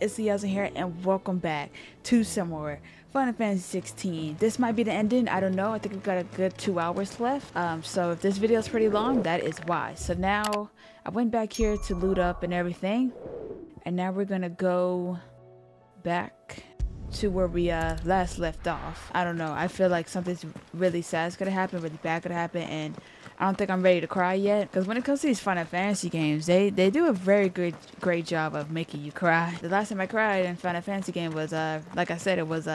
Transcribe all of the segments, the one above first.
it's Leozen here, and welcome back to some more Final Fantasy 16. This might be the ending, I don't know. I think we've got a good 2 hours left. So if this video is pretty long, that is why. So now I went back here to loot up and everything, and now we're gonna go back to where we last left off. I don't know, I feel like something's really sad's gonna happen, really bad gonna happen, and I don't think I'm ready to cry yet, because when it comes to these Final Fantasy games, they do a very great job of making you cry. The last time I cried in Final Fantasy game was like I said, it was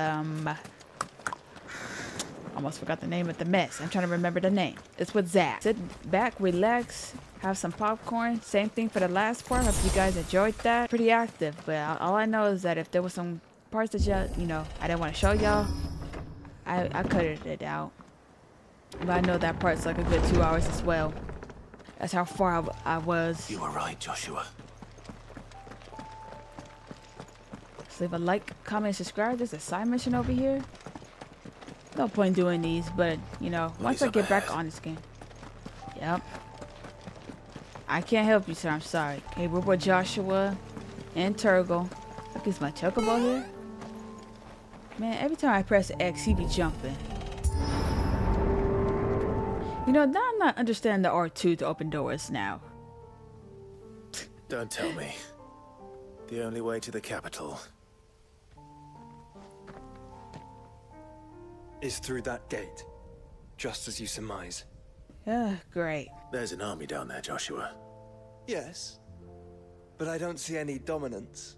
almost forgot the name of the mess. I'm trying to remember the name. It's with Zack. Sit back, relax, have some popcorn. Same thing for the last part. Hope you guys enjoyed that. Pretty active, but all I know is that if there was some parts that you know I didn't want to show y'all, I cut it out. But I know that part's like a good 2 hours as well. That's how far I was. You were right, Joshua. So leave a like, comment, subscribe. There's a side mission over here. No point doing these, but you know, once I get back on this game. Yep. I can't help you, sir. I'm sorry. Okay, we're with Joshua and Turgle. Look, is my Chocobo here? Man, every time I press X, he be jumping. You know, now I'm not understanding the R2 to open doors now. Don't tell me. The only way to the capital is through that gate, just as you surmise. Great. There's an army down there, Joshua. Yes, but I don't see any dominance.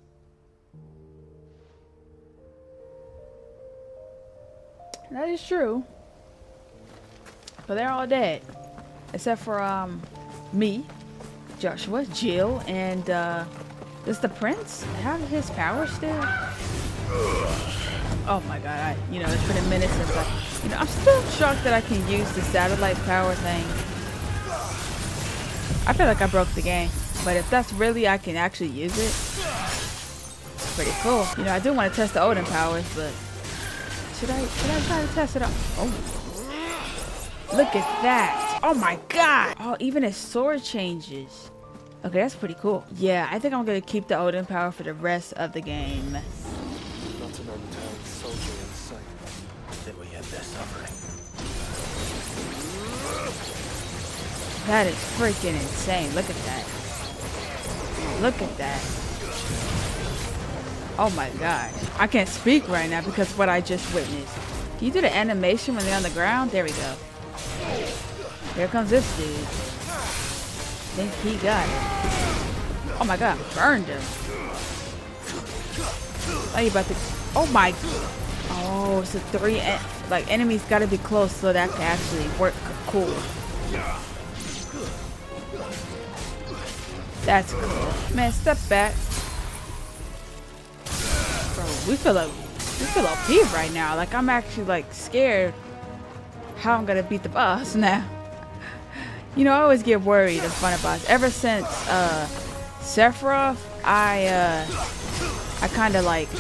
That is true. But they're all dead. Except for me, Joshua, Jill, and does the prince have his power still? Oh my god, you know, it's been a minute since I'm still shocked that I can use the satellite power thing. I feel like I broke the game, but if that's really I can actually use it, it's pretty cool. You know, I do want to test the Odin powers, but should I try to test it out? Oh, look at that! Oh my god! Oh, even his sword changes. Okay, that's pretty cool. Yeah, I think I'm gonna keep the Odin power for the rest of the game. Not an unturned soldier in sight. Then we end their suffering. That is freaking insane. Look at that. Look at that. Oh my god. I can't speak right now because of what I just witnessed. Can you do the animation when they're on the ground? There we go. Here comes this dude. I think he got it. Oh my god, burned him. Are you about to... Oh my... Oh, so three... Like, enemies gotta be close so that can actually work cool. That's cool. Man, step back. Bro, we feel OP right now. Like, I'm actually, like, scared how I'm gonna beat the boss now. You know, I always get worried in front of boss. Ever since Sephiroth, I kind of like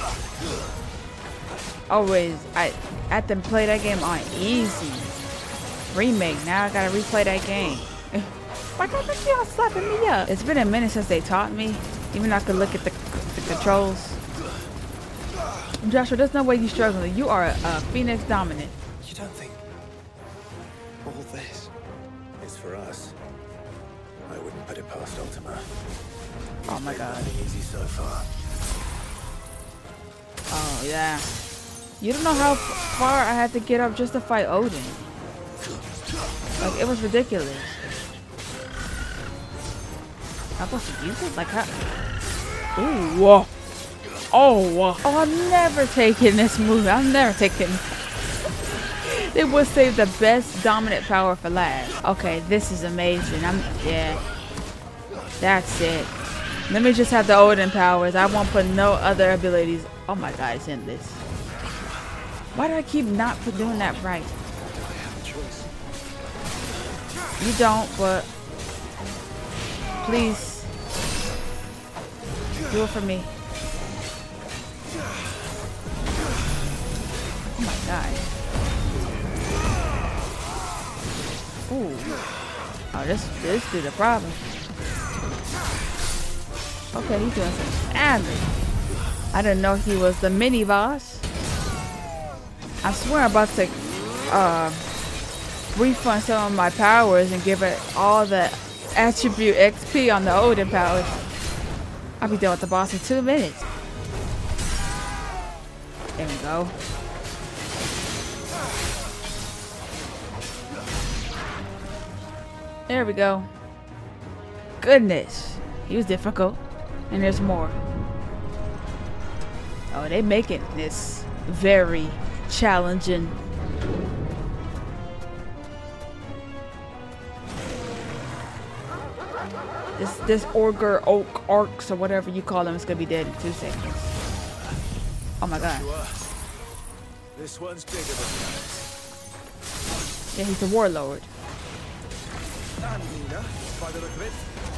I had to play that game on easy remake. Now I gotta replay that game. Why can't y'all slapping me up? It's been a minute since they taught me. Even though I could look at the controls. Joshua, there's no way you're struggling. You are a Phoenix dominant. You don't think all this It's for us. I wouldn't put it past Ultima. Oh my god. Nothing easy so far. Oh yeah. You don't know how far I had to get up just to fight Odin. Like, it was ridiculous. I'm supposed to use it? Like how? Ooh, whoa. Oh, I'm never taking this move. I'm never taking. They would save the best dominant power for last. Okay, this is amazing. Yeah. That's it. Let me just have the Odin powers. I won't put no other abilities. Oh my god, it's in this. Why do I keep not doing that right? You don't, but please do it for me. Oh my god. Ooh. Oh, this dude a problem. Okay, he's doing some damage. I didn't know he was the mini boss. I swear I'm about to refund some of my powers and give it all the attribute XP on the Odin powers. I'll be done with the boss in 2 minutes. There we go. There we go. Goodness. He was difficult. And there's more. Oh, they making this very challenging. This Ogre Oak Arcs or whatever you call them is gonna be dead in 2 seconds. Oh my god. This one's bigger than the others. Yeah, he's a warlord. And Nina, by the look of it.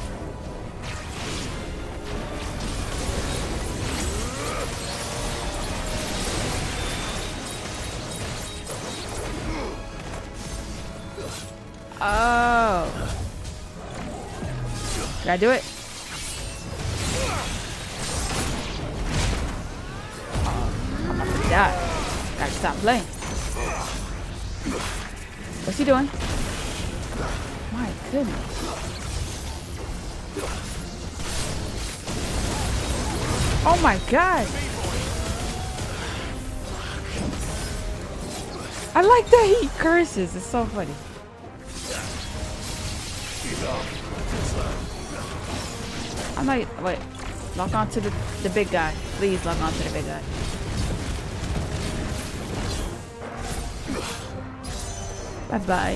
Oh. Did I do it? Oh, I'm about to die. Gotta stop playing. What's he doing? My goodness. Oh my god. I like that he curses. It's so funny. I might wait. Lock onto the big guy. Please lock onto the big guy. Bye bye.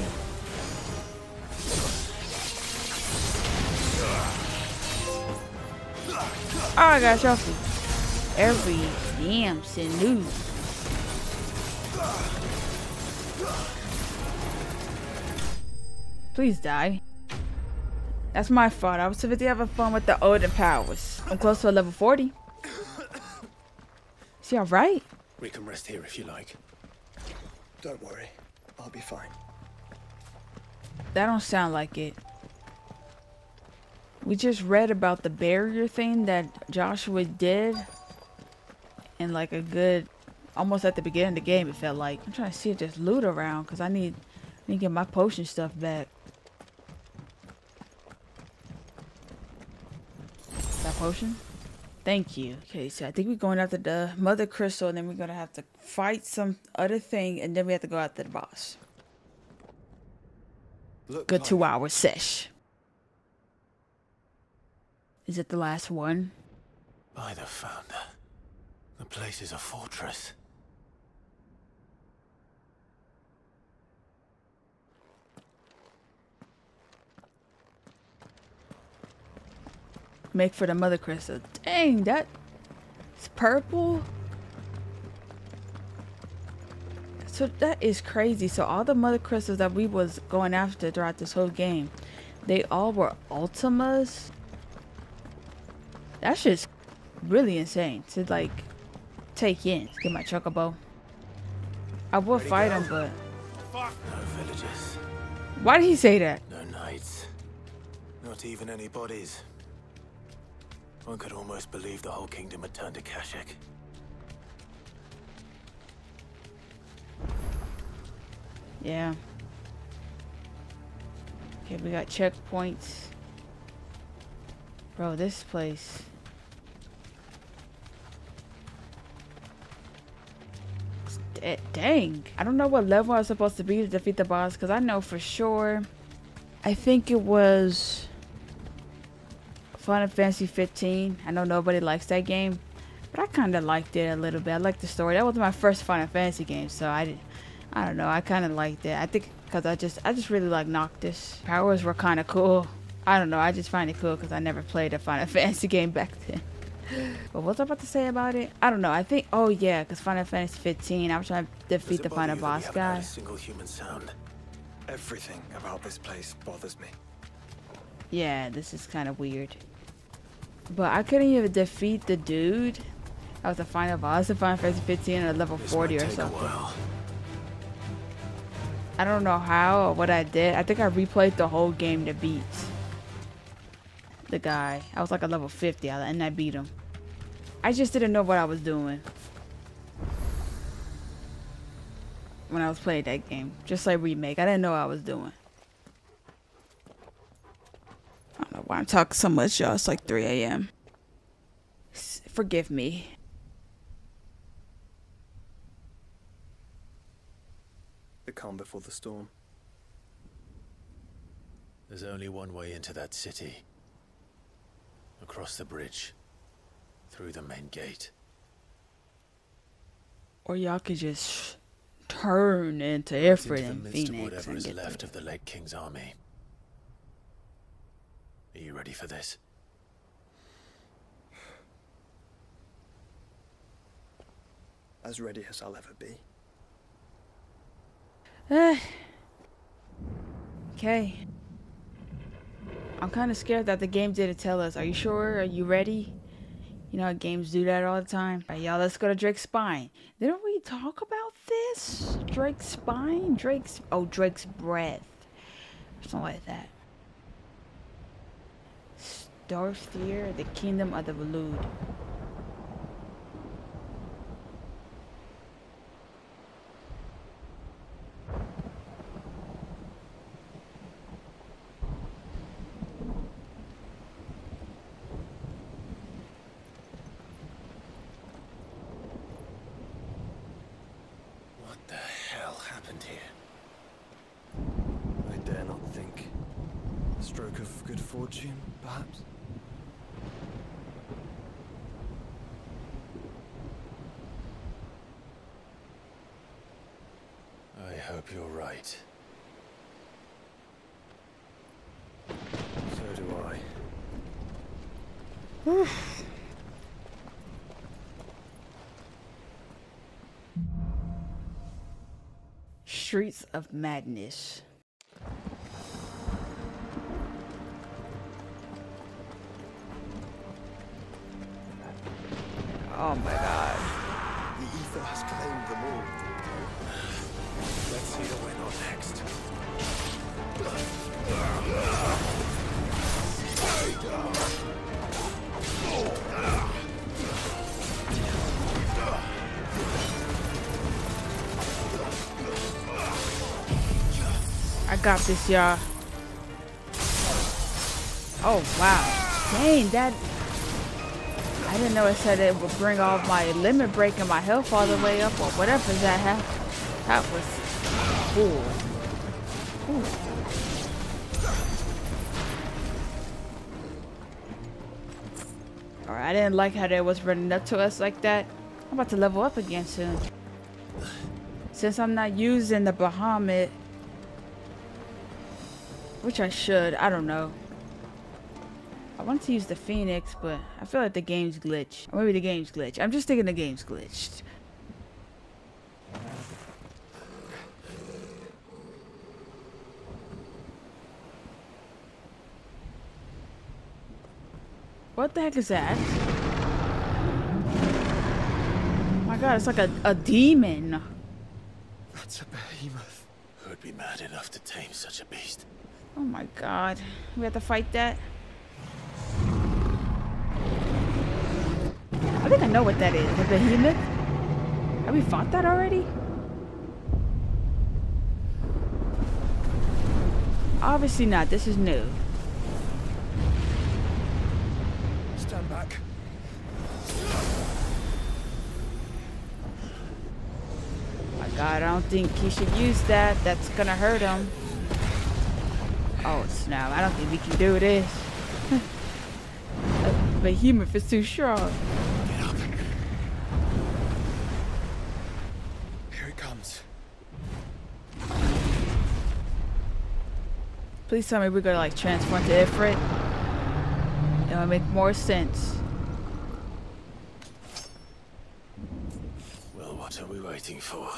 Oh, I got a trophy. Every damn sinew. Please die. That's my fault. I was too busy having fun with the Odin powers. I'm close to a level 40. Is he alright? We can rest here if you like. Don't worry, I'll be fine. That don't sound like it. We just read about the barrier thing that Joshua did. And like a good, almost at the beginning of the game it felt like. I'm trying to see if there's loot around because I need to get my potion stuff back. That potion? Thank you. Okay, so I think we're going after the Mother Crystal and then we're going to have to fight some other thing and then we have to go after the boss. Look, Good 2-hour sesh. Is it the last one? By the Founder. The place is a fortress. Make for the Mother Crystal. Dang, that it's purple. So that is crazy. So all the Mother Crystals that we was going after throughout this whole game, they all were Ultimas. That's just really insane to like take in. Let's get my chocobo. I will fight him, but No villagers. why did he say that? No knights. Not even any bodies. One could almost believe the whole kingdom had turned to Kashyyyk. Yeah. Okay, we got checkpoints. Bro, this place. Dang. I don't know what level I was supposed to be to defeat the boss, because I know for sure. I think it was Final Fantasy 15. I know nobody likes that game, but I kind of liked it a little bit. I liked the story. That was my first Final Fantasy game, so I don't know. I kind of liked it. I think because I just really like Noctis. Powers were kind of cool. I don't know. I just find it cool because I never played a Final Fantasy game back then. But what was I about to say about it? I don't know. I think, oh yeah, because Final Fantasy 15, I was trying to defeat the final boss guy. A single human sound. Everything about this place bothers me. Yeah, this is kind of weird. But I couldn't even defeat the dude. That was the final boss of Final Fantasy 15 at level 40 or something. I don't know how or what I did. I think I replayed the whole game to beat the guy. I was like a level 50 and I beat him. I just didn't know what I was doing when I was playing that game. Just like Remake, I didn't know what I was doing. I don't know why I'm talking so much, y'all. It's like 3 a.m. Forgive me. The calm before the storm. There's only one way into that city. Across the bridge. Through the main gate. Or y'all could just turn into Ifrit Into the and midst Phoenix of whatever and is get left of the late King's army. Are you ready for this? As ready as I'll ever be. Okay. I'm kind of scared that the game didn't tell us. Are you sure? Are you ready? You know how games do that all the time. All right, y'all, let's go to Drake's Spine. Didn't we talk about this? Drake's Spine? Drake's Breath. Something like that. Starsphere, the Kingdom of the Volud. What the hell happened here? I dare not think. A stroke of good fortune, perhaps? I hope you're right. So do I. Streets of Madness. Oh my god. The ether has claimed them all. Let's see the winner next. I got this, y'all. Oh wow. Dang, that I didn't know it said it would bring all my limit break and my health all the way up or whatever that happened. That was cool. Ooh. Alright, I didn't like how they was running up to us like that. I'm about to level up again soon. Since I'm not using the Bahamut, which I should, I don't know. I want to use the Phoenix, but I feel like the game's glitched. Or maybe the game's glitched. I'm just thinking the game's glitched. What the heck is that? Oh my god, it's like a demon. That's a behemoth. Who'd be mad enough to tame such a beast? Oh my god. We have to fight that? I think I know what that is. The behemoth? Have we fought that already? Obviously not. This is new. Stand back. My god, I don't think he should use that. That's gonna hurt him. Oh snap, I don't think we can do this. The behemoth is too strong. Get up. Here it comes. Please tell me we're gonna like transform to Ifrit. It would make more sense. Well, what are we waiting for?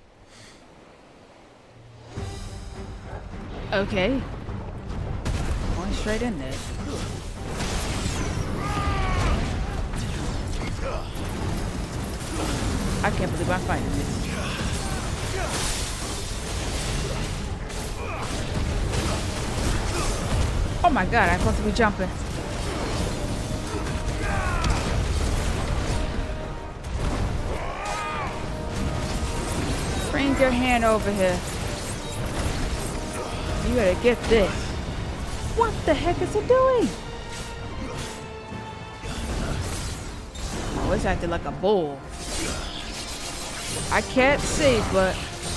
Okay. Going straight in there. I can't believe I'm fighting this. Oh my god, I'm supposed to be jumping. Bring your hand over here. You gotta get this. What the heck is it doing? Oh, it's acting like a bull. I can't see, but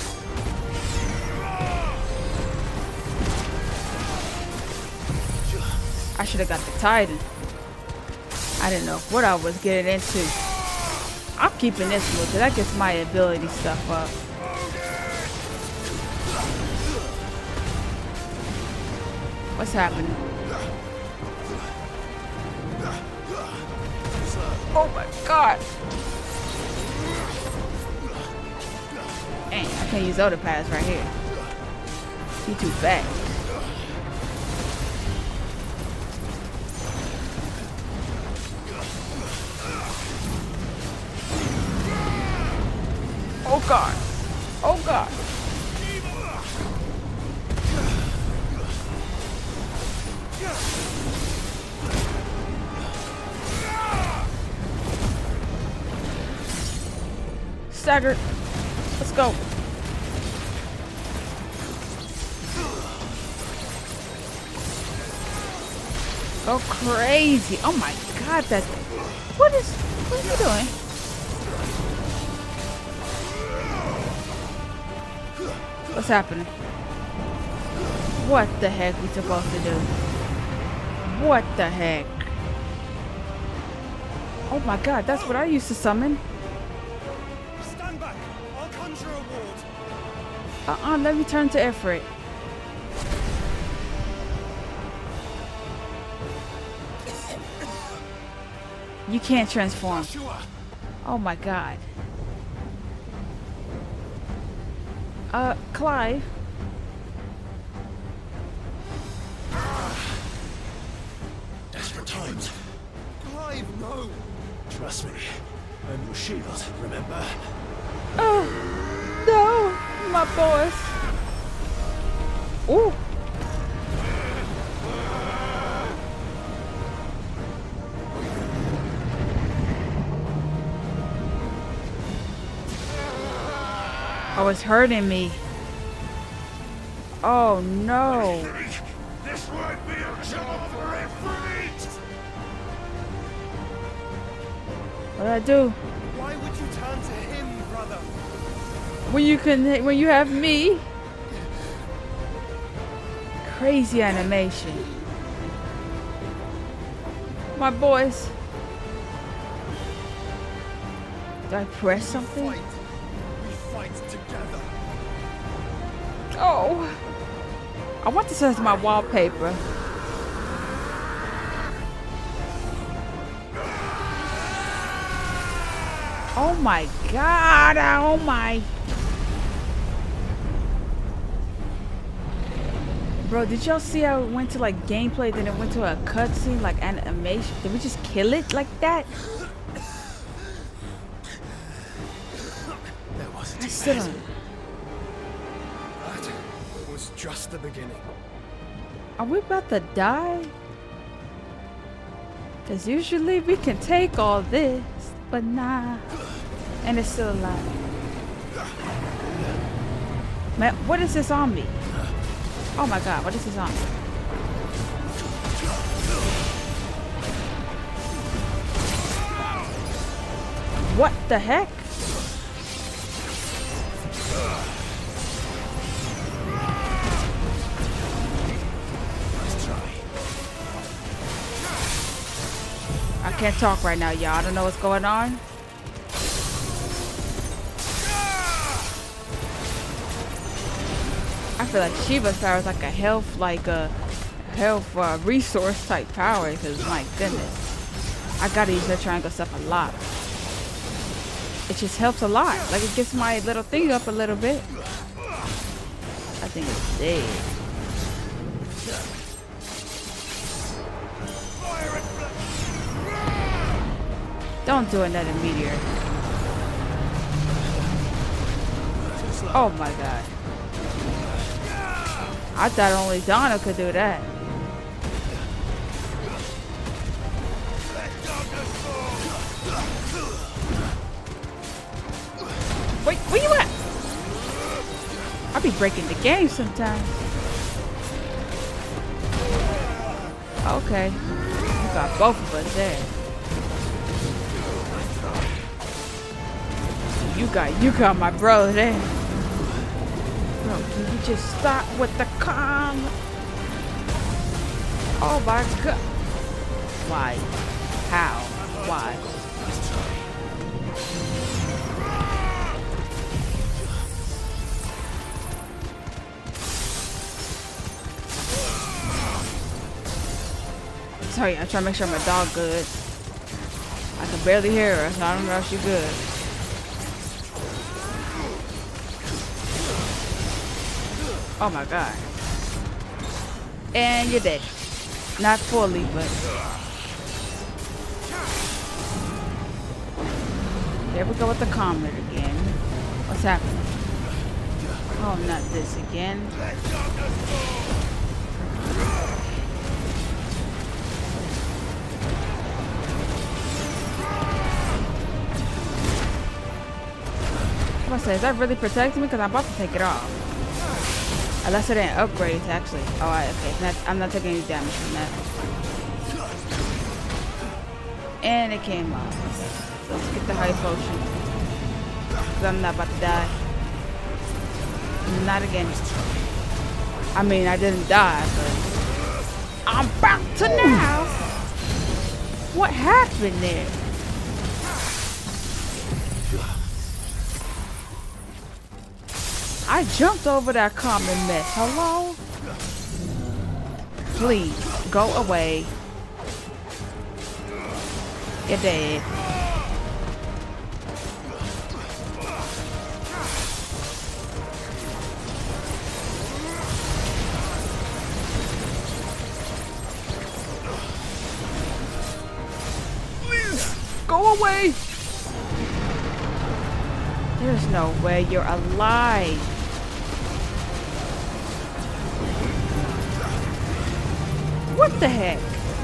I should have got the Titan. I didn't know what I was getting into. I'm keeping this move because that gets my ability stuff up. What's happening? Oh my god! Dang, I can't use other paths right here. He too fast. Oh god! Oh god! Staggered. Let's go. Go crazy. Oh my god, that what are you doing? What's happening? What the heck we supposed to do? What the heck? Oh my god, that's what I used to summon. Stand back. I'll conjure a ward. Let me turn to Ifrit. You can't transform. Oh my god. Clive. Desperate times. Clive, no. Trust me. I'm your shield, remember? Oh no, my boys. Ooh. Oh, it's hurting me. Oh no. This won't be a job for Ifrit! What do I do? Why would you turn to him, brother? When you have me. Crazy animation. My boys. Do I press something? We fight together. Oh. I want this as my wallpaper. Oh my god, oh my. Bro, did y'all see how it went to like gameplay, then it went to a cutscene, like animation? Did we just kill it like that? That wasn't I still don't. That was just the beginning. Are we about to die? Because usually we can take all this, but nah. And it's still alive. Man, what is this on me? Oh my god, what is this on me? What the heck? I can't talk right now, y'all. I don't know what's going on. I feel like Shiva's power is like a health, resource type power. Because my goodness, I gotta use that triangle stuff a lot. It just helps a lot. Like it gets my little thing up a little bit. I think it's dead. Don't do another meteor. Oh my god. I thought only Donna could do that. Wait, where you at? I be breaking the game sometimes. Okay. You got both of us there. You got my bro there. Bro, can you just stop with the calm? Oh my god. Why? How? Why? Sorry, I'm trying to make sure my dog good. I can barely hear her, so I don't know if she's good. Oh my god. And you're dead. Not fully, but... There we go with the comet again. What's happening? Oh, not this again. I say, is that really protecting me? Because I'm about to take it off. Unless it didn't upgrade, actually. Oh, okay. I'm not taking any damage from that. And it came off. So let's get the high potion. Because I'm not about to die. Not again. I mean, I didn't die, but... I'm about to now! What happened there? I jumped over that common mess. Hello? Please, go away. You're dead. Please, go away. There's no way you're alive. What the heck?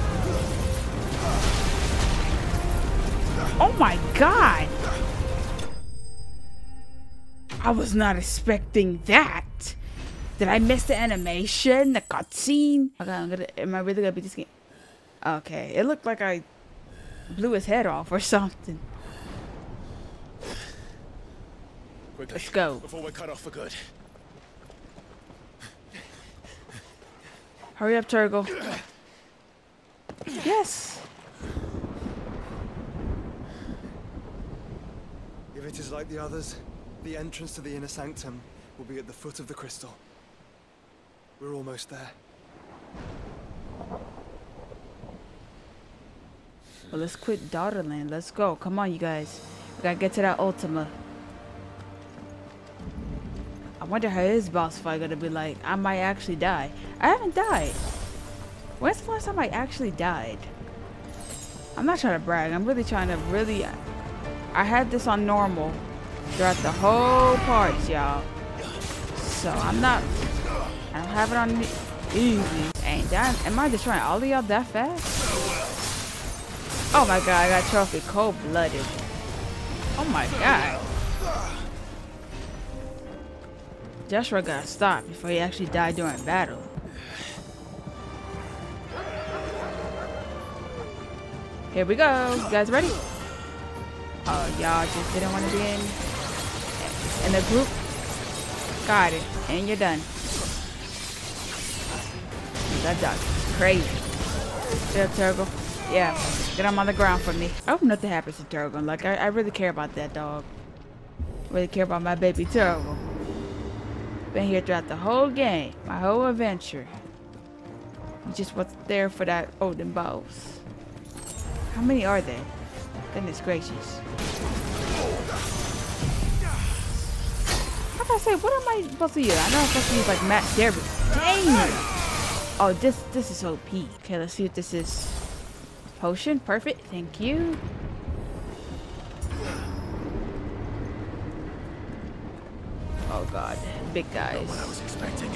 Oh my god! I was not expecting that. Did I miss the animation? The cutscene? Okay, am I really gonna beat this game? Okay, it looked like I blew his head off or something. Quickly, let's go. Before we're cut off for good. Hurry up, Turgle. Yes. If it is like the others, the entrance to the inner sanctum will be at the foot of the crystal. We're almost there. Well, let's quit dawdling. Let's go. Come on, you guys. We gotta get to that Ultima. I wonder how his boss fight gonna be like. I might actually die. I haven't died. When's the last time I actually died? I'm not trying to brag. I'm really trying to I had this on normal throughout the whole parts, y'all. So I don't have it on easy. Am I destroying all of y'all that fast? Oh my god, I got trophy cold-blooded. Oh my god. Joshua gotta stop before he actually died during battle. Here we go. You guys ready? Oh, y'all just didn't want to be in the group. Got it. And you're done. That dog is crazy. Get up, Turgle. Yeah. Get him on the ground for me. I hope nothing happens to Turgle. Like, I really care about that dog. Really care about my baby Turgle. Been here throughout the whole game. My whole adventure. He just wasn't there for that Odin boss. How many are there? Goodness gracious. How can I say, what am I supposed to use? I know I'm supposed to use like Matt Derby. Dang! Oh, this is OP. Okay, let's see what this is. Potion, perfect. Thank you. Oh god, big guys. Not what I was expecting.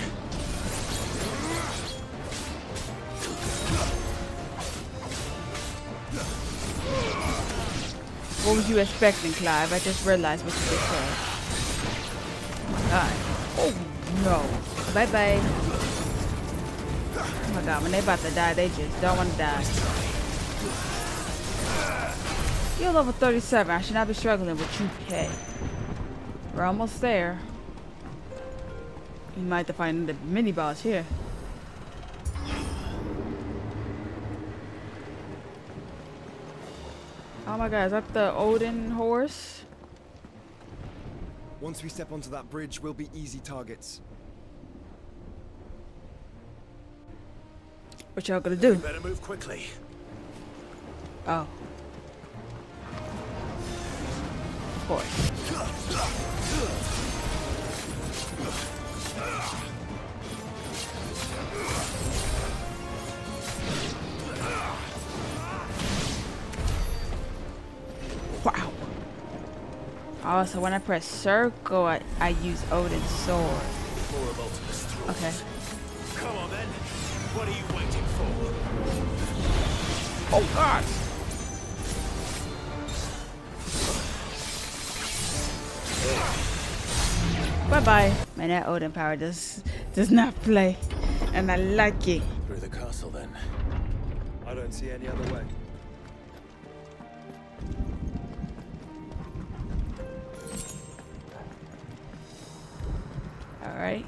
What was you expecting, Clive? I just realized what you just said. Oh my god. Oh, No. Bye bye. Oh my god, when they about to die, they just don't want to die. You're level 37. I should not be struggling with you, pet. We're almost there. You might have to find the mini boss here. Oh my god, is that the Odin horse? Once we step onto that bridge, we'll be easy targets. What y'all gonna do? Better move quickly. Oh. Of course. Wow. Oh, so when I press circle, I use Odin's sword. More of Ultimus Thrall. Okay. Come on then. What are you waiting for? Oh god. Bye bye. Man, that Odin power does not play, and I like it. Through the castle then. I don't see any other way. All right.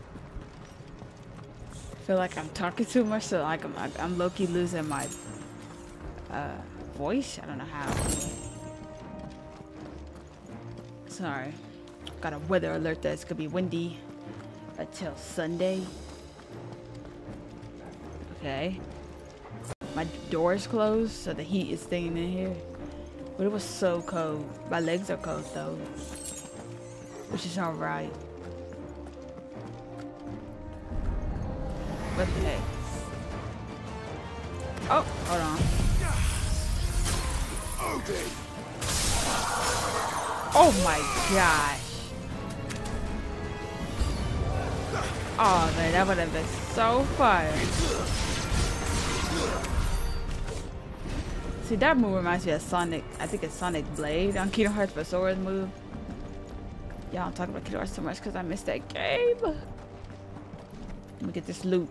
Feel like I'm talking too much, so like I'm low-key losing my voice. I don't know how. Sorry. Got a weather alert that it's gonna be windy until Sunday. Okay. My door's closed, so the heat is staying in here. But it was so cold. My legs are cold though, which is alright. What the heck? Oh, hold on. Oh my gosh. Oh man, that would have been so fire. See, that move reminds me of Sonic. I think it's Sonic Blade on Kingdom Hearts for Sora's move. Y'all, I'm talking about Kingdom Hearts so much because I missed that game. Let me get this loot.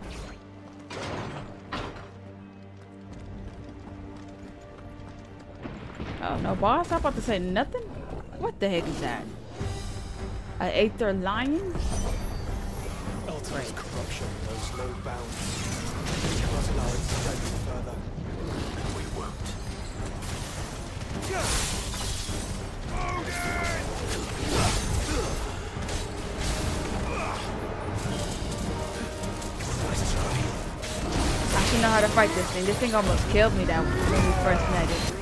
Oh, no boss? I'm about to say nothing? What the heck is that? An Aether Lion? Ultimus corruption knows no bounds. We cannot allow it to spread any further. And we won't. I should know how to fight this thing. This thing almost killed me that when we first met it.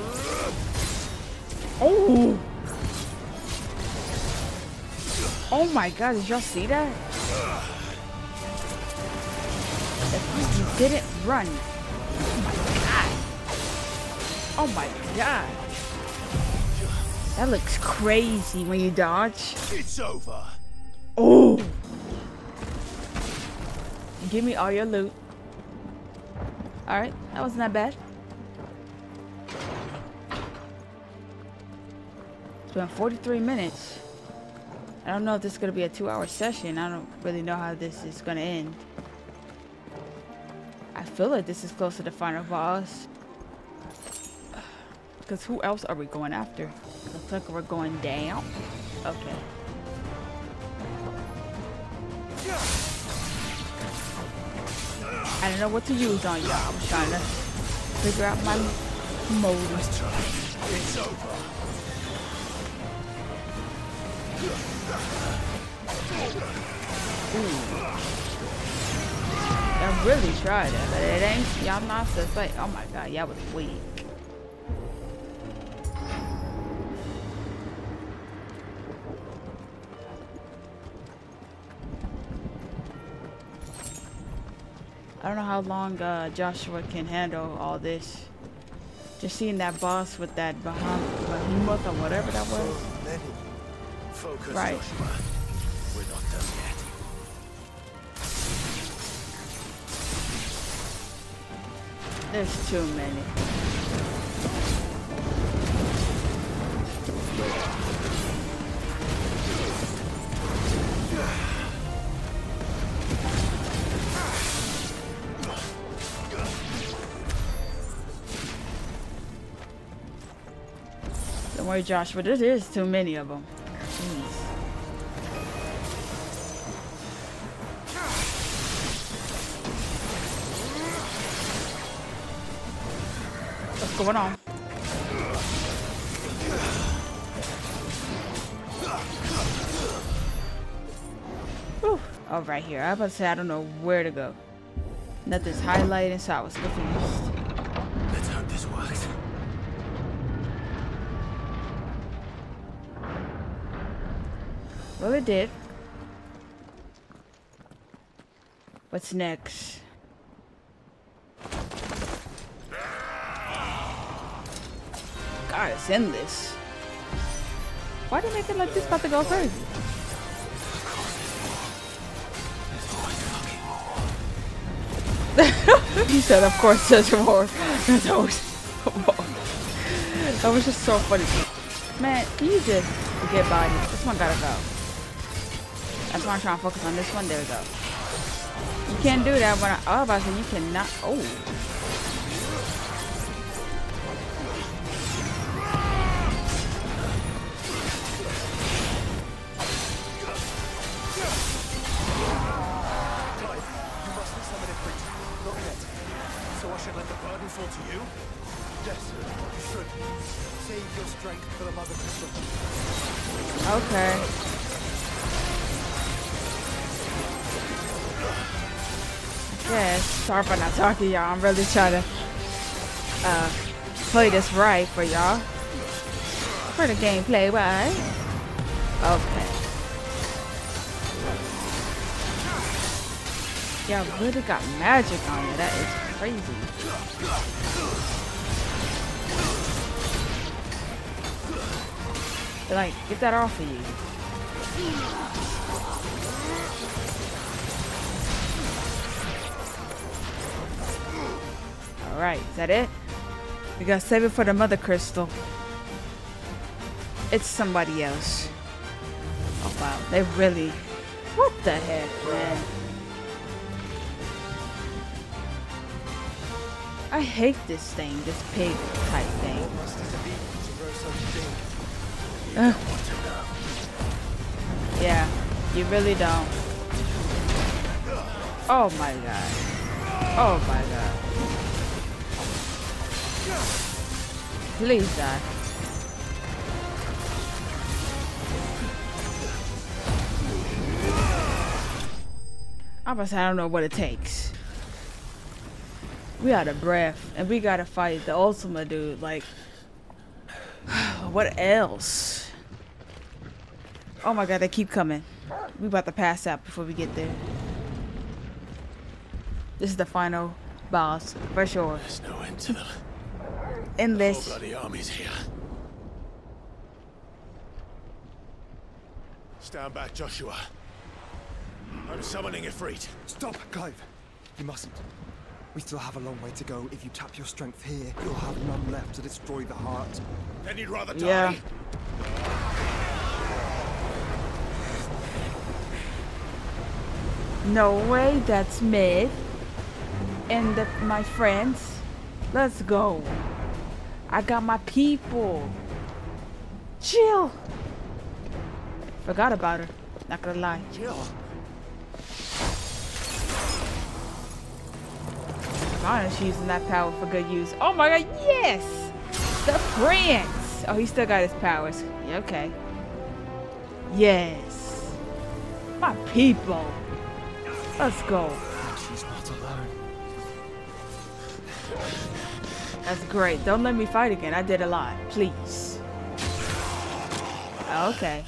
Oh! Oh my god, did y'all see that? If you didn't run. Oh my god. That looks crazy when you dodge. It's over. Oh! Give me all your loot. Alright, that wasn't that bad. It's been 43 minutes. I don't know if this is going to be a 2-hour session. I don't really know how this is going to end. I feel like this is close to the final boss. Because who else are we going after? Looks like we're going down. Okay. I don't know what to use on y'all. I'm trying to figure out my mode. It's over. I really tried it, but it ain't. Y'all not to say. Oh my god, y'all was weak. I don't know how long Joshua can handle all this. Just seeing that boss with that behemoth or whatever that was. Focus, Right. Joshua. We're not done yet. There's too many. worry, Josh, but there is too many of them. Jeez. What's going on? Whew. Oh, right here. I was about to say I don't know where to go. Nothing's highlighted, so I was confused. Let's hope this works. Well, it did. What's next? God, it's endless. Why do you make it like this about to go crazy? He said, of course there's more. There's always more. That was just so funny. Man, can you just forget body? This one gotta go. That's why I'm trying to focus on this one. There we go. You can't do that when I was about to say you cannot. Oh. Should let the burden fall to you? Yes, you should. Save your strength for the Mother Crystal. Okay. Yes, sorry for not talking to y'all. I'm really trying to play this right for y'all. For the gameplay, right? Okay. Y'all really got magic on you. That is crazy. Like, get that off of you. Alright, is that it? We gotta save it for the Mother Crystal. It's somebody else. Oh wow, they really... What the heck, man? I hate this thing, this pig type thing. Yeah, you really don't. Oh my god. Oh my god. Please die. I'm about to say I don't know what it takes. We out of breath, and we gotta fight the Ultima dude. Like, what else? Oh my god, they keep coming. We about to pass out before we get there. This is the final boss, for sure. There's no end to them. Endless. The whole bloody army's here. Stand back, Joshua. I'm summoning Ifrit. Stop, Clive. You mustn't. We still have a long way to go. If you tap your strength here, you'll have none left to destroy the heart. Then you'd rather die. Yeah. No way, that's mid. And my friends, let's go. I got my people. Chill. Forgot about her. Not gonna lie. Jill. Honestly, using that power for good use. Oh my god, yes! The prince! Oh, he still got his powers. Yeah, okay. Yes. My people. Let's go. She's not alone. That's great. Don't let me fight again. I did a lot. Please. Okay.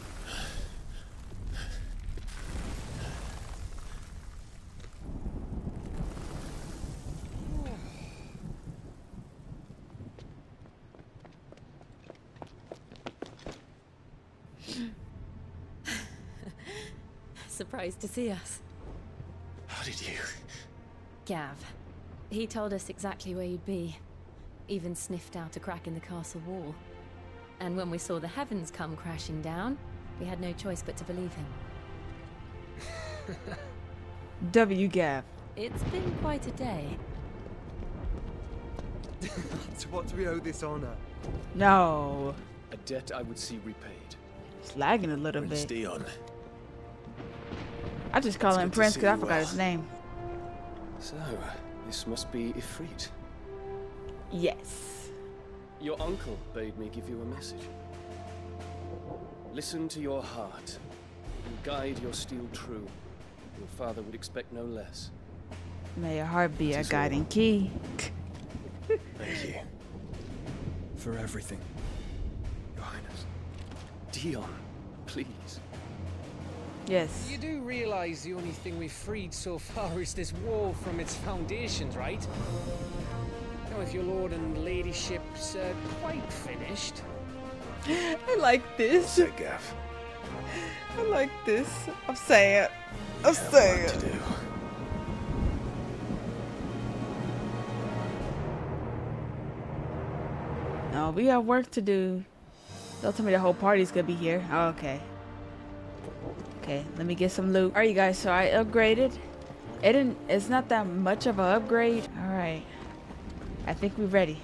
Surprised to see us. How did you? Gav. He told us exactly where you'd be. Even sniffed out a crack in the castle wall. And when we saw the heavens come crashing down, we had no choice but to believe him. W. Gav. It's been quite a day. To what do we owe this honor? No. A debt I would see repaid. It's lagging a little Prince bit. Dion. I just call It's him good to Prince see because I you forgot well. his name. So, this must be Ifrit. Yes. Your uncle bade me give you a message. Listen to your heart, and guide your steel true. Your father would expect no less. May your heart be a Tis guiding all. key. Thank you. For everything, Your Highness. Dion, please. Yes. You do realize the only thing we've freed so far is this wall from its foundations, right? Now, if your lord and ladyship's quite finished. I like this. Said Gav. I like this. I'm saying. I'm Have work saying. to do. No, we have work to do. Don't tell me the whole party's gonna be here. Oh, okay. Okay, let me get some loot. Alright, you guys, so I upgraded. It's not that much of an upgrade. Alright. I think we're ready.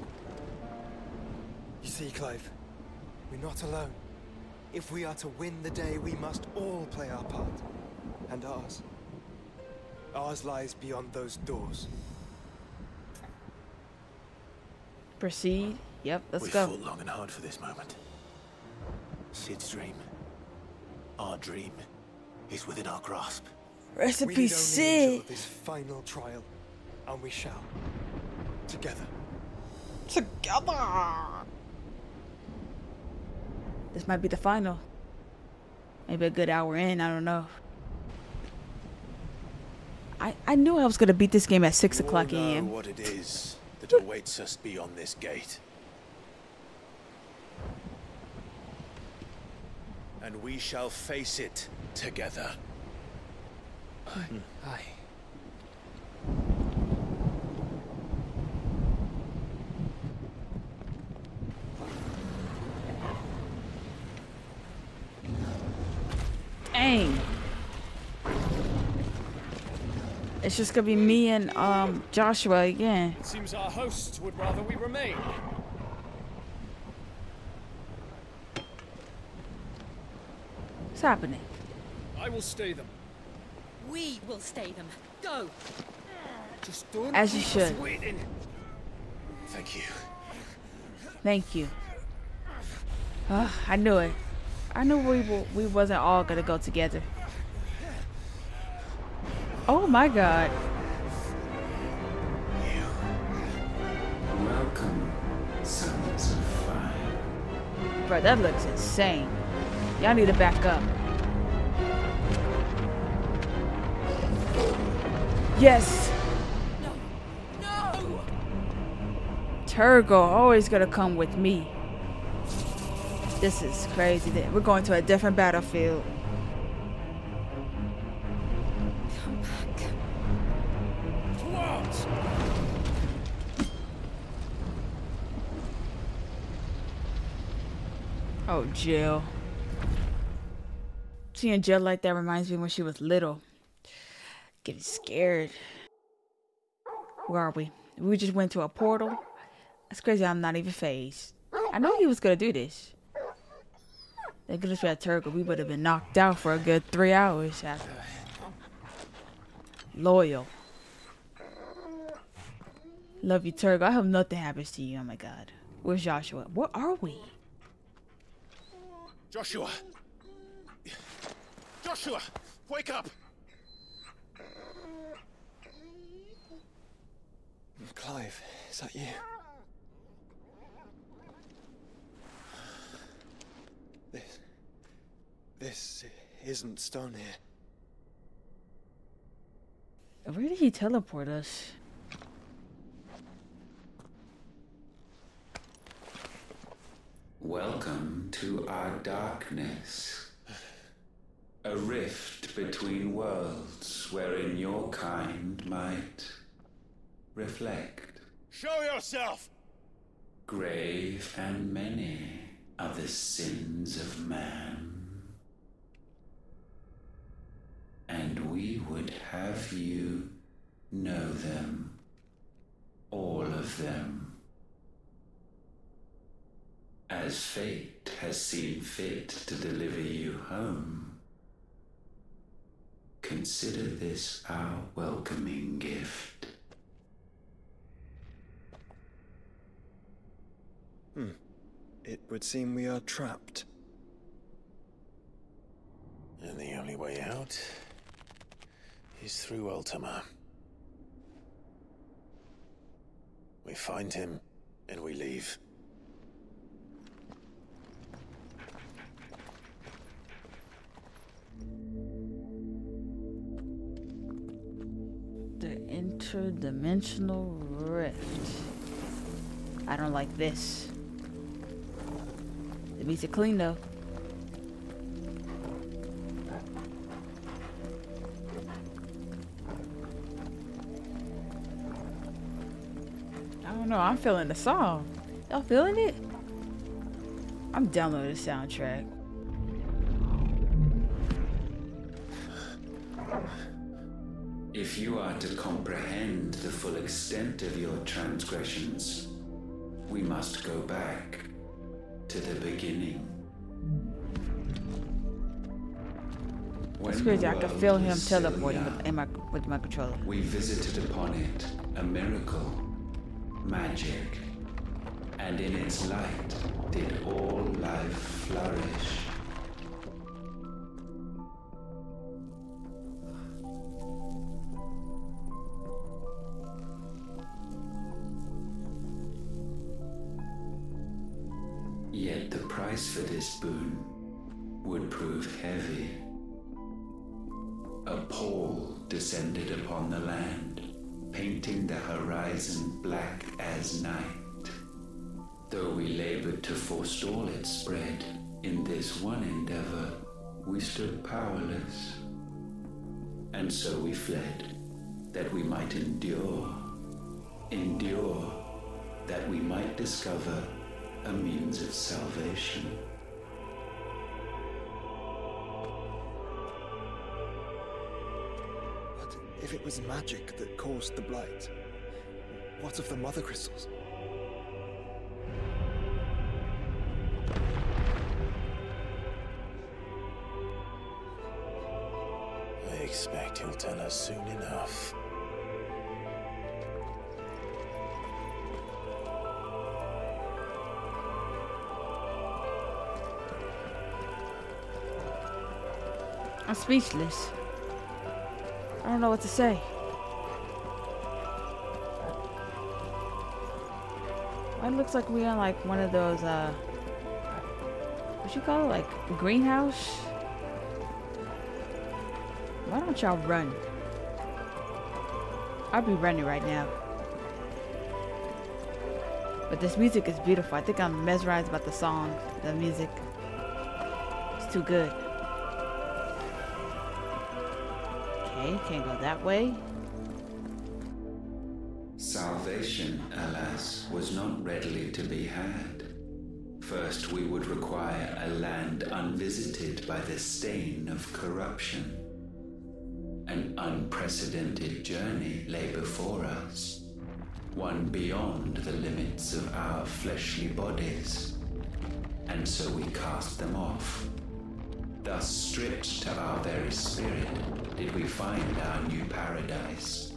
You see, Clive, we're not alone. If we are to win the day, we must all play our part. And ours. Ours lies beyond those doors. Proceed. Yep, let's We go. fought long and hard for this moment. Sid's dream, our dream, is within our grasp. We Recipe need only C. ensure this final trial, and we shall. Together. Together. This might be the final. Maybe a good hour in, I don't know. I knew I was gonna beat this game at 6 o'clock We all know a.m. what it is that awaits us beyond this gate. And we shall face it together. Aye. Dang. It's just gonna be me and Joshua again. It seems our hosts would rather we remain. What's happening? I will stay them. We will stay them. Go! Just don't As you keep us should. waiting. Thank you. Thank you. I knew it. I knew we wasn't all gonna go together. Oh my god. Welcome, sons of fire. Bro, that looks insane. Y'all need to back up. Yes! No! Turgo always gonna come with me. This is crazy. We're going to a different battlefield. Come back. Towards! Oh, Jill. Seeing Jill like that reminds me when she was little. Getting scared. Where are we? We just went to a portal. That's crazy. I'm not even phased. I know he was gonna do this. They could have had Turgo. We would have been knocked out for a good 3 hours after. Loyal. Love you, Turgo. I hope nothing happens to you. Oh my god. Where's Joshua? Where are we? Joshua! Joshua! Wake up! Clive, is that you? This isn't stone here. Where did he teleport us? Welcome to our darkness. A rift between worlds wherein your kind might reflect. Show yourself! Grave and many are the sins of man. And we would have you know them, all of them, as as fate has seen fit to deliver you home. Consider this our welcoming gift. It would seem we are trapped. And the only way out is through Ultima. We find him, and we leave. The interdimensional rift. I don't like this. The music clean though. I don't know, I'm feeling the song. Y'all feeling it? I'm downloading the soundtrack. If you are to comprehend the full extent of your transgressions, we must go back to the beginning. It's crazy, I can feel him teleporting with my controller. We visited upon it a miracle, magic, and in its light did all life flourish. Yet the price for this boon would prove heavy. A pall descended upon the land, painting the horizon black as night. Though we labored to forestall its spread, in this one endeavor we stood powerless. And so we fled, that we might endure, that we might discover a means of salvation. But if it was magic that caused the blight, what of the mother crystals? I expect he'll tell us soon enough. I'm speechless. I don't know what to say. It looks like we're in like one of those, what you call it? Like a greenhouse? Why don't y'all run? I'll be running right now. But this music is beautiful. I think I'm mesmerized about the song, the music. It's too good. Okay, can't go that way. Salvation, alas, was not readily to be had. First, we would require a land unvisited by the stain of corruption. An unprecedented journey lay before us, one beyond the limits of our fleshly bodies. And so we cast them off. Thus, stripped to our very spirit, did we find our new paradise.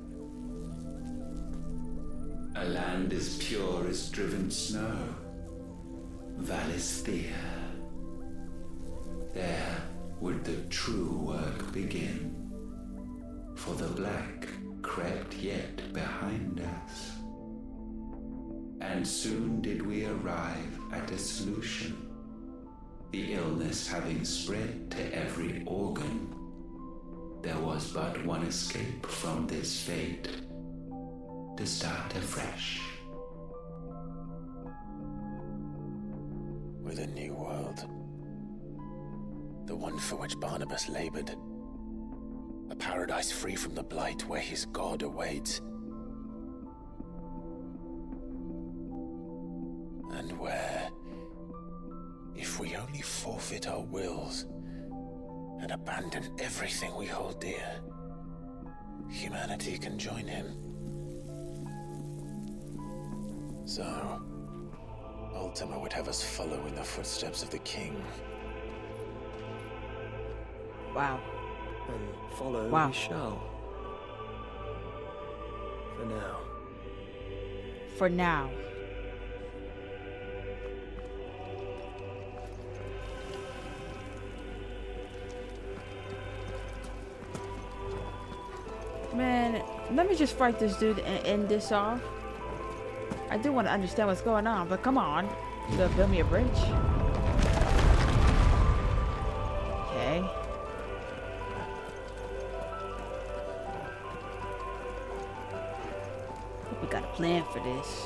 A land as pure as driven snow, Valisthea. There would the true work begin, for the black crept yet behind us. And soon did we arrive at a solution, the illness having spread to every organ. There was but one escape from this fate, to start afresh. With a new world. The one for which Barnabas labored. A paradise free from the blight where his god awaits. And where, if we only forfeit our wills and abandon everything we hold dear, humanity can join him. So, Ultima would have us follow in the footsteps of the king. Wow. And follow Wow. we shall. For now. For now. Man, let me just fight this dude and end this off. I do want to understand what's going on, but come on. You gonna build me a bridge? Okay. Hope we got a plan for this.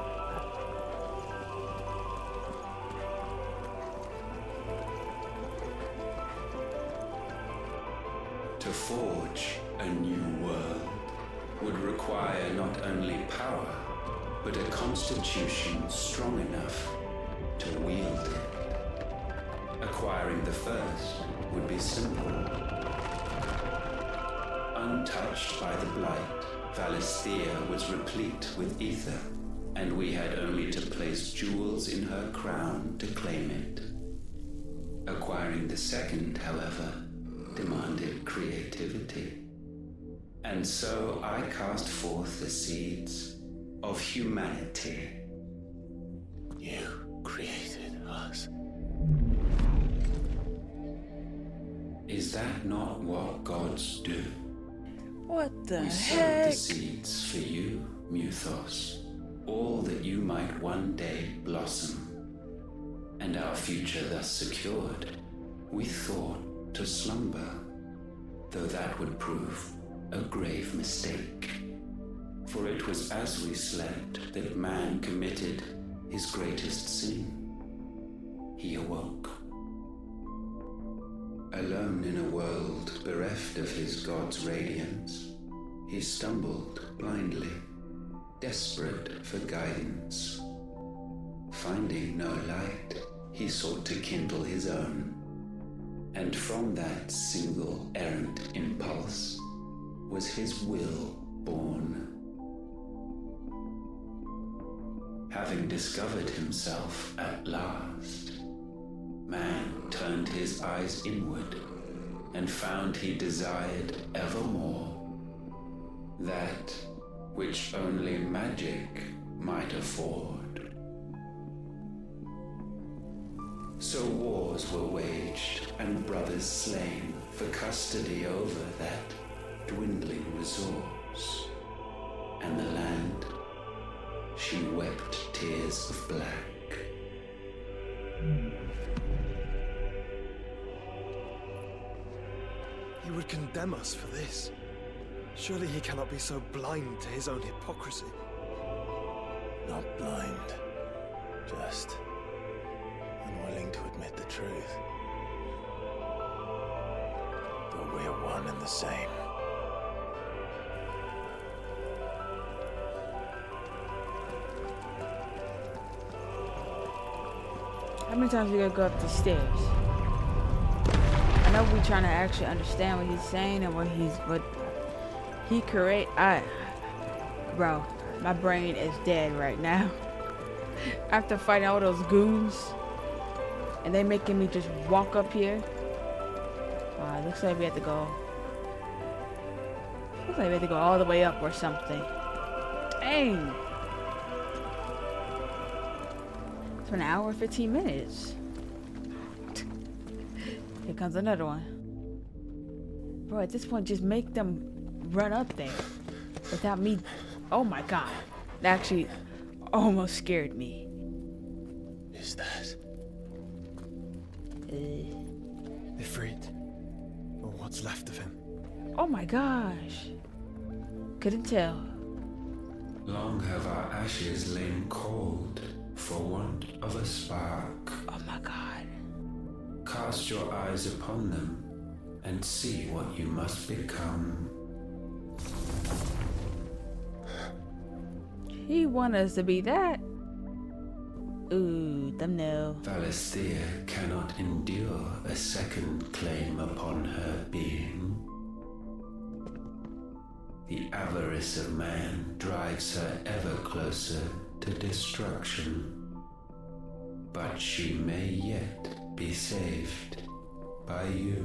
To forge a new world would require not only power, but a constitution strong enough to wield it. Acquiring the first would be simple. Untouched by the blight, Valisthea was replete with ether, and we had only to place jewels in her crown to claim it. Acquiring the second, however, demanded creativity. And so I cast forth the seeds of humanity. You created us. Is that not what gods do? What the We sowed heck? the seeds for you, Muthos, all that you might one day blossom. And our future thus secured, we thought to slumber, though that would prove a grave mistake. For it was as we slept that man committed his greatest sin. He awoke. Alone in a world bereft of his god's radiance, he stumbled blindly, desperate for guidance. Finding no light, he sought to kindle his own. And from that single errant impulse was his will born. Having discovered himself at last, man turned his eyes inward and found he desired evermore that which only magic might afford. So wars were waged and brothers slain for custody over that dwindling resource, and the land, she wept tears of black. He would condemn us for this. Surely he cannot be so blind to his own hypocrisy. Not blind, just unwilling to admit the truth. But we're one and the same. How many times we gotta go up these stairs? I know we're trying to actually understand what he's saying and what he create. Bro, my brain is dead right now. After fighting all those goons, and they making me just walk up here. Looks like we have to go. Looks like we have to go all the way up or something. Dang. It's been an hour and 15 minutes. Here comes another one. Bro, at this point, just make them run up there without me. Oh my god. That actually almost scared me. Is that? Ifrit. Or what's left of him. Oh my gosh. Couldn't tell. Long have our ashes lain cold for want of a spark. Oh my god. Cast your eyes upon them and see what you must become. He want us to be that. Ooh, thumbnail. Valisthea cannot endure a second claim upon her being. The avarice of man drives her ever closer to destruction. but she may yet be saved by you.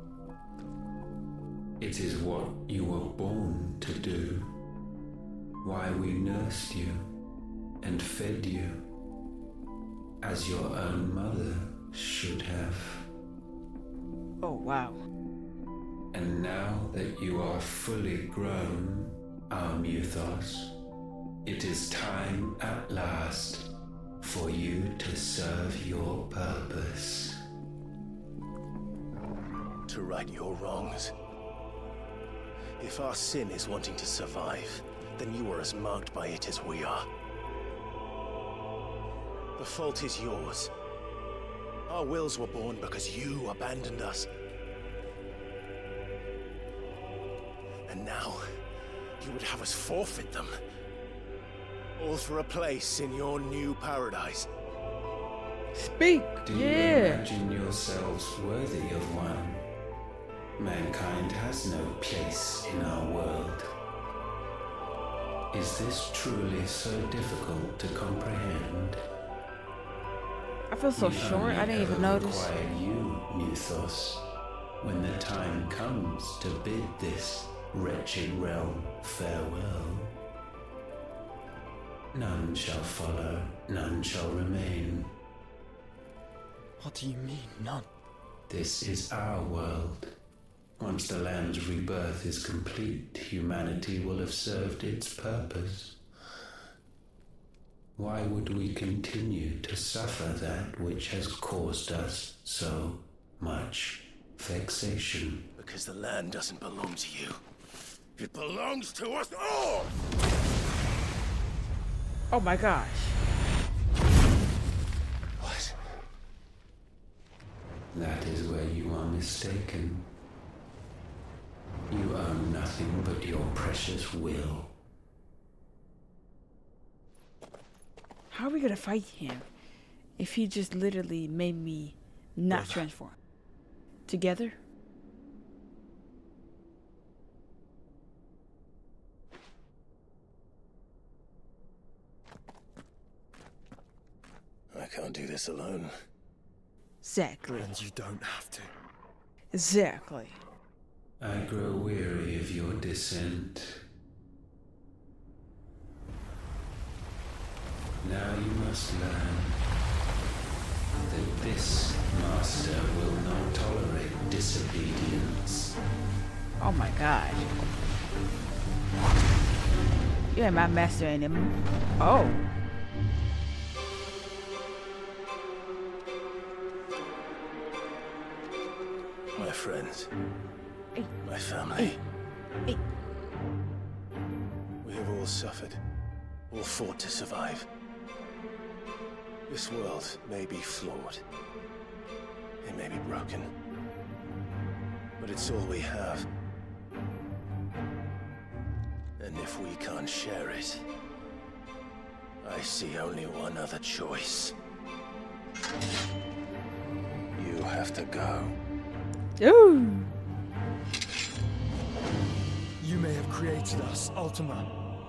It is what you were born to do, why we nursed you and fed you, as your own mother should have. Oh, wow. And now that you are fully grown, our Mythos, it is time at last for you to serve your purpose. To right your wrongs. If our sin is wanting to survive, then you are as marked by it as we are. The fault is yours. Our wills were born because you abandoned us. And now, you would have us forfeit them. All for a place in your new paradise. Speak! Do you imagine yourselves worthy of one? Mankind has no place in our world. Is this truly so difficult to comprehend? I feel so short, I didn't even notice. Require you, Mythos, when the time comes to bid this wretched realm farewell. None shall follow, none shall remain. What do you mean, none? This is our world. Once the land's rebirth is complete, humanity will have served its purpose. Why would we continue to suffer that which has caused us so much vexation? Because the land doesn't belong to you. It belongs to us all! Oh my gosh. What? That is where you are mistaken. You own nothing but your precious will. How are we gonna fight him if he just literally made me not transform? Together? I can't do this alone. Exactly. And you don't have to. Exactly. I grow weary of your dissent. Now you must learn that this master will not tolerate disobedience. Oh my god. You ain't my master anymore. Oh. My friends. Hey. My family. Hey. We have all suffered. All fought to survive. This world may be flawed. It may be broken. But it's all we have. And if we can't share it, I see only one other choice. You have to go. Ooh. You may have created us, Ultima.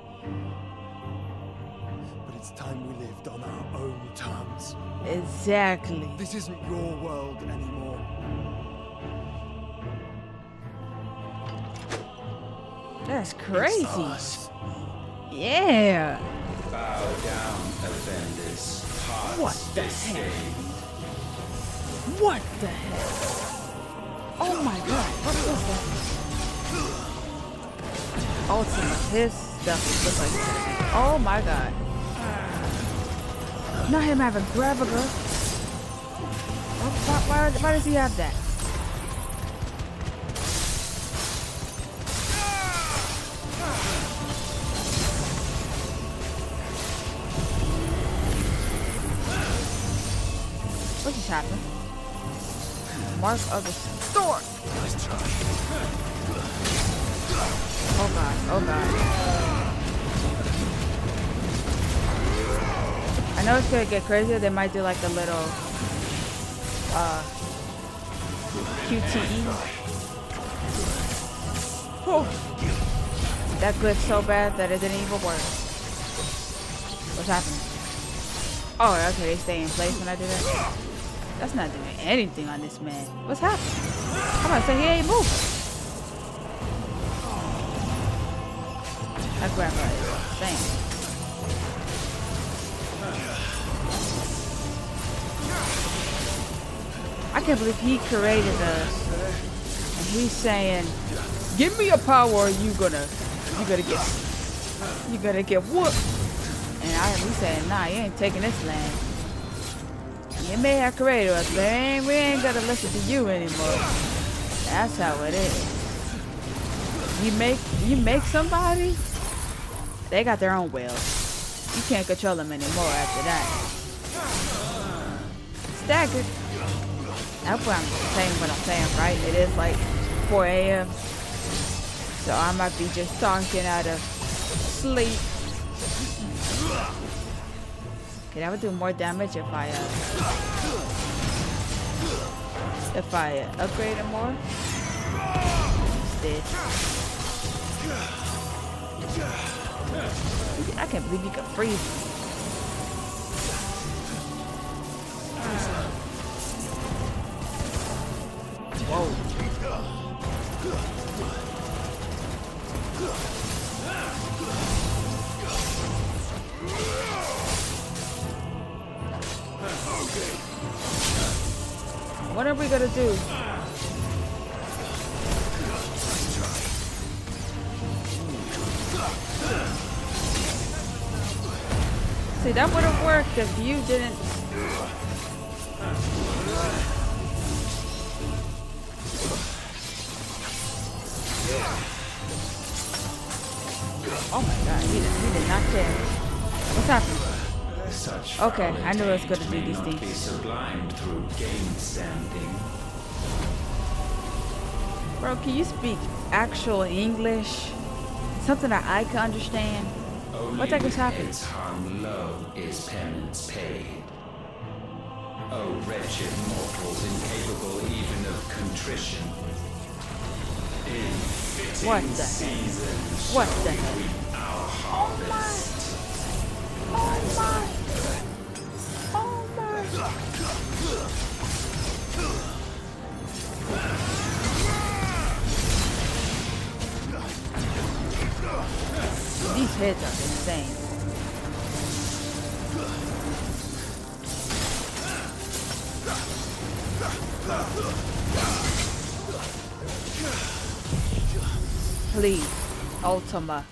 But it's time we lived on our own terms. Exactly. This isn't your world anymore. That's crazy. It's ours. Yeah. Bow down, offenders. Hearts What the heck? disdained. What the heck? Oh my god, what is that? Ultima, his stuff looks like that. Oh my god. Not him having Gravaga. Why does he have that? What just happened? Mark of the storm. Nice try. Oh god, oh god. I know it's gonna get crazier. They might do like a little QTE. Oh. That glitched so bad that it didn't even work. What's happening? Oh, okay, they stay in place when I do that. That's not doing anything on this man. What's happening? I'm about to say he ain't moving. That grandpa is insane. I can't believe he created us, and he's saying, "Give me a power, or you gonna get whooped." And he's saying, "Nah, you ain't taking this land. You may have created us, but we ain't gotta listen to you anymore." That's how it is. You make somebody, they got their own will. You can't control them anymore after that. Staggered. That's why I'm saying what I'm saying, right? It is like 4 a.m. So I might be just talking out of sleep. Okay, that would do more damage if I upgrade it more. Instead. I can't believe you can freeze me. Whoa. What are we gonna do? See, that would have worked if you didn't. Oh my god, he did not care. What's happening? Okay, I knew I was gonna do these things. Be sublimed through game standing. Bro, can you speak actual English? Something that I can understand? What the heck is happening? Its hung low is penance paid. Oh, wretched mortals, incapable even of contrition. What the heck? What the heck? Oh my! Oh my! Oh my! These hits are insane. Please, Ultima.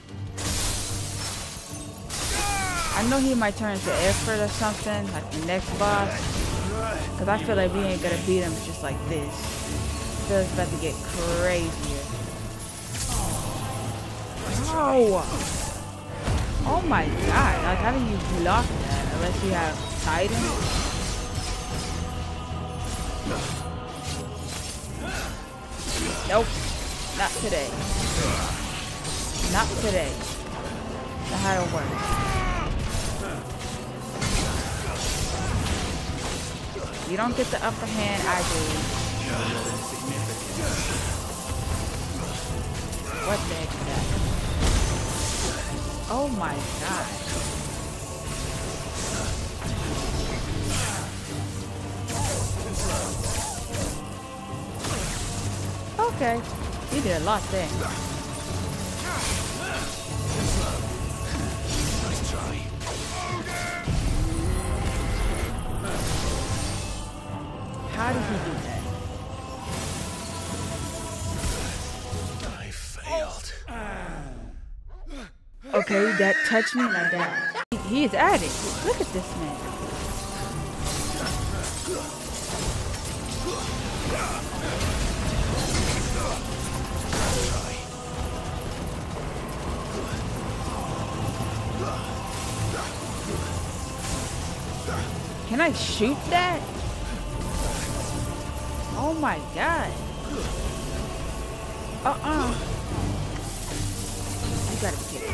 I know he might turn into effort or something, like the next boss. Cause I feel like we ain't gonna beat him just like this. I feel it's about to get crazier. Oh! Oh my god, like how do you block that unless you have Titan? Nope. Not today. Not today. That's how it works. You don't get the upper hand, I do. What the heck is that? Oh my god. Okay. You did a lot there. Nice try. How did he do that? I failed. Okay, that touched me like that. He is at it. Look at this man. Can I shoot that? Oh my god. You gotta be kidding me.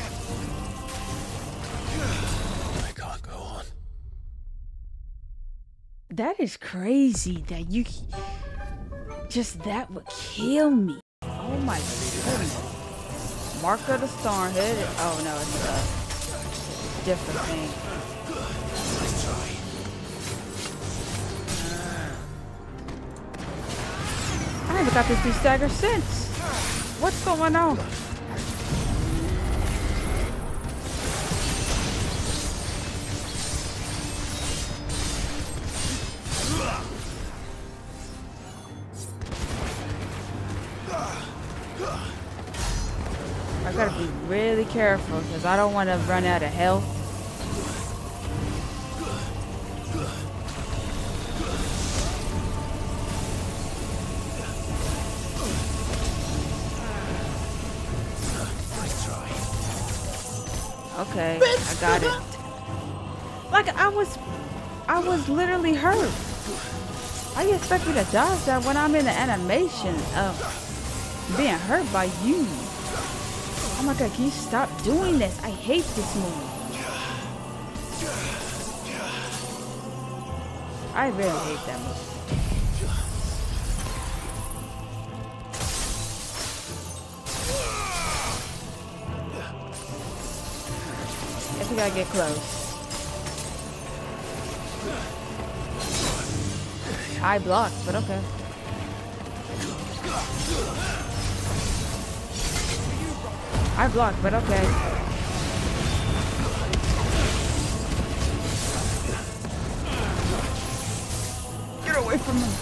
I can't go on. That is crazy that you just that would kill me. Oh my goodness. Mark of the Storm hit it. Oh no, it's a different thing. I haven't got this de-stagger since. What's going on? I gotta be really careful because I don't want to run out of health. Okay, I got it. Like I was literally hurt. How you expect me to dodge that when I'm in the animation of being hurt by you? Oh my god, can you stop doing this? I hate this move. I really hate that move. I think I get close. I blocked, but okay. I blocked, but okay. Get away from me.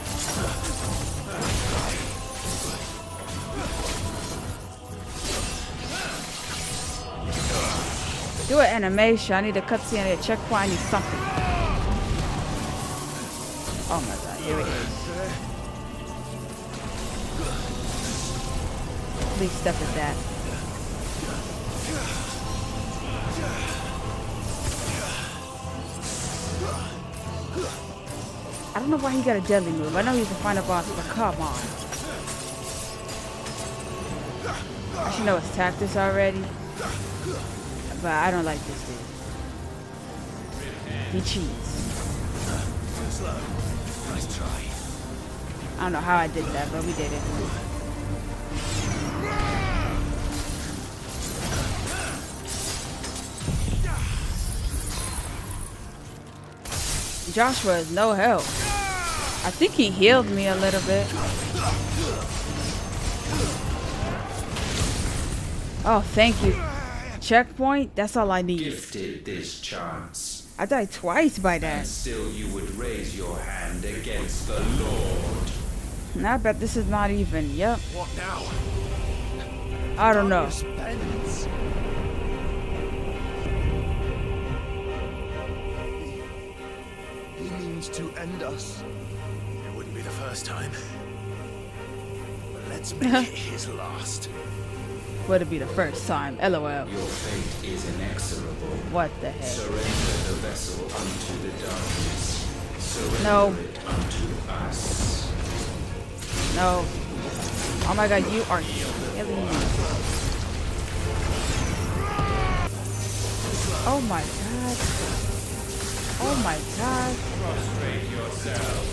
Do an animation. I need a cutscene, I need a checkpoint, I need something. Oh my god, here it is. Please step at that. I don't know why he got a deadly move. I know he's the final boss, but come on. I should know his tactics already. But I don't like this dude. He cheats. Nice try. I don't know how I did that, but we did it. Joshua has no help. I think he healed me a little bit. Oh, thank you. Checkpoint? That's all I need. Gifted this chance. I died twice by that. And still you would raise your hand against the Lord. And I bet this is not even. Yep. What now? I don't know. Penance. He means to end us. It wouldn't be the first time. But let's make it his last. Would it be the first time? LOL. Your fate is inexorable. What the heck? Surrender the vessel unto the darkness. Surrender No. it unto us. No. Oh my god, you are killing me. Oh my god. Oh my god. Prostrate yourself.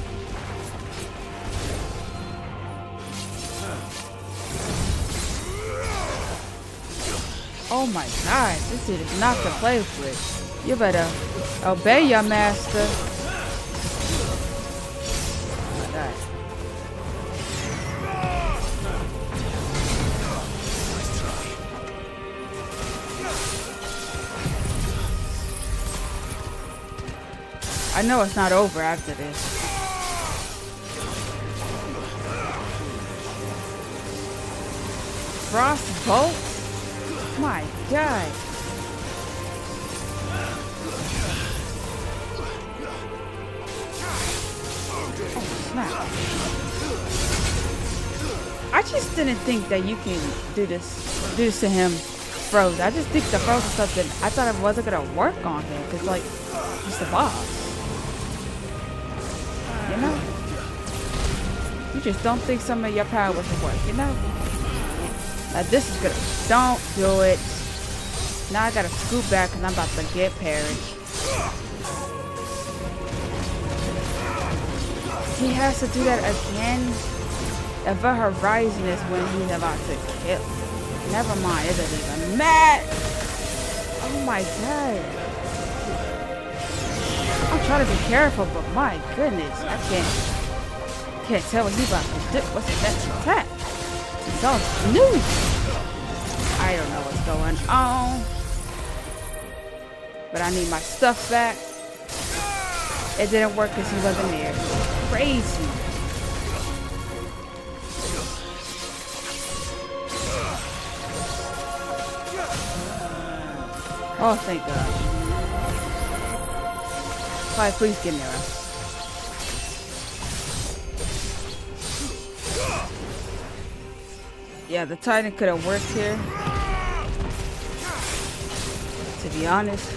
Oh my god. This dude is not to play with. You better obey your master. Oh my god. I know it's not over after this. Frostbolt? My god. Oh, snap. I just didn't think that you can do this to him froze. I just think the frozen stuff that I thought it wasn't gonna work on him because like he's the boss. You know? You just don't think some of your powers will work, you know? This is good. Don't do it. Now I gotta scoot back because I'm about to get perished. He has to do that again. Event Horizon is when he's about to kill. Never mind, it doesn't even matter. Oh my god. try to be careful, but my goodness, I can't tell what he's about to do. What's the next attack? It's all new. I don't know what's going on. But I need my stuff back. It didn't work because he wasn't there. Crazy. Oh, thank God. Clyde, please get me around. Yeah, the Titan could have worked here. To be honest.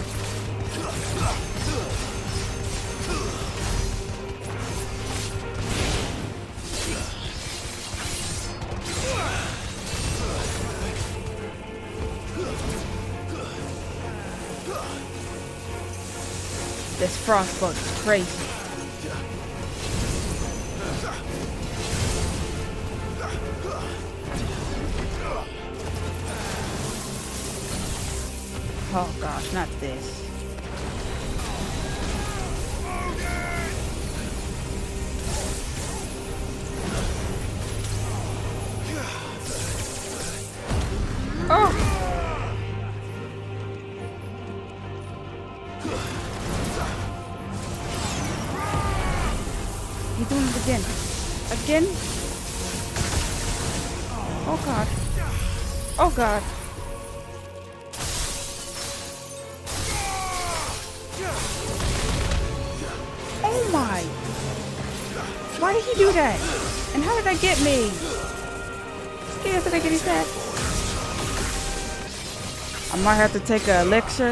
This frostbolt is crazy. Oh gosh, not this. Oh! He's doing it again. Again? Oh God. Oh God. Oh my! Why did he do that? And how did that get me? Scared that I get his head. I might have to take an elixir.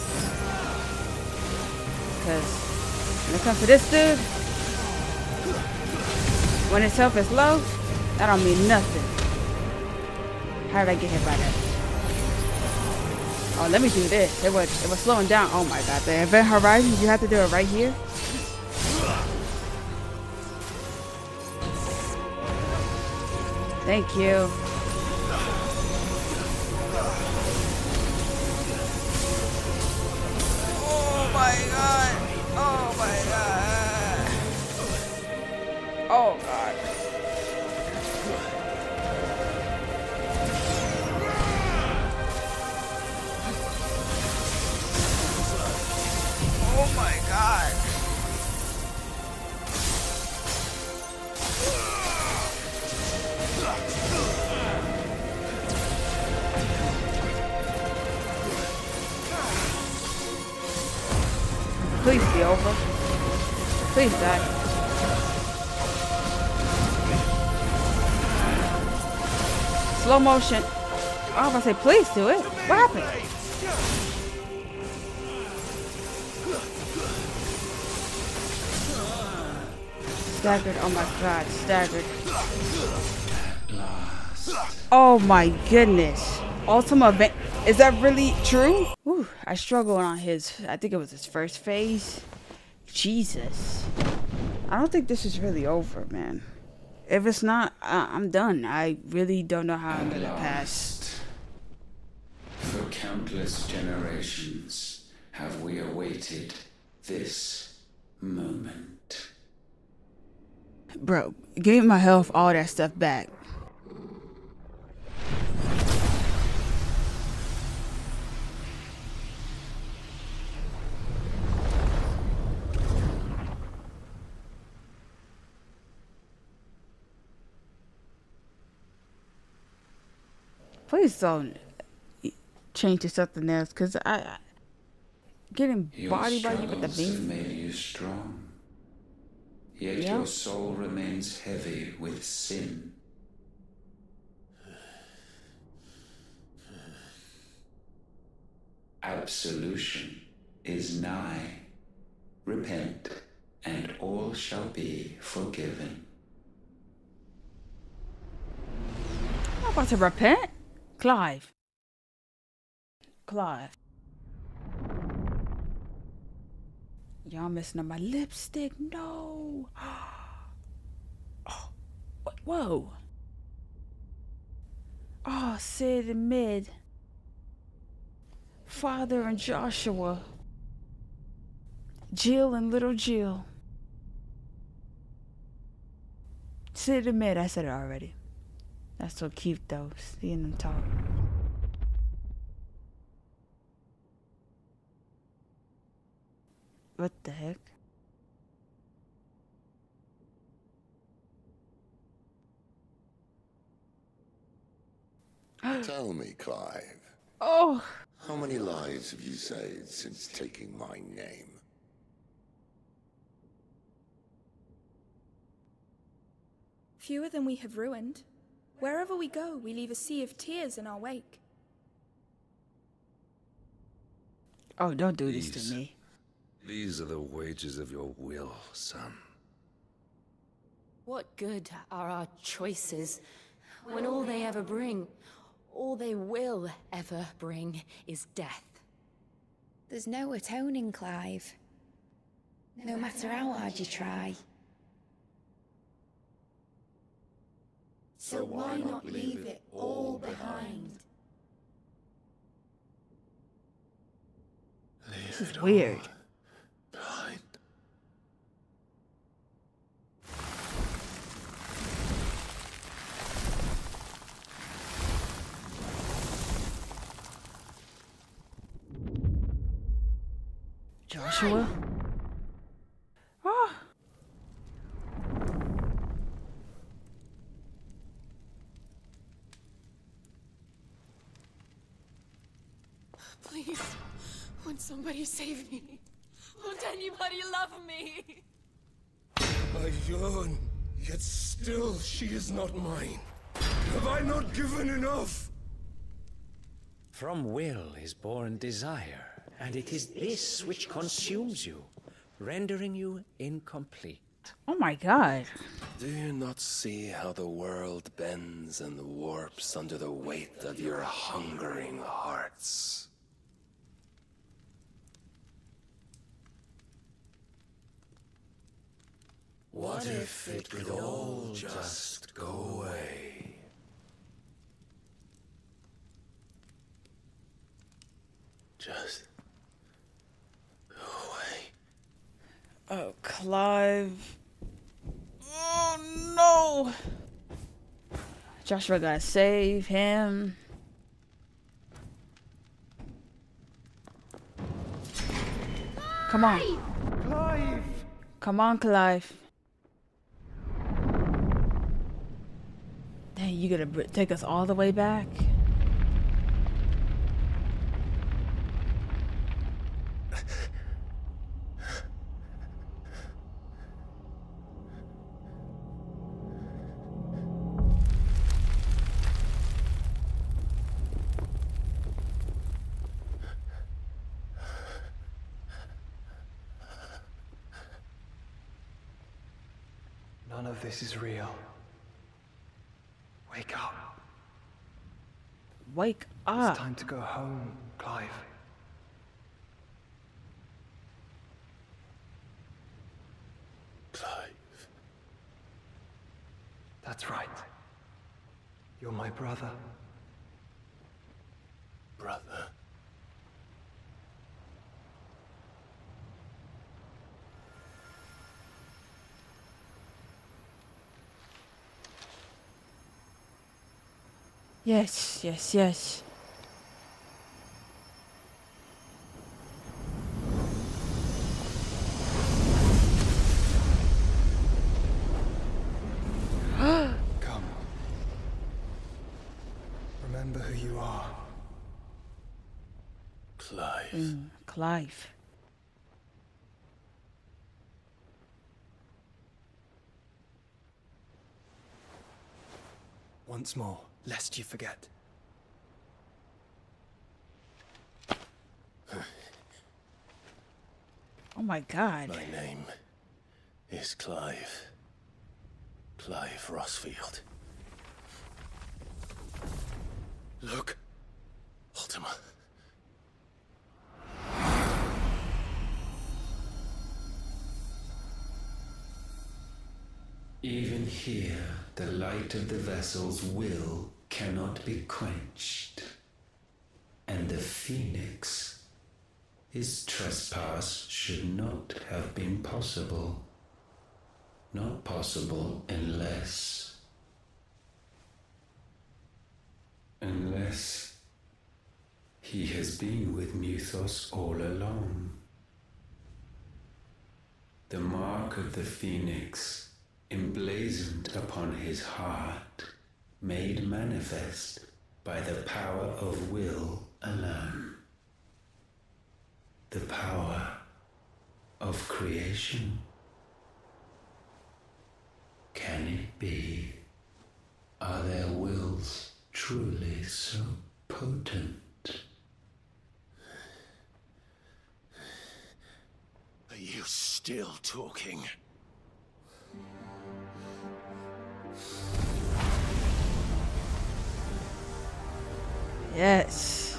Because when it comes to this dude, when his health is low, that don't mean nothing. How did I get hit by that? Oh, let me do this. It was slowing down. Oh my God, the Event Horizon, you have to do it right here. Thank you. Oh my God. Oh my God. Oh God. Oh my God. Please be over. Please die. Slow motion. Oh, I was about to say, please do it. What happened? Staggered. Oh my God. Staggered. Oh my goodness. Ultima event. Is that really true? Whew, I struggled on his, I think it was his first phase. Jesus. I don't think this is really over, man. If it's not, I'm done. I really don't know how I'm gonna pass. For countless generations have we awaited this moment. Bro, give me my health, all that stuff back. Please don't change to something else, because I getting bodied by you with the beam. Have made you strong, yet your soul remains heavy with sin. Absolution is nigh. Repent, and all shall be forgiven. I'm about to repent? Clive. Y'all messing up my lipstick. No. Oh, whoa. Oh, Sid and Mid. Father and Joshua. Jill and little Jill. Sit in mid, I said it already. That's so cute though, seeing them talk. What the heck? Tell me, Clive. Oh! How many lives have you saved since taking my name? Fewer than we have ruined. Wherever we go, we leave a sea of tears in our wake. Oh, don't do this to me. These are the wages of your will, son. What good are our choices when all they ever bring, all they will ever bring, is death? There's no atoning, Clive. No matter how hard you try. So why not leave it all behind? This is weird. Behind. Joshua? Ah! Please, won't somebody save me? Won't anybody love me? I yearn, yet still she is not mine. Have I not given enough? From will is born desire, and it is this which consumes you, rendering you incomplete. Oh my god. Do you not see how the world bends and warps under the weight of your hungering hearts? What if it could all just go away? Just go away. Oh, Clive. Oh no! Joshua gotta save him. Come on. Clive! Come on, Clive. Dang, you gotta take us all the way back? None of this is real. Wake up. Wake up. It's time to go home, Clive. Clive. That's right. You're my brother. Brother. Yes, yes, yes. Come. Remember who you are. Clive. Clive. Once more, lest you forget. Oh my god. My name is Clive. Clive Rossfield. Look, Ultima. Even here, the light of the vessel's will cannot be quenched, and the Phoenix His trespass should not have been possible. Not possible unless he has been with Mythos all along. The mark of the Phoenix, emblazoned upon his heart, made manifest by the power of will alone. The power of creation. Can it be? Are their wills truly so potent? Are you still talking? Yes.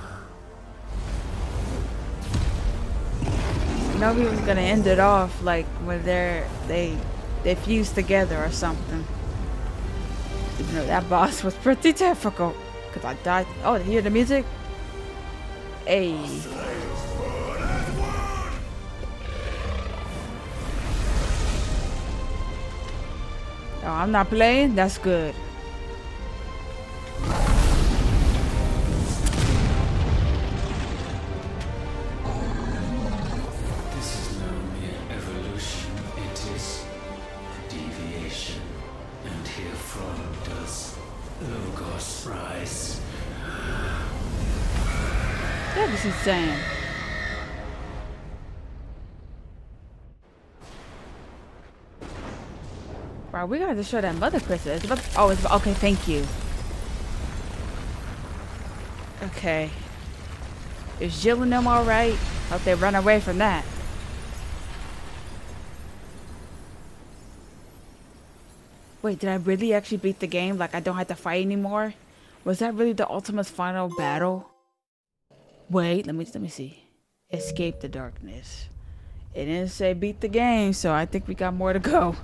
I know he was gonna end it off like when they fuse together or something. Even though that boss was pretty difficult. Cause I died. Oh, did you hear the music? Hey. Oh, I'm not playing? That's good. This is no mere evolution, it is deviation. And herefrom does Logos rise. That was insane. Wow, we gotta destroy that mother crystal. Oh, it's okay. Thank you. Okay. Is Jill and them all right? Hope they run away from that. Wait, did I really actually beat the game? Like I don't have to fight anymore? Was that really the Ultima's final battle? Wait, let me see. Escape the darkness. It didn't say beat the game, so I think we got more to go.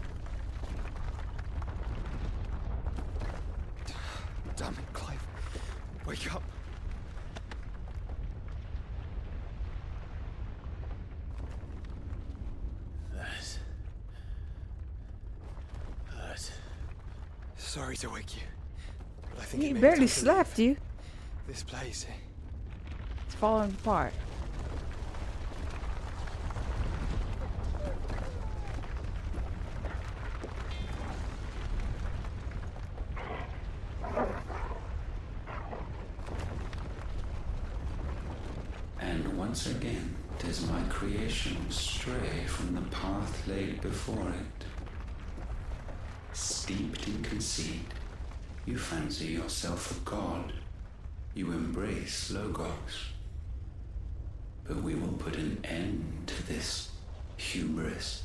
Damn it, Clive. Wake up. That. Sorry to wake you, but I think He it may be barely time to slapped leave. you. This place. It's falling apart. And once again does my creation stray from the path laid before it. Steeped in conceit, you fancy yourself a god. You embrace Logos. But we will put an end to this hubris.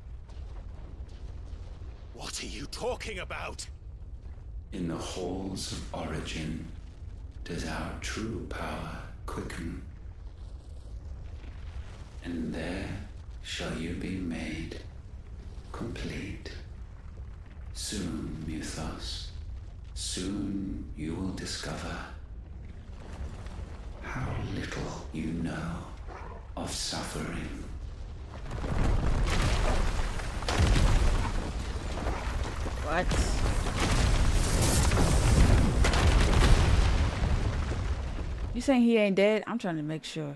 What are you talking about? In the halls of origin does our true power quicken. And there shall you be made complete. Soon, Mythos, soon you will discover how little you know of suffering. What? You saying he ain't dead? I'm trying to make sure.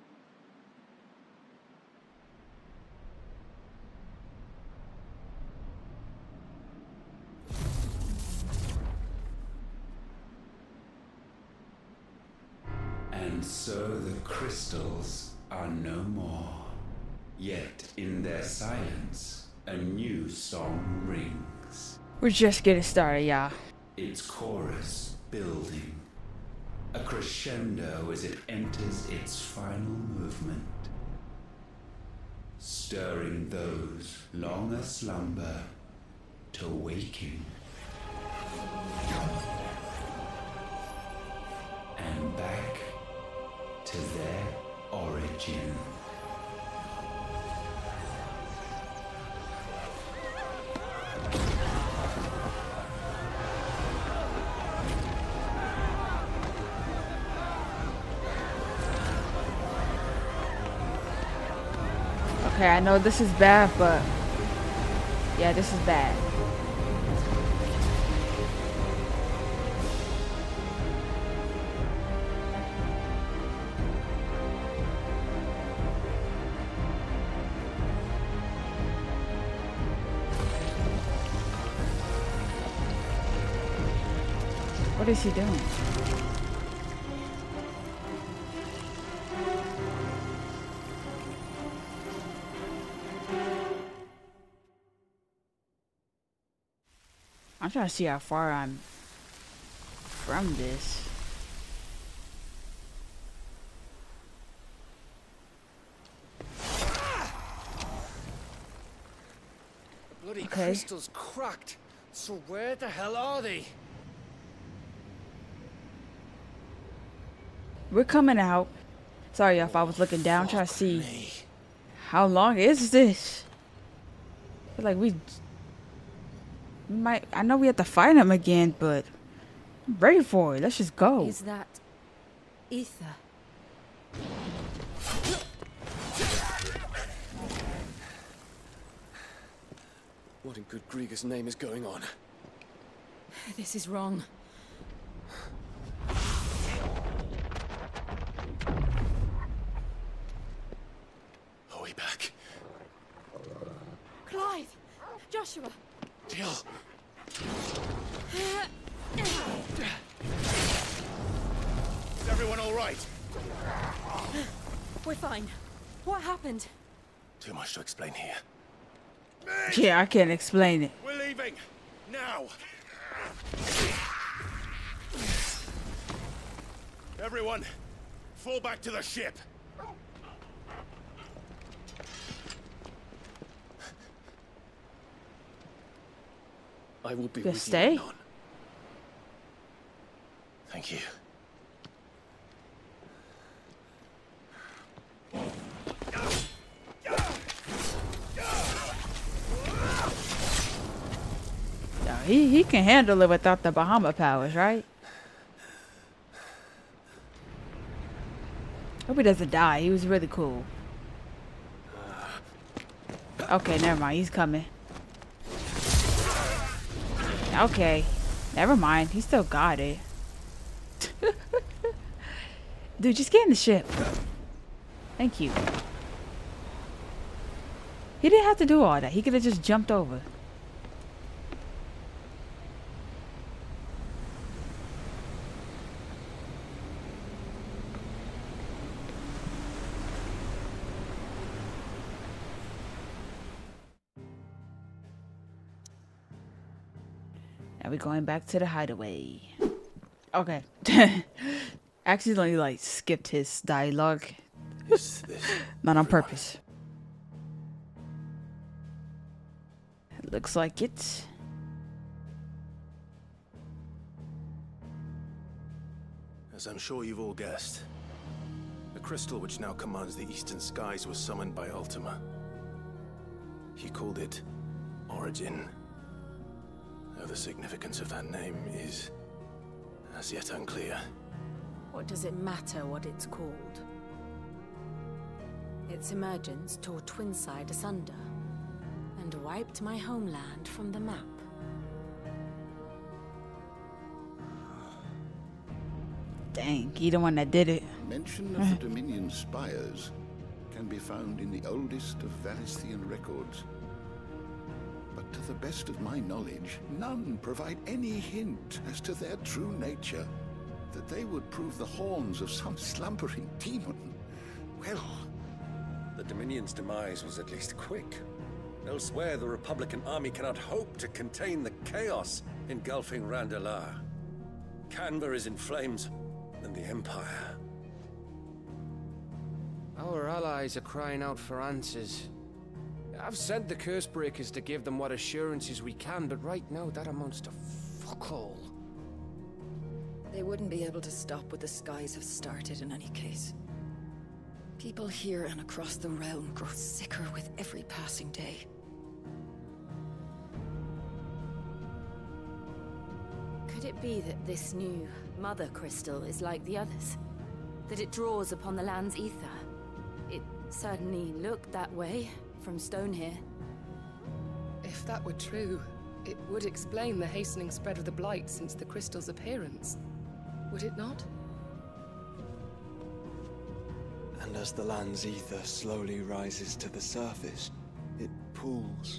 And so the crystals are no more. Yet in their silence, a new song rings. We're just getting started, y'all. Its chorus building. A crescendo as it enters its final movement. Stirring those long aslumber to waking. And back to their origin. Okay, I know this is bad, but yeah, this is bad. What is he doing? I'm trying to see how far I'm from this. The bloody crystal's cracked. So where the hell are they? We're coming out. Sorry if I was looking down trying to see how long is this. I feel like we might. I know we have to fight him again, but I'm ready for it. Let's just go. Is that Ether? What in good Grieger's name is going on? This is wrong. Are we back? Clive! Joshua! Jill! Is everyone all right? We're fine. What happened? Too much to explain here. Yeah, I can't explain it. We're leaving! Now! Everyone, fall back to the ship! I will be You with stay? you, Anon. Thank you. No, he can handle it without the Bahama powers, right? Hope he doesn't die. He was really cool. Okay, never mind. He's coming. Okay. Never mind. He still got it. Dude, just get in the ship. Thank you. He didn't have to do all that. He could have just jumped over. Now we're going back to the hideaway. Okay. Accidentally like skipped his dialogue. Not on purpose. Looks like it. As I'm sure you've all guessed, the crystal which now commands the eastern skies was summoned by Ultima. He called it Origin. Though the significance of that name is as yet unclear. What does it matter what it's called? Its emergence tore Twinside asunder and wiped my homeland from the map. Dang, he the one that did it. Mention of the Dominion spires can be found in the oldest of Valisthian records. But to the best of my knowledge, none provide any hint as to their true nature. That they would prove the horns of some slumbering demon. Well, the Dominion's demise was at least quick. Elsewhere, the Republican army cannot hope to contain the chaos engulfing Randalar. Canva is in flames, and the Empire. Our allies are crying out for answers. I've sent the Cursebreakers to give them what assurances we can, but right now that amounts to fuck all. They wouldn't be able to stop what the skies have started in any case. People here and across the realm grow sicker with every passing day. Could it be that this new Mother Crystal is like the others? That it draws upon the land's ether? It Certainly looked that way from stone here. If that were true, it would explain the hastening spread of the Blight since the crystal's appearance. Would it not? And as the land's ether slowly rises to the surface, it pools,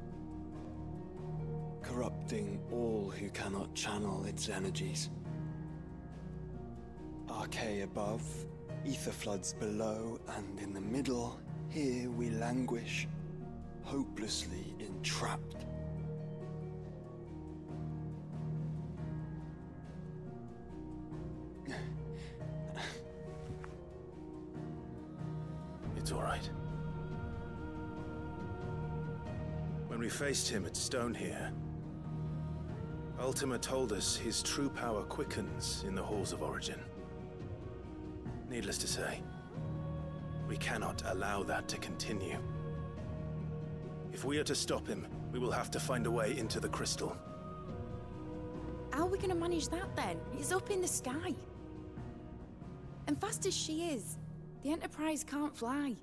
corrupting all who cannot channel its energies. Archay above, ether floods below, and in the middle, here we languish, hopelessly entrapped. It's all right. When we faced him at Stone here, Ultima told us his true power quickens in the Halls of Origin. Needless to say, we cannot allow that to continue. If we are to stop him, we will have to find a way into the crystal. How are we gonna manage that then? It's up in the sky. And fast as she is, the Enterprise can't fly.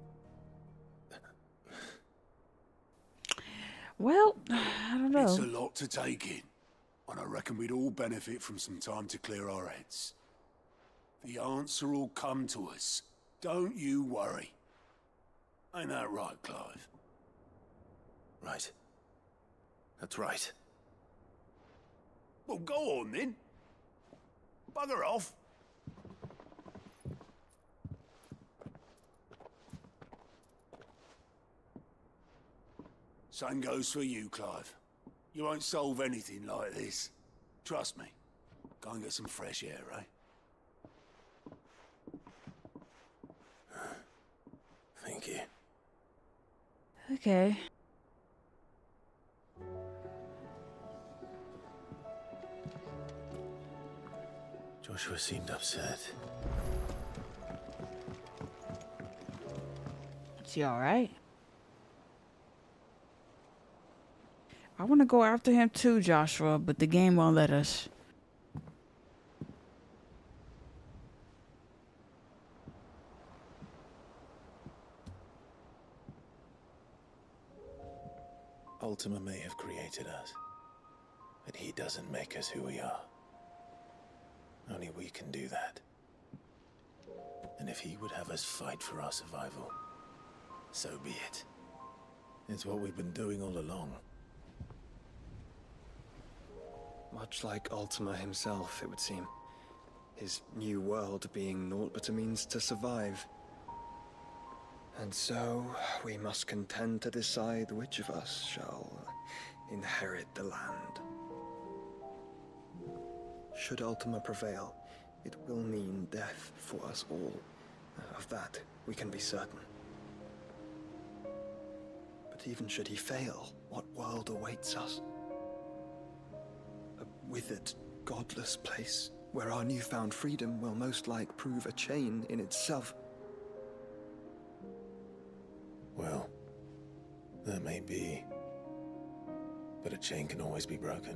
Well, I don't know. It's a lot to take in, and I reckon we'd all benefit from some time to clear our heads. The answer will come to us. Don't you worry. Ain't that right, Clive? Right. That's right. Well, go on then. Bugger off. Same goes for you, Clive. You won't solve anything like this. Trust me. Go and get some fresh air, eh? Thank you. Okay. Joshua seemed upset. Is he alright? I want to go after him too, Joshua, but the game won't let us. Ultima may have created us, but he doesn't make us who we are. Only we can do that. And if he would have us fight for our survival, so be it. It's what we've been doing all along. Much like Ultima himself, it would seem. His new world being naught but a means to survive. And so, we must contend to decide which of us shall inherit the land. Should Ultima prevail, it will mean death for us all. Of that, we can be certain. But even should he fail, what world awaits us? A withered, godless place where our newfound freedom will most like prove a chain in itself. Well, that may be. But a chain can always be broken.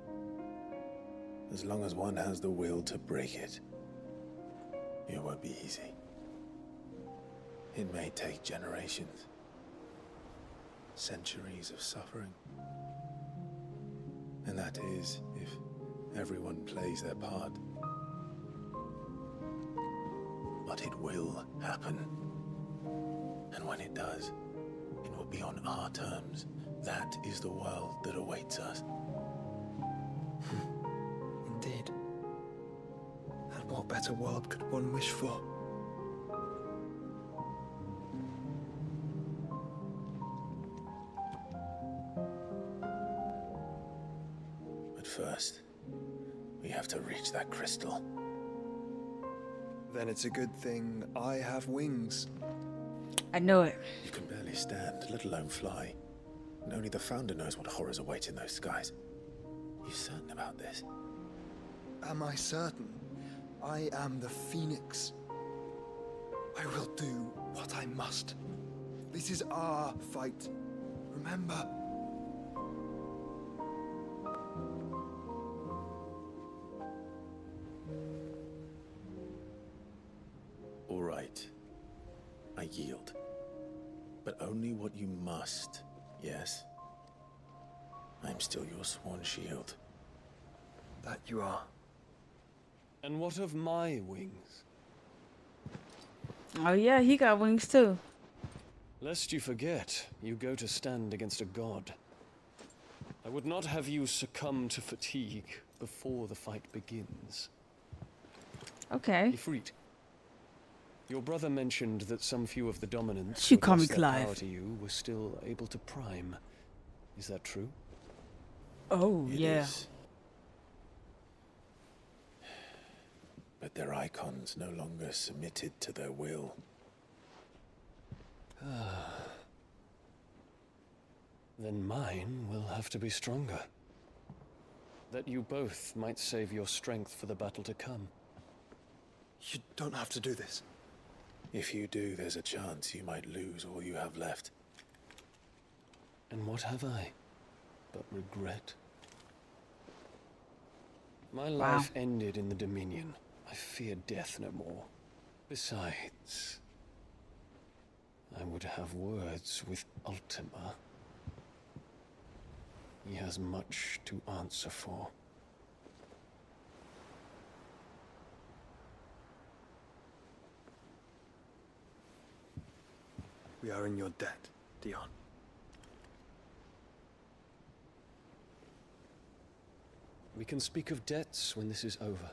As long as one has the will to break it. It won't be easy. It may take generations. Centuries of suffering. And that is if everyone plays their part. But it will happen. And when it does, it will be on our terms. That is the world that awaits us. Indeed. And what better world could one wish for? But first, we have to reach that crystal. Then it's a good thing I have wings. I know it. You can barely stand, let alone fly. And only the Founder knows what horrors await in those skies. You certain about this? Am I certain? I am the Phoenix. I will do what I must. This is our fight. Remember? All right. I yield. But only what you must, yes? I'm still your sworn shield. That you are. And what of my wings? Oh yeah, he got wings too. Lest you forget, you go to stand against a god. I would not have you succumb to fatigue before the fight begins. Okay. Ifrit, your brother mentioned that some few of the dominants You who call me lost their Clive. power to you were still able to prime. Is that true? Oh, It yeah. is. But their icons no longer submitted to their will. Then mine will have to be stronger. That you both might save your strength for the battle to come. You don't have to do this. If you do, there's a chance you might lose all you have left. And what have I but regret? My life ended in the Dominion. I fear death no more. Besides, I would have words with Ultima. He has much to answer for. We are in your debt, Dion. We can speak of debts when this is over.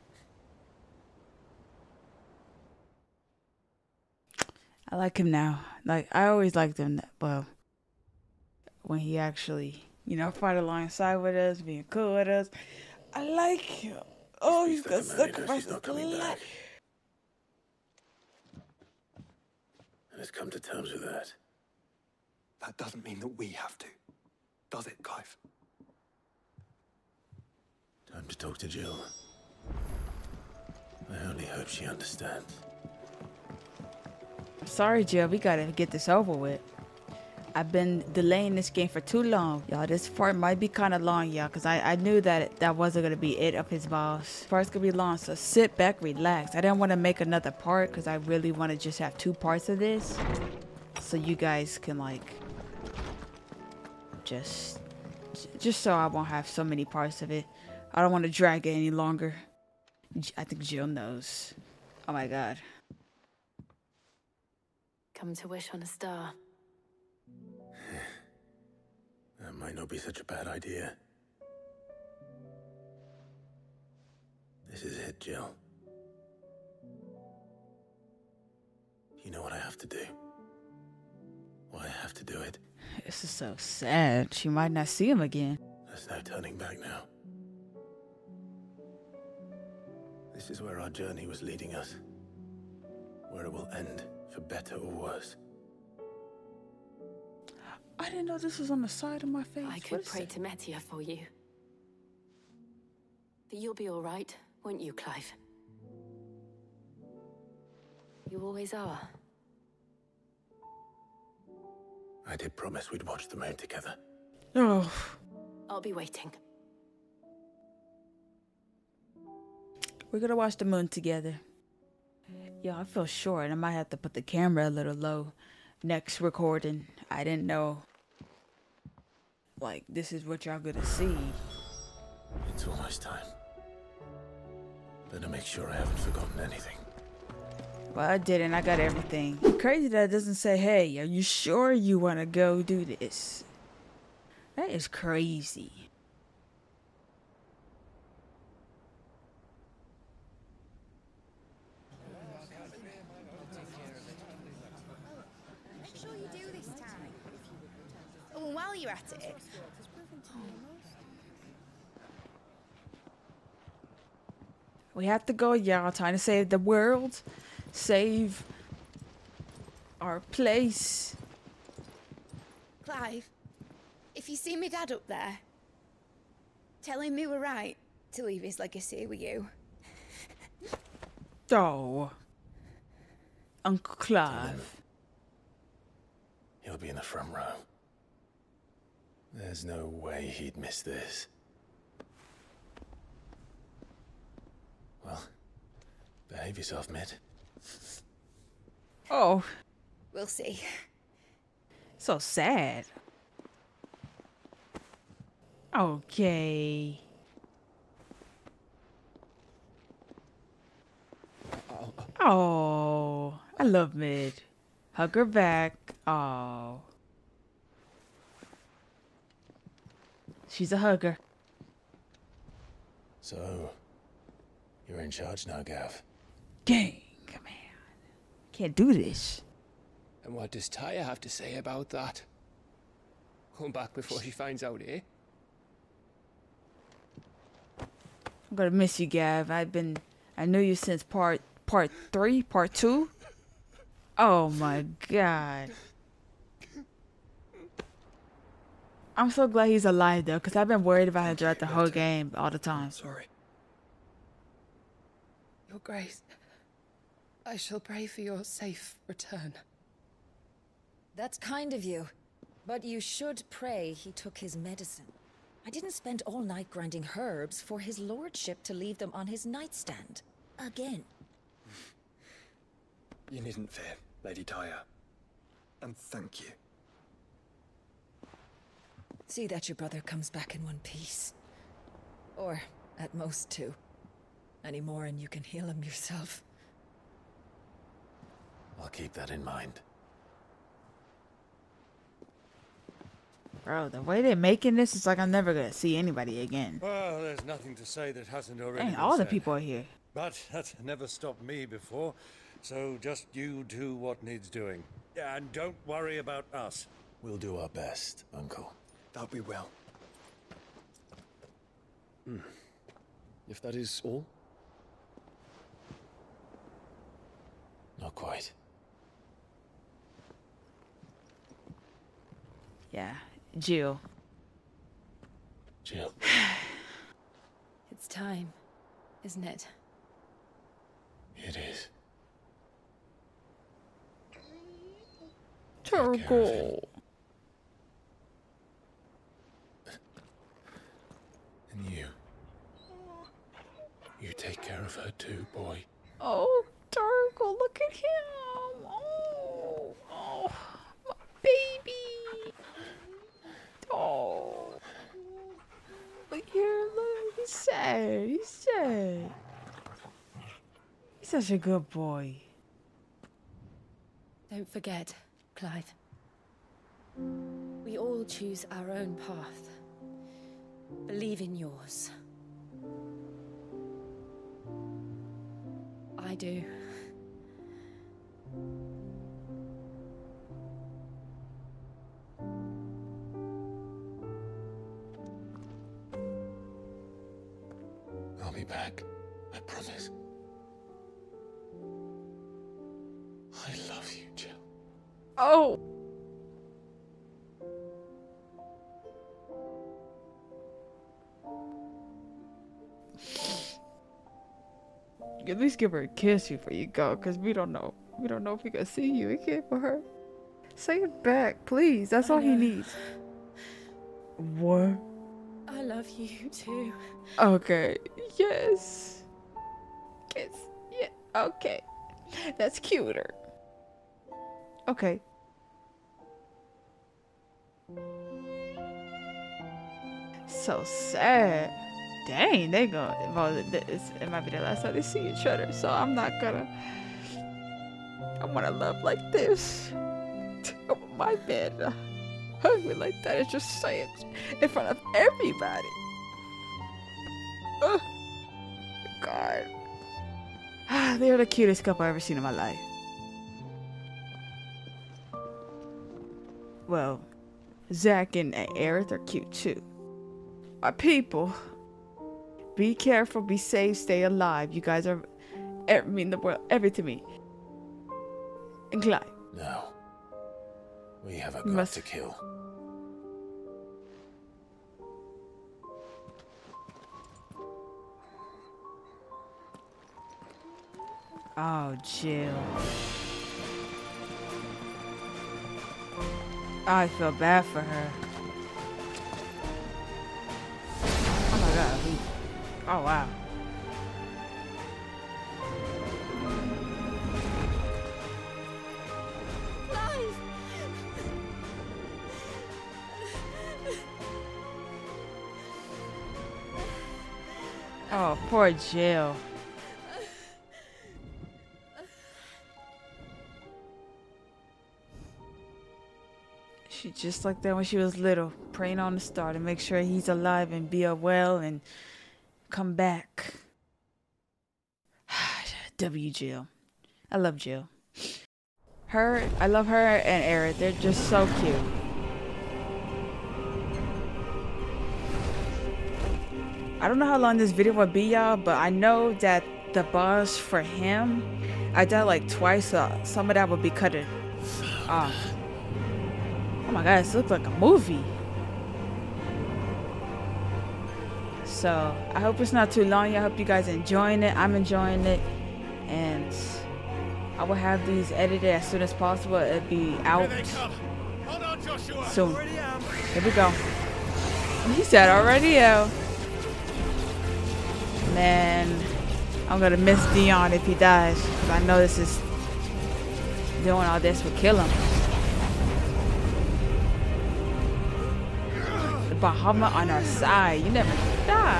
I like him now. Like, I always liked him, well, when he actually, you know, fought alongside with us, being cool with us. I like him. Oh, he's got sacrifice his life. And has come to terms with that. That doesn't mean that we have to, does it, Clive? Time to talk to Jill. I only hope she understands. Sorry, Jill, we gotta get this over with. I've been delaying this game for too long. Y'all, this part might be kind of long, y'all, because I knew that that wasn't going to be it of his boss. Part's going to be long, so sit back, relax. I didn't want to make another part because I really want to just have 2 parts of this. So you guys can, like, just so I won't have so many parts of it. I don't want to drag it any longer. I think Jill knows. Oh my god. Come to wish on a star. That might not be such a bad idea. This is it, Jill. You know what I have to do? Why I have to do it? This is so sad. She might not see him again. There's no turning back now. This is where our journey was leading us. Where it will end, for better or worse. I didn't know this was on the side of my face. I could pray to Metia for you. But you'll be all right, won't you, Clive? You always are. I did promise we'd watch the moon together. Oh. I'll be waiting. We're gonna watch the moon together. Yeah, I feel short. I might have to put the camera a little low next recording. I didn't know, like, this is what y'all gonna see. It's almost time. Better make sure I haven't forgotten anything. Well, I didn't. I got everything. Crazy that it doesn't say, hey, are you sure you want to go do this? That is crazy. Make sure you do this time. Oh, and while you're at it... We have to go, y'all. Trying to save the world. Save our place. Clive, if you see me dad up there, tell him we were right to leave his legacy with you. Oh. Uncle Clive. He'll be in the front row. There's no way he'd miss this. Well, behave yourself, Mitt. Oh. We'll see. So sad. Okay. Oh, I love Mid. Hug her back. Oh. She's a hugger. So, you're in charge now, Gav. Gang, man. Can't do this. And what does Tyre have to say about that? Come back before she finds out, eh? I'm gonna miss you, Gav. I knew you since part 3, part 2. Oh my god. I'm so glad he's alive though, because I've been worried about him throughout the whole game all the time. Sorry. Your Grace, I shall pray for your safe return. That's kind of you. But you should pray he took his medicine. I didn't spend all night grinding herbs for his lordship to leave them on his nightstand. Again. You needn't fear, Lady Tyre. And thank you. See that your brother comes back in one piece. Or, at most, 2. Any more and you can heal him yourself. I'll keep that in mind. Bro, the way they're making this, it's like I'm never gonna see anybody again. Well, there's nothing to say that hasn't already Dang, been all the said. people are here. But that's never stopped me before. So just you do what needs doing. And don't worry about us. We'll do our best, Uncle. That we will. If that is all? Not quite. Yeah, Jill. Jill. It's time, isn't it? It is. Turgle. And you. You take care of her too, boy. Oh, Turgle, look at him. Oh, my baby. Oh. Look here, look. He's sad. He's sad. He's such a good boy. Don't forget, Clive. We all choose our own path. Believe in yours. I do. I'll be back. I promise. I love you, Jill. Oh. At least give her a kiss before you go, because we don't know. We don't know if we can see you again for her. Say it back, please. That's all he needs. What? I love you too. Okay. Yes. Kiss. Yeah. Okay. That's cuter. Okay. So sad. Dang, they go. Well, it might be the last time they see each other, so I'm not gonna. I wanna love like this. On my bed, hug me like that. It's just saying in front of everybody. Oh, God. They're the cutest couple I've ever seen in my life. Well, Zach and Aerith are cute too. My people. Be careful, be safe, stay alive. You guys are, the world, everything to me. And Clive. No. We have a god to kill. Oh, Jill. I feel bad for her. Oh my God. Oh wow. Oh, poor Jill. She just like that when she was little, praying on the star to make sure he's alive and be well and come back. W Jill. I love Jill. I love her and Eric. They're just so cute. I don't know how long this video will be, y'all, but I know that the boss for him, I died like twice, so some of that will be cut off. Oh my god, this looks like a movie. So, I hope it's not too long. I hope you guys are enjoying it. I'm enjoying it. And I will have these edited as soon as possible. It'll be out soon. Here we go. He said already out. Man, I'm gonna miss Dion if he dies. Because I know this is doing all this will kill him. The Bahama on our side. You never die.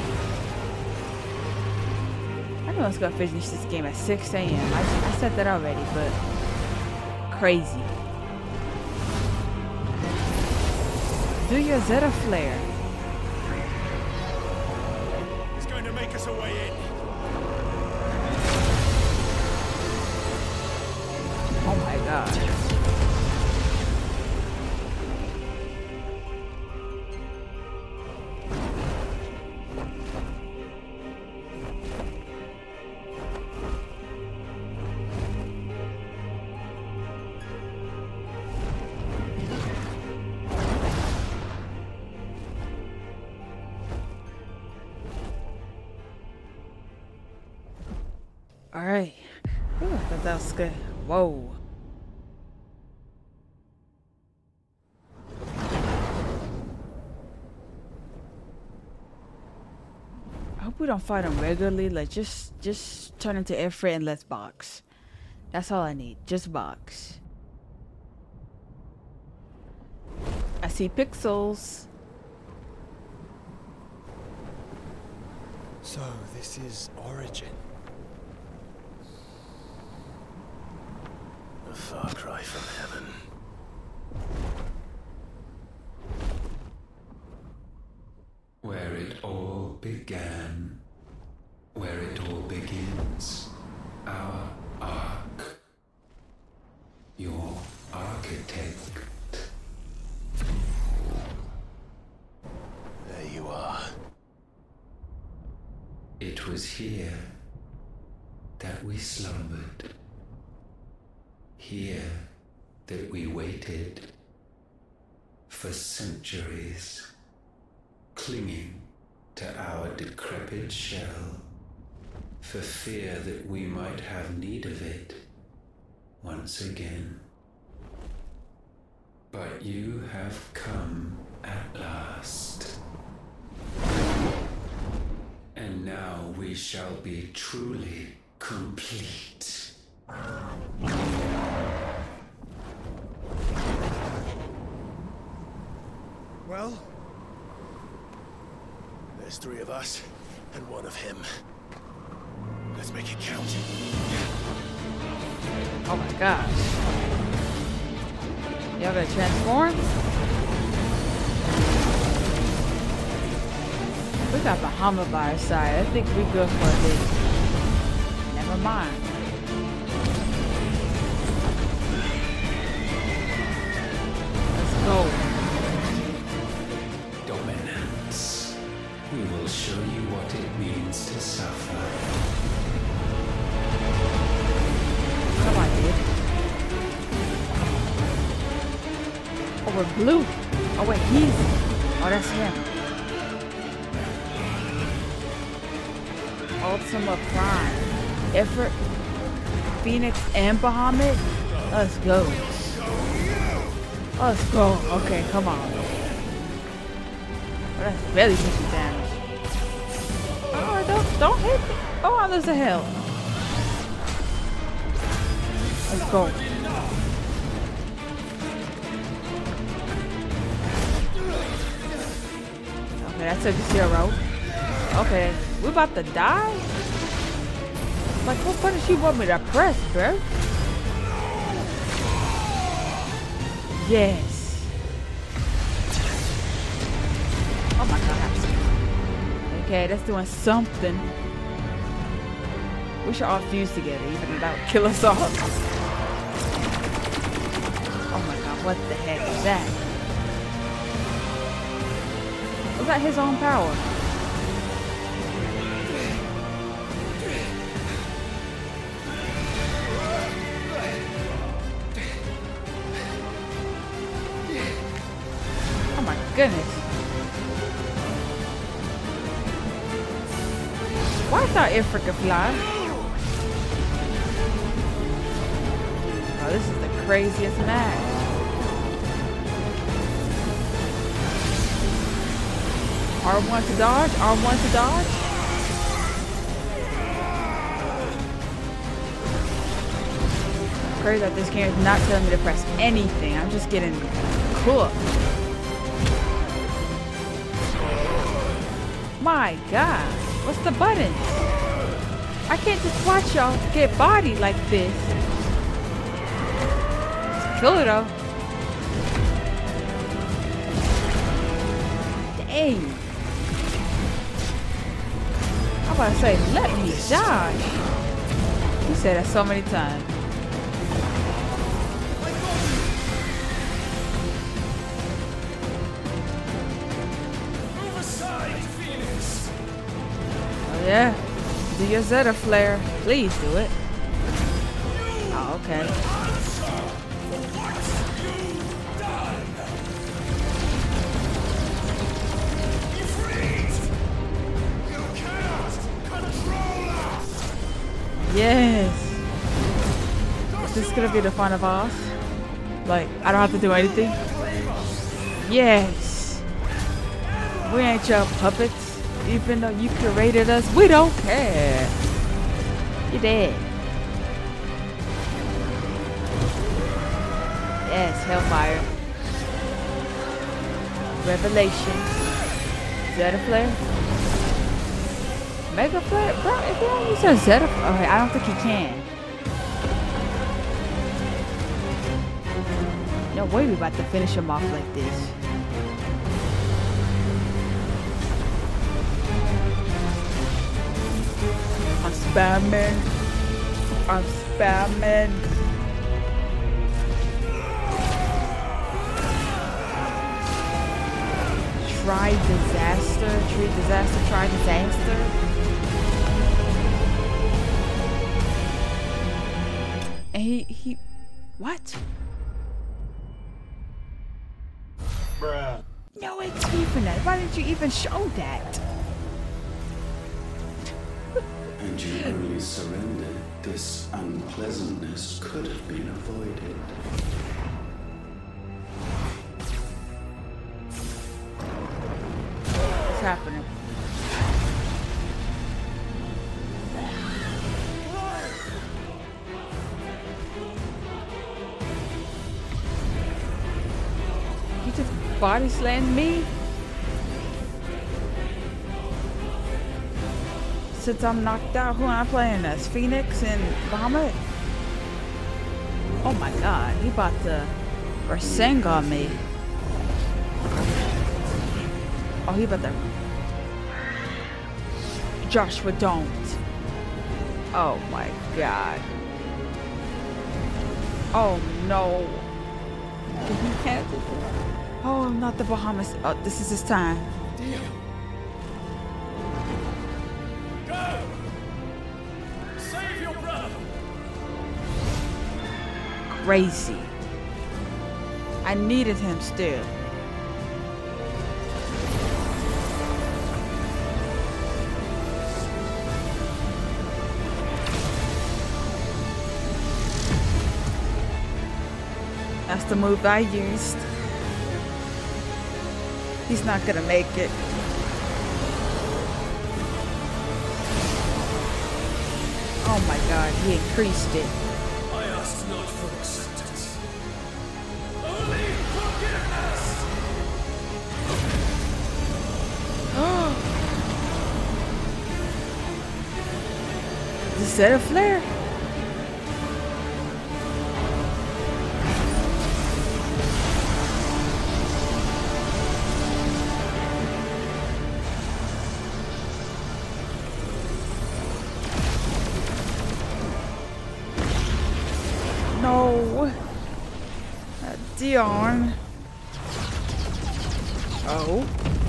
I know it's gonna finish this game at 6 a.m. I said that already, but crazy. Do your Zeta flare. It's going to make us a way in. Oh my god. Alright. I thought that was good. Whoa. I hope we don't fight him regularly. Like, just turn into Ifrit and let's box. That's all I need. Just box. I see pixels. So, this is Origin. A far cry from heaven. Where it all began, where it all begins, our ark, your architect. There you are. It was here that we slumbered. Here that we waited for centuries, clinging to our decrepit shell, for fear that we might have need of it once again. But you have come at last. And now we shall be truly complete. Well, there's 3 of us and 1 of him. Let's make it count. Oh my gosh. Y'all gonna transform? We got Bahama by our side. I think we're good for this. Never mind. Let's go. Dominance. We will show you what it means to suffer. Come on, dude. Oh, we're blue. Oh, wait, he's... Oh, that's him. Ultima Prime. Ifrit, Phoenix, and Bahamut? Let's go. Let's go. Okay, come on. Oh, that's barely taking damage. Oh, don't hit me. Oh, there's a hill. Let's go. Okay, that took 0. Okay. We about to die? Like, what button she want me to press, bro? Yes. Oh my god. Okay, that's doing something. We should all fuse together, even if that would kill us all. Oh my god, what the heck is that? Was that his own power? Oh my goodness. Why is that Ifrit could fly? Oh, this is the craziest match. R1 to dodge, R1 to dodge. Crazy that this game is not telling me to press anything. I'm just getting cooked. My god, what's the button? I can't just watch y'all get bodied like this. It's killer though. Dang. I'm about to say, let me die. You said that so many times. Oh yeah, do your Zeta flare. Please do it. Oh, okay. Yes. This is gonna be the final boss. Like, I don't have to do anything. Yes. We ain't your puppets. Even though you created us, we don't care. You're dead. Yes, Hellfire. Revelation. Zeta Flare. Mega Flare? Bro, if you don't use a Zeta... Okay, I don't think he can. No way we about to finish him off like this. I'm spamming. I'm spamming. Try disaster. Try disaster. Try disaster. And he what? Bruh. No XP for that. Why didn't you even show that? And you only surrendered. This unpleasantness could have been avoided. What's happening? You just body slammed me? Since I'm knocked out, who am I playing as? Phoenix and Bahamut? Oh my god, he about to Rasengan on me. Oh, he about to... Joshua, don't. Oh my god. Oh no. He can't do that. Oh, not the Bahamas. Oh, this is his time. Deal. Go! Save your brother! Crazy. I needed him still. That's the move I used. He's not gonna make it. Oh my god, he increased it. I asked not for acceptance. Only forgiveness! set a flare? No. Dion. Oh.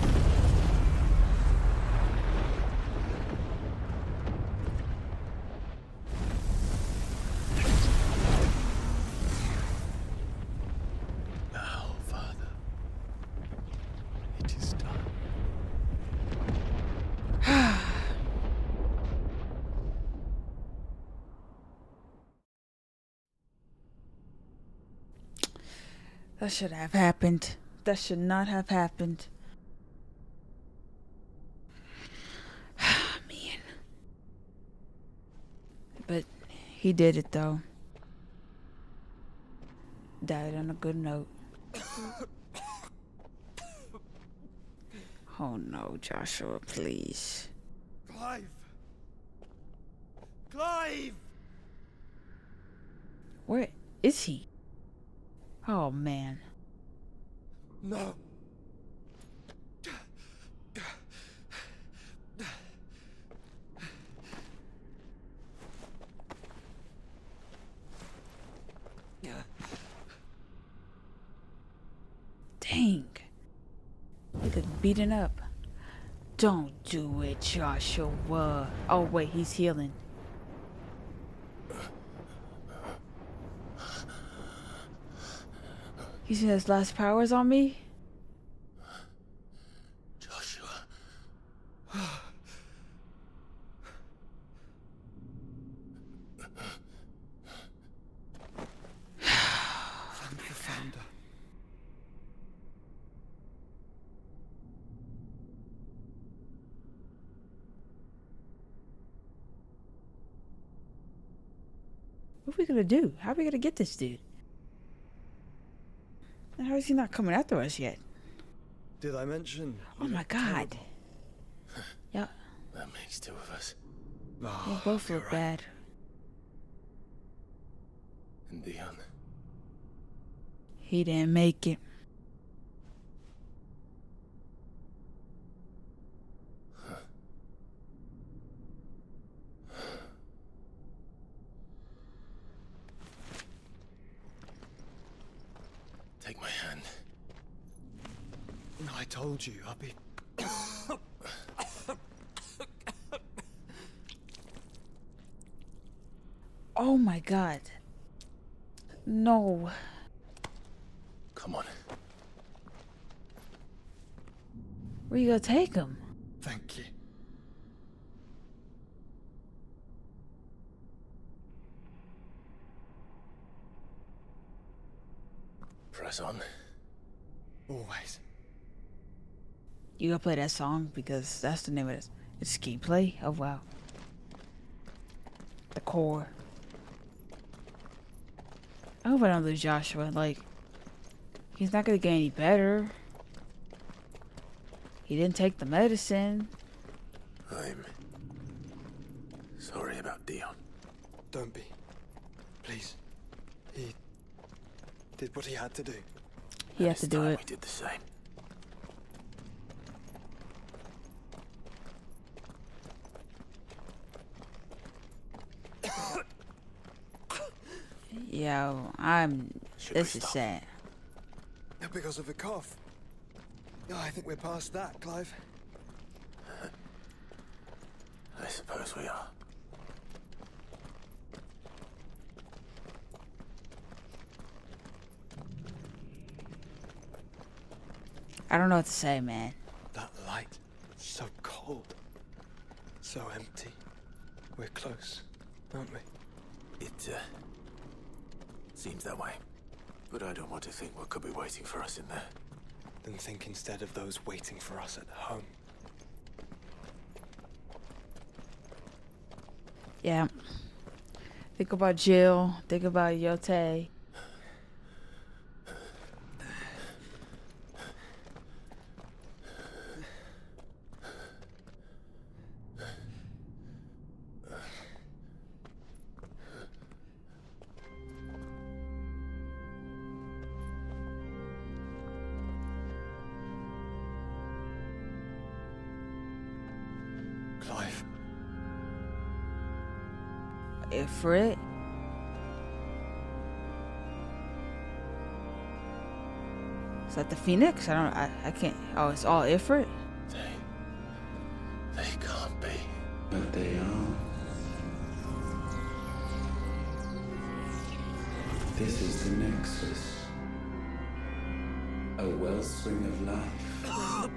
Now, Father, it is done. That should have happened. That should not have happened. Man. But he did it though. Died on a good note. Oh no, Joshua, please. Clive! Clive! Where is he? Oh man. No. Dang. He look beaten up. Don't do it, Joshua. Oh wait, he's healing. Using his last powers on me? Joshua. Thank the Founder. What are we gonna do? How are we gonna get this dude? And how is he not coming after us yet? Did I mention? Oh my god. Yeah. That makes two of us. We both look bad. And Dion. He didn't make it. Take my hand. I told you I'll be... Oh my god. No. Come on. Where you gonna take him? Thank you. Press on. Always. You gonna play that song because that's the name of it. It's gameplay? Oh wow. The core. I hope I don't lose Joshua. Like, he's not gonna get any better. He didn't take the medicine. I'm sorry about Dion. Don't be. Please. He did what he had to do. He had to do it. We did the same. Yeah, this is sad. Because of the cough. Oh, I think we're past that, Clive. I suppose we are. I don't know what to say, man. That light, so cold. So empty. We're close, aren't we? It, seems that way. But I don't want to think what could be waiting for us in there. Then think instead of those waiting for us at home. Yeah. Think about Jill. Think about Yote. Clive. Ifrit? Is that the Phoenix? I can't. Oh, it's all Ifrit? They can't be. But they are. This is the Nexus. A wellspring of life.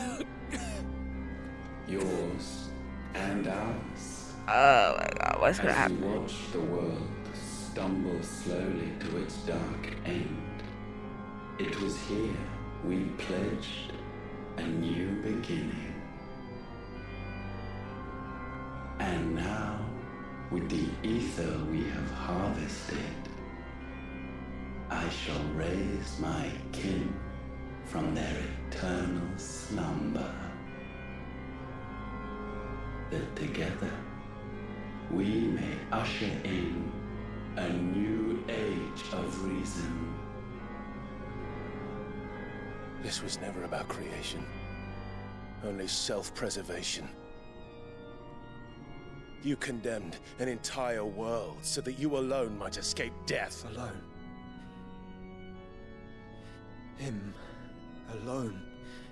Yours and ours. Oh my god, what's gonna happen? As we watch the world stumble slowly to its dark end, it was here we pledged a new beginning. And now, with the ether we have harvested, I shall raise my kin from their eternal slumber. That together we may usher in a new age of reason. This was never about creation. Only self-preservation. You condemned an entire world so that you alone might escape death. Alone. Him. Alone.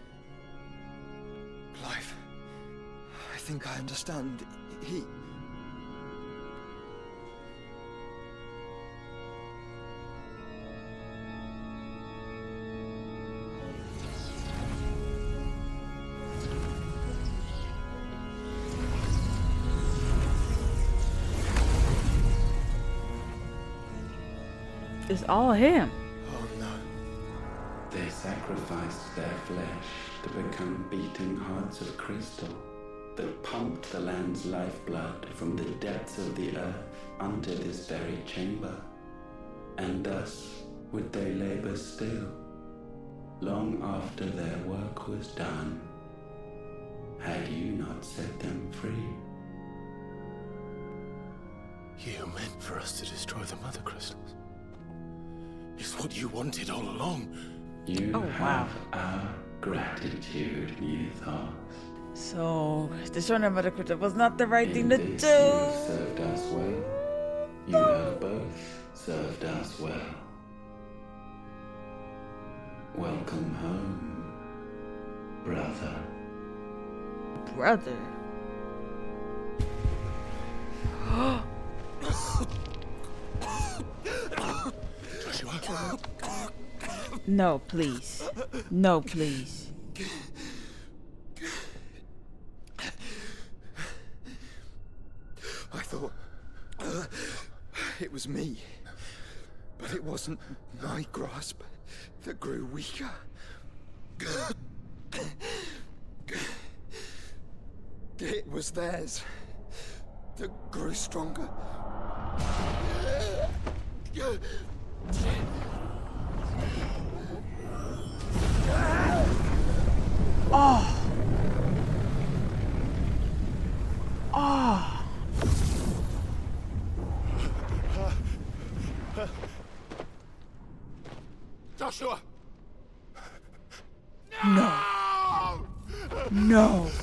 Clive. I think I understand. He... It's all him. Oh no. They sacrificed their flesh to become beating hearts of crystal that pumped the land's lifeblood from the depths of the earth unto this very chamber. And thus would they labor still, long after their work was done, had you not set them free. You meant for us to destroy the Mother Crystals. It's what you wanted all along. You have our gratitude, Mythos. So, destroying the Mother Crystal was not the right thing to do. You served us well. You have both served us well. Welcome home, brother. Brother? No, please. No, please. I thought it was me, but it wasn't my grasp that grew weaker. It was theirs that grew stronger. Oh. Oh. Joshua! No. No.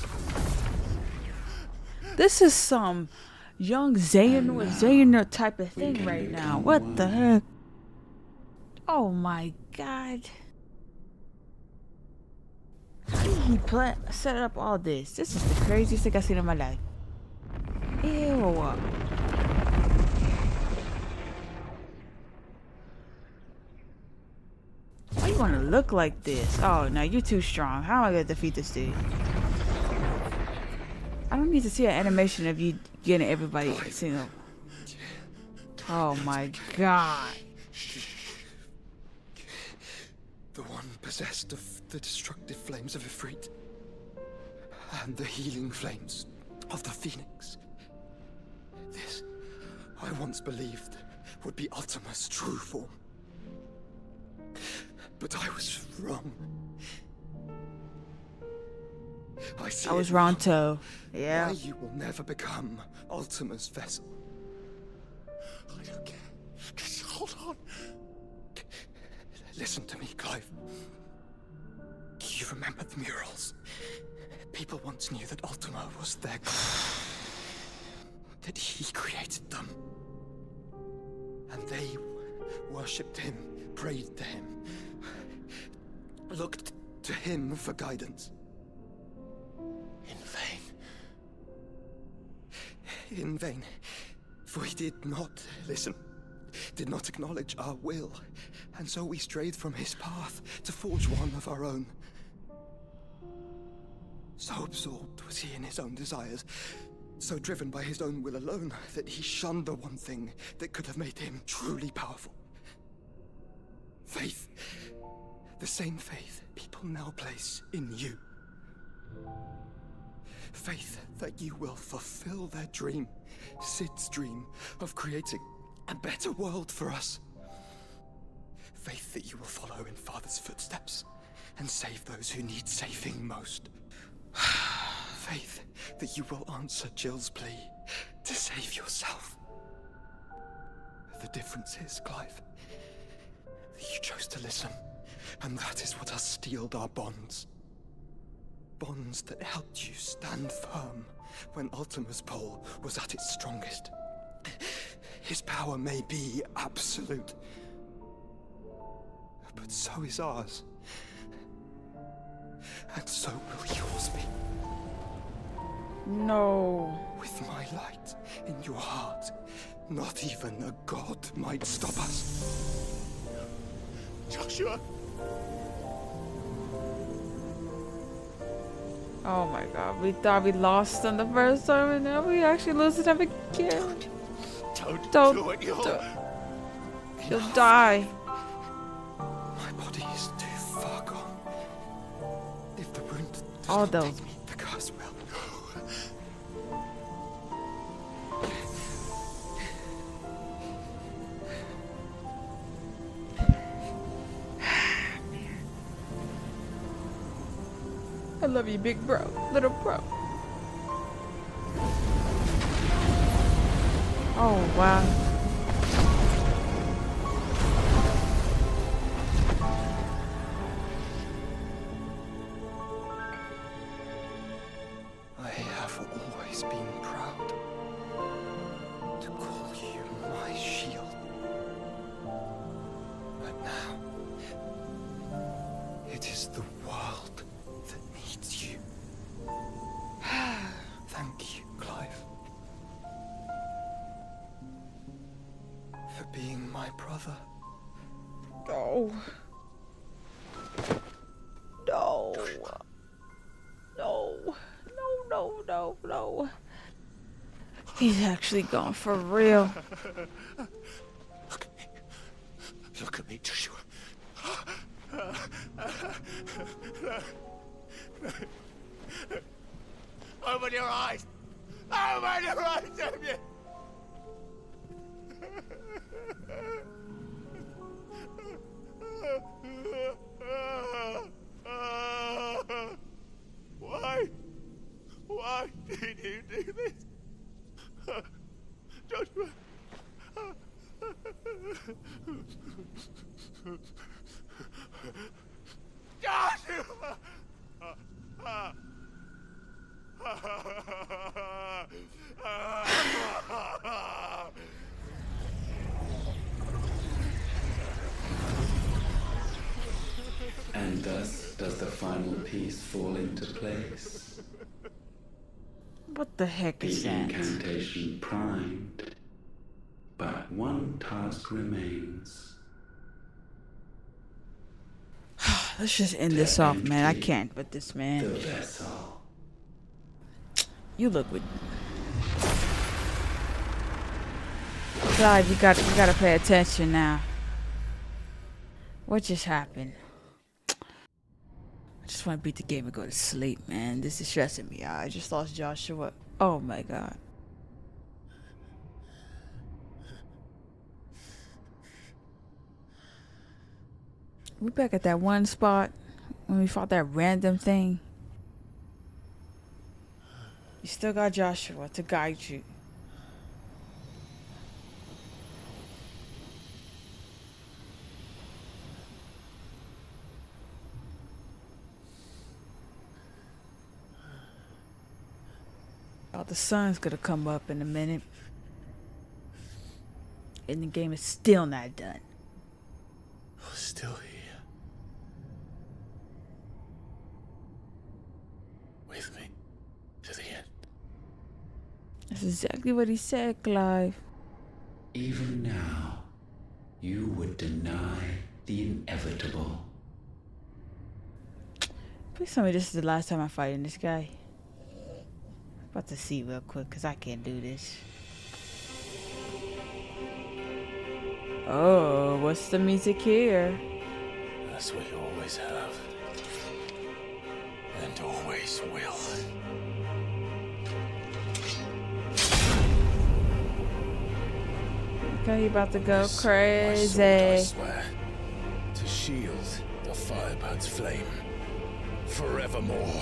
This is some young Xehanort type of thing right now. What the heck? Oh my god. How did he set up all this? This is the craziest thing I've seen in my life. Ew. Why you wanna look like this? Oh, no, you're too strong. How am I gonna defeat this dude? I don't need to see an animation of you getting everybody single. Oh my god. The one possessed of the destructive flames of Ifrit. And the healing flames of the Phoenix. This, I once believed, would be Ultima's true form. But I was wrong. I was wrong too. Yeah. Why you will never become Ultima's vessel. I don't care. Just hold on. Listen to me, Clive. You remember the murals? People once knew that Ultima was their god, that he created them. And they worshipped him, prayed to him, looked to him for guidance. In vain. In vain. For he did not listen, did not acknowledge our will, and so we strayed from his path to forge one of our own. So absorbed was he in his own desires, so driven by his own will alone, that he shunned the one thing that could have made him truly powerful. Faith. The same faith people now place in you. Faith that you will fulfill their dream, Cid's dream, of creating a better world for us. Faith that you will follow in Father's footsteps and save those who need saving most. Faith that you will answer Jill's plea to save yourself. The difference is, Clive, that you chose to listen, and that is what has steeled our bonds. Bonds that helped you stand firm when Ultima's pull was at its strongest. His power may be absolute, but so is ours. And so will yours be. No. With my light in your heart, not even a god might stop us. Joshua! Oh my god, we thought we lost them the first time and now we actually lose them again. Don't do it, you'll die. My body is too far gone. If the wound does All not those. take me, the curse will. I love you, big bro, little bro. Oh, wow. I have always been proud to call you my shield. But now, it is the world that needs you. Thank you, Clive. For being my brother. No. No. No. No, no, no. He's actually gone for real. Look at me, Joshua. Open your eyes! Open your eyes, Damien! Why? Why did you do this? Joshua! Joshua! And thus does the final piece fall into place. What the heck is The that? incantation primed, but one task remains. Let's just end this off, man. I can't with this, The man. vessel. You look with Clive, you gotta pay attention now. What just happened? I just want to beat the game and go to sleep, man. This is stressing me out. I just lost Joshua. Oh my god. We back at that one spot when we fought that random thing. You still got Joshua to guide you. the sun's gonna come up in a minute. And the game is still not done. Still here. With me. To the end. That's exactly what he said, Clive. Even now, you would deny the inevitable. Please tell me this is the last time I'm fighting this guy. About to see real quick, because I can't do this. Oh, what's the music here? That's what you always have. And always will. Okay, you about to go crazy. I swear, to shield the Firebird's flame forevermore.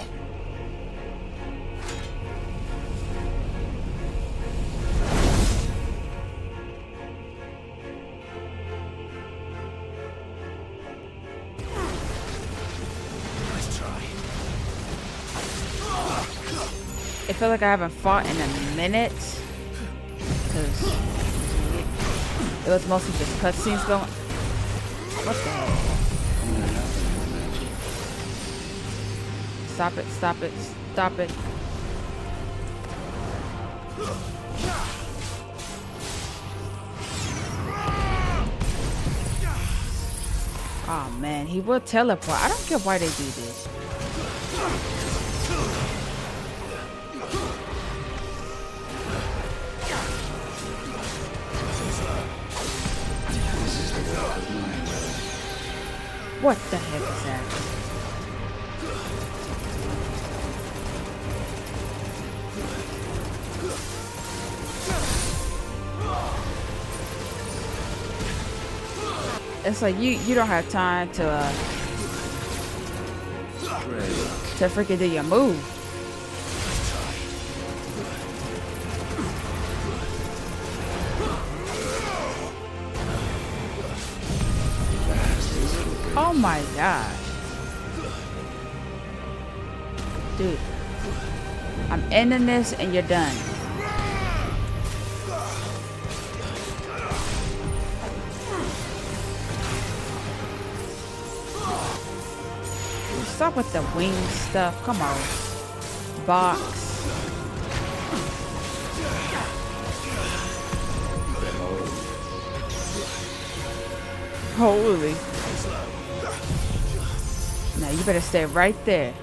I feel like I haven't fought in a minute. Because it was mostly just cutscenes going. What the hell? Stop it, stop it, stop it. Oh man, he will teleport. I don't care why they do this. What the heck is that? It's like you don't have time to freaking do your move. Oh my god. Dude. I'm ending this and you're done. Stop with the wing stuff. Come on. Box. Holy. Now you better stay right there.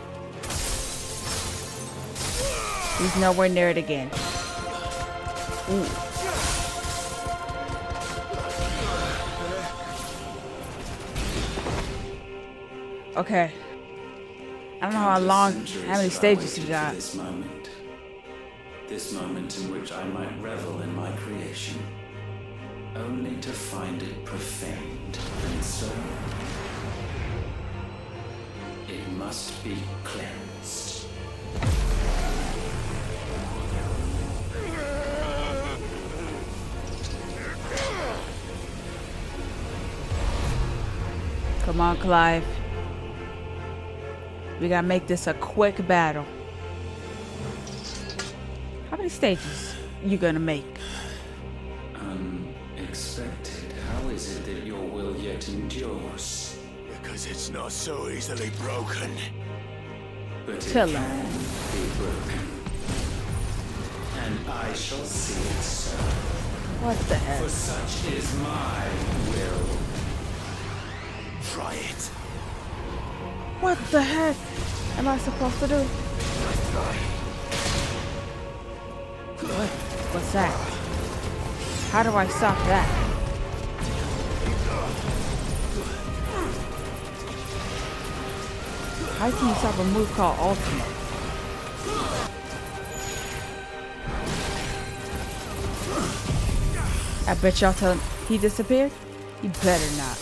He's nowhere near it again. Ooh. Okay. I don't know how long, how many stages you got. This moment in which I might revel in my creation, only to find it profaned, and so it must be cleansed. Come on, Clive. We gotta make this a quick battle. How many stages you gonna make? Unexpected. How is it that your will yet endures? Because it's not so easily broken. But it can be broken. And I shall see it so. What the heck? For such is my will. Try it. What the heck am I supposed to do? What's that? How do I stop that? How can you stop a move called Ultimate? I bet y'all tell him he disappeared? You better not.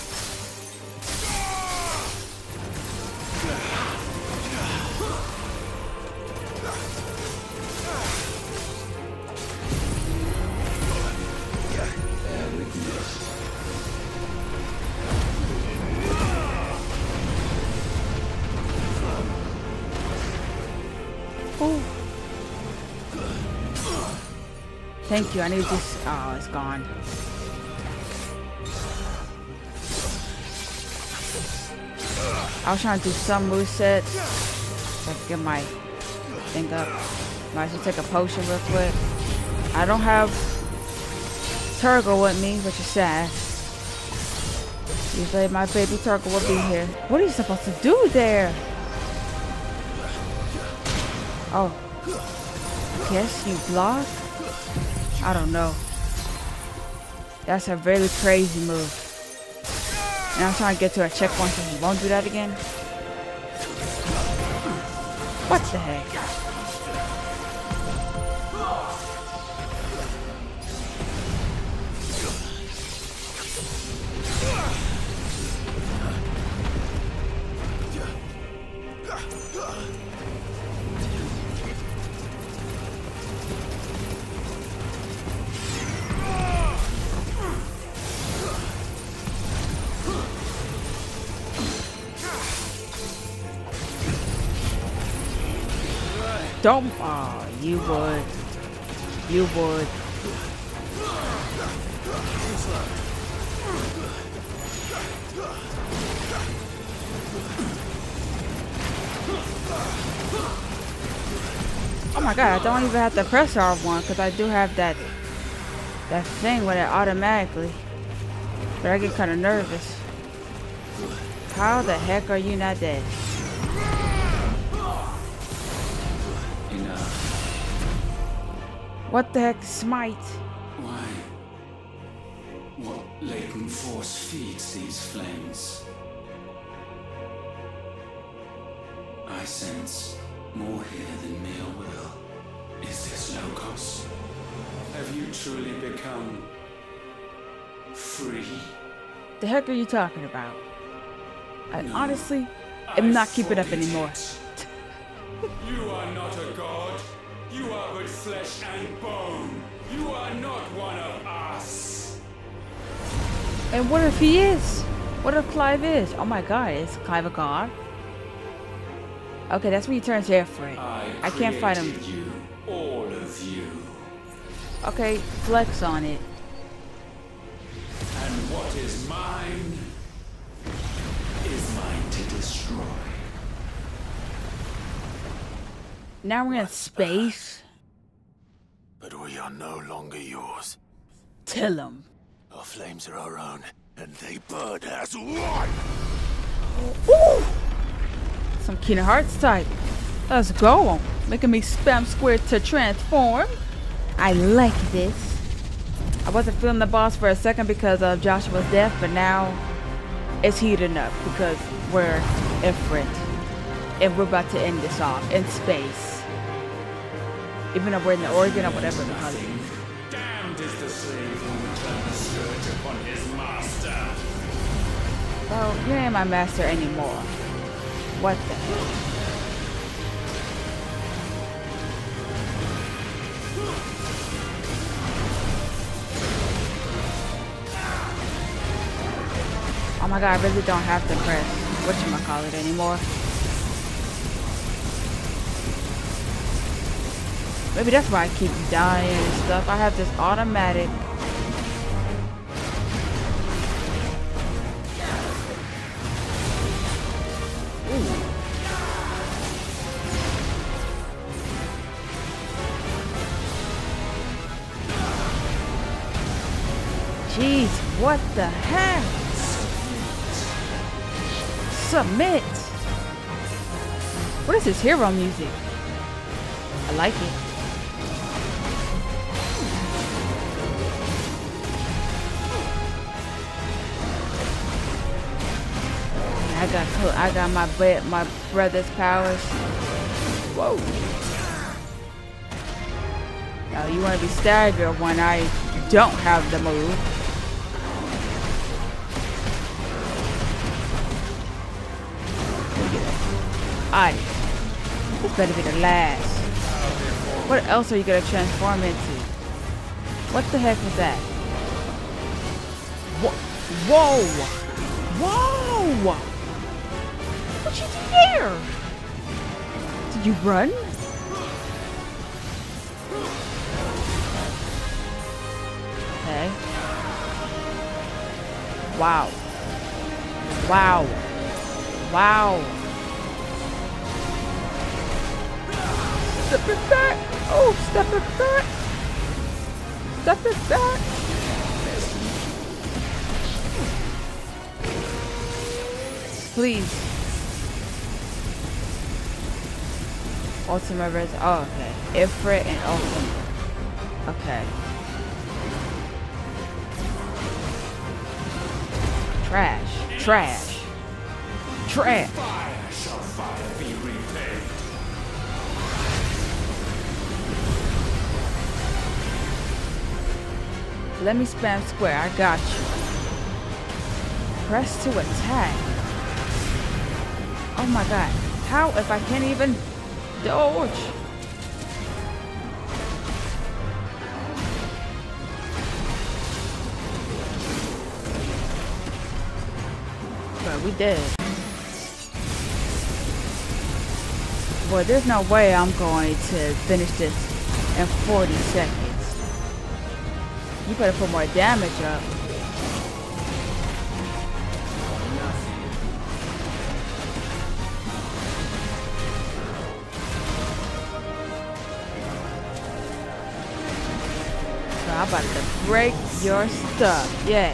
Thank you. I need this. Oh, it's gone. I was trying to do some movesets so I can get my thing up. Might as well take a potion real quick. I don't have Turgle with me, which is sad. Usually my baby Turgle will be here. What are you supposed to do there? Oh. I guess you block? I don't know. That's a really crazy move. And I'm trying to get to a checkpoint so he won't do that again. What the heck? Don't. Oh, you would. You would. Oh my god, I don't even have to press R1 because I do have that thing with it automatically. But I get kind of nervous. How the heck are you not dead? What the heck, smite? Why? What latent force feeds these flames? I sense more here than mere will. Is this Logos? Have you truly become free? The heck are you talking about? I honestly am not keeping up anymore. You are not a god. You are but flesh and bone. You are not one of us. And what if he is? What if Clive is? Oh my god, is Clive a god? Okay, that's when he turns Ifrit. I can't fight him. You, all of you. Okay, flex on it. And what is mine is mine to destroy. Now we're in space. But we are no longer yours. Tell him. Our flames are our own, and they burn as one. Ooh. Some Kingdom Hearts type. Let's go. Making me spam square to transform. I like this. I wasn't feeling the boss for a second because of Joshua's death, but now it's heating up because we're Ifrit. And we're about to end this off in space. Even though we're in the Oregon or whatever the hell it is. Damned is the slave who returned the scourge upon his master. Well, you ain't my master anymore. What the hell? Oh my god, I really don't have to press whatchamacallit anymore. Maybe that's why I keep dying and stuff. I have this automatic. Ooh. Jeez, what the heck? Submit. What is this hero music? I like it. I got my brother's powers. Whoa. Now you want to be staggered when I don't have the move. Alright. This better be the last. What else are you gonna transform into? What the heck was that? Whoa! Whoa! What you do there? Did you run? Okay. Wow. Wow. Wow. Step it back. Oh, step it back. Step it back. Please. Ultima Res. Oh, okay. Ifrit and Ultima. Okay. Trash. Trash. Trash. Fire shall fire be repaid. Let me spam square. I got you. Press to attack. Oh my god. How if I can't even dodge? But we did. Boy, there's no way I'm going to finish this in 40 seconds. You better put more damage up. So I'm about to break your stuff. Yes.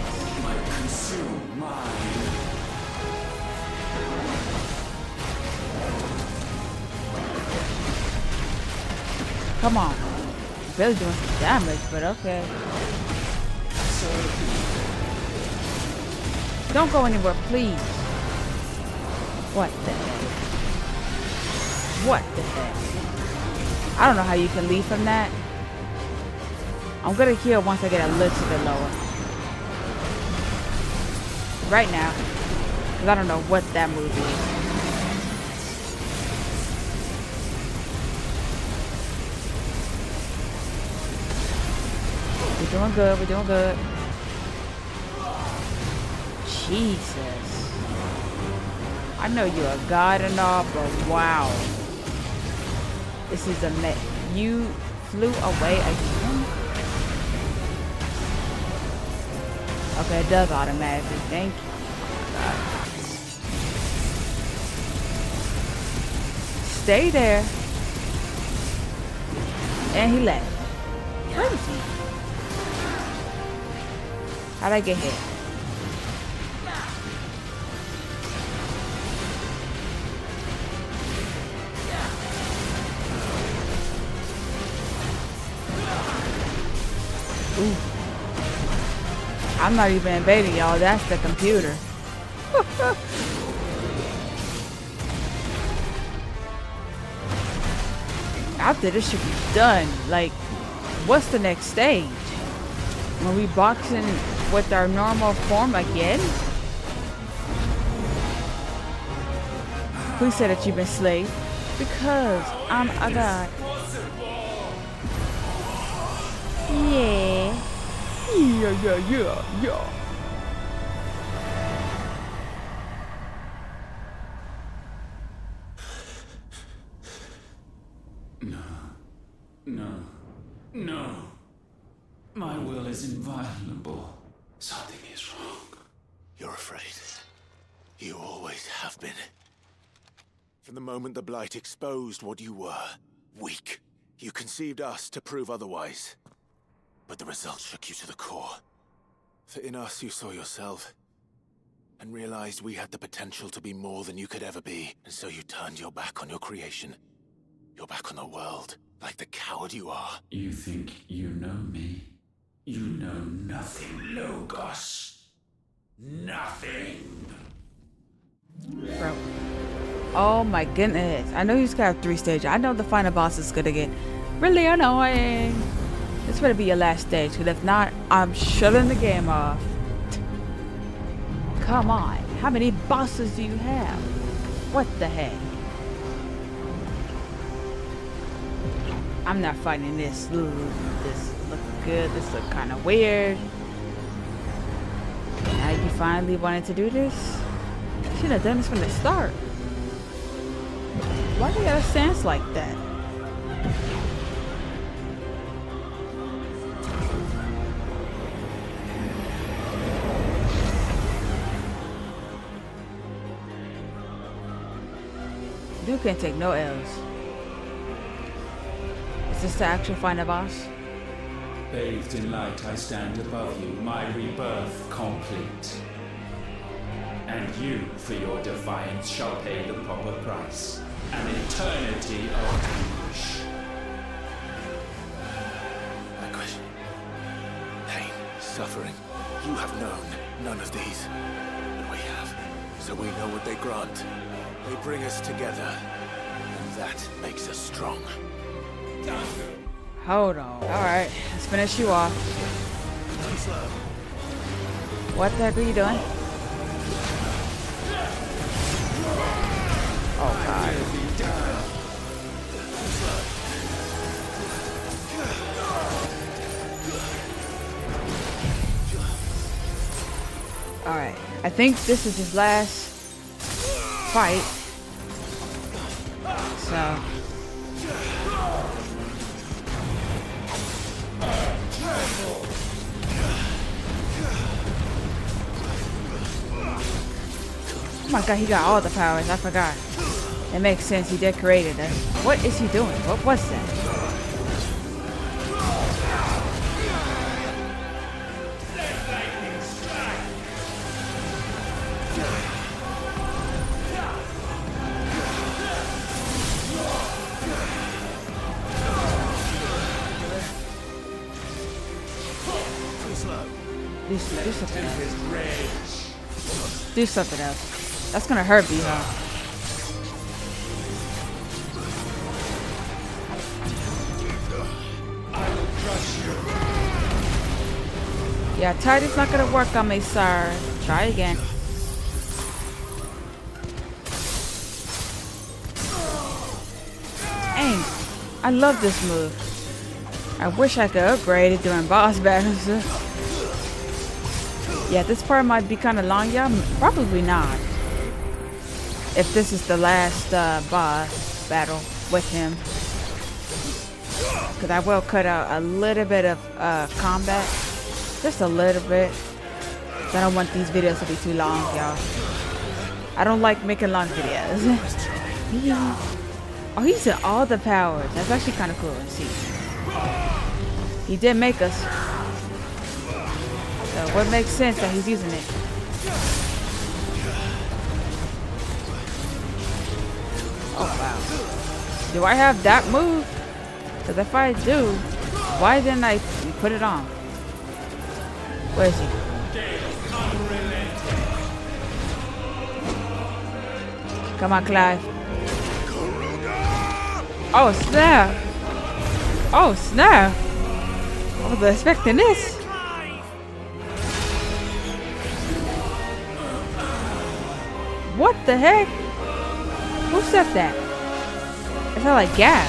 Come on. Barely doing some damage, but okay. Don't go anywhere, please. What the heck? What the heck? I don't know how you can leave from that. I'm gonna heal once I get a little bit lower. Right now. Because I don't know what that move is. We're doing good, we're doing good. Jesus. I know you're a god and all, but wow. This is a mess. You flew away again? Okay, it does automatically. Thank you. God. Stay there. And he left. Where is he? How'd I get hit? Ooh. I'm not even invading y'all, that's the computer. After this should be done, like, what's the next stage? When we boxing with our normal form again? Please say that you've been slayed. Because I'm a god. Yeah. Yeah. No. My will is inviolable. Something is wrong. You're afraid. You always have been. From the moment the Blight exposed what you were, weak, you conceived us to prove otherwise. But the result shook you to the core. For in us you saw yourself, and realized we had the potential to be more than you could ever be. And so you turned your back on your creation. Your back on the world, like the coward you are. You think you know me? You know nothing, Logos. Nothing. Bro. Oh my goodness. I know you just got 3 stages. I know the final boss is gonna get really annoying. This better be your last stage, because if not, I'm shutting the game off. Come on. How many bosses do you have? What the heck? I'm not fighting this. Ooh, this looks good. This looks kind of weird. Now you finally wanted to do this? You should have done this from the start. Why do you got a stance like that? You can't take no L's. Is this the actual final boss? Bathed in light, I stand above you, my rebirth complete. And you, for your defiance, shall pay the proper price. An eternity of anguish. Anguish. Pain. Suffering. You have known none of these. But we have. So we know what they grant. They bring us together. And that makes us strong. Hold on. Alright, let's finish you off. What the heck are you doing? Oh god. Alright, I think this is his last fight. So oh my god, he got all the powers. I forgot. It makes sense. He did create it. What is he doing? What was that? Do something else. Do something else. That's gonna hurt me, huh? Yeah, Tidy's not gonna work on me, sir. Try again. Dang, I love this move. I wish I could upgrade it during boss battles. Yeah, this part might be kind of long, y'all. Probably not. If this is the last boss battle with him. Because I will cut out a little bit of combat. Just a little bit. I don't want these videos to be too long, y'all. I don't like making long videos. Yeah. Oh, he's in all the powers. That's actually kind of cool to see. He did make us. So what makes sense that he's using it? Oh, wow. Do I have that move? Because if I do, why didn't I put it on? Where is he? Come on, Clive. Oh, snap. Oh, snap. I wasn't expecting this. What the heck? Who said that? It sounded like Gav.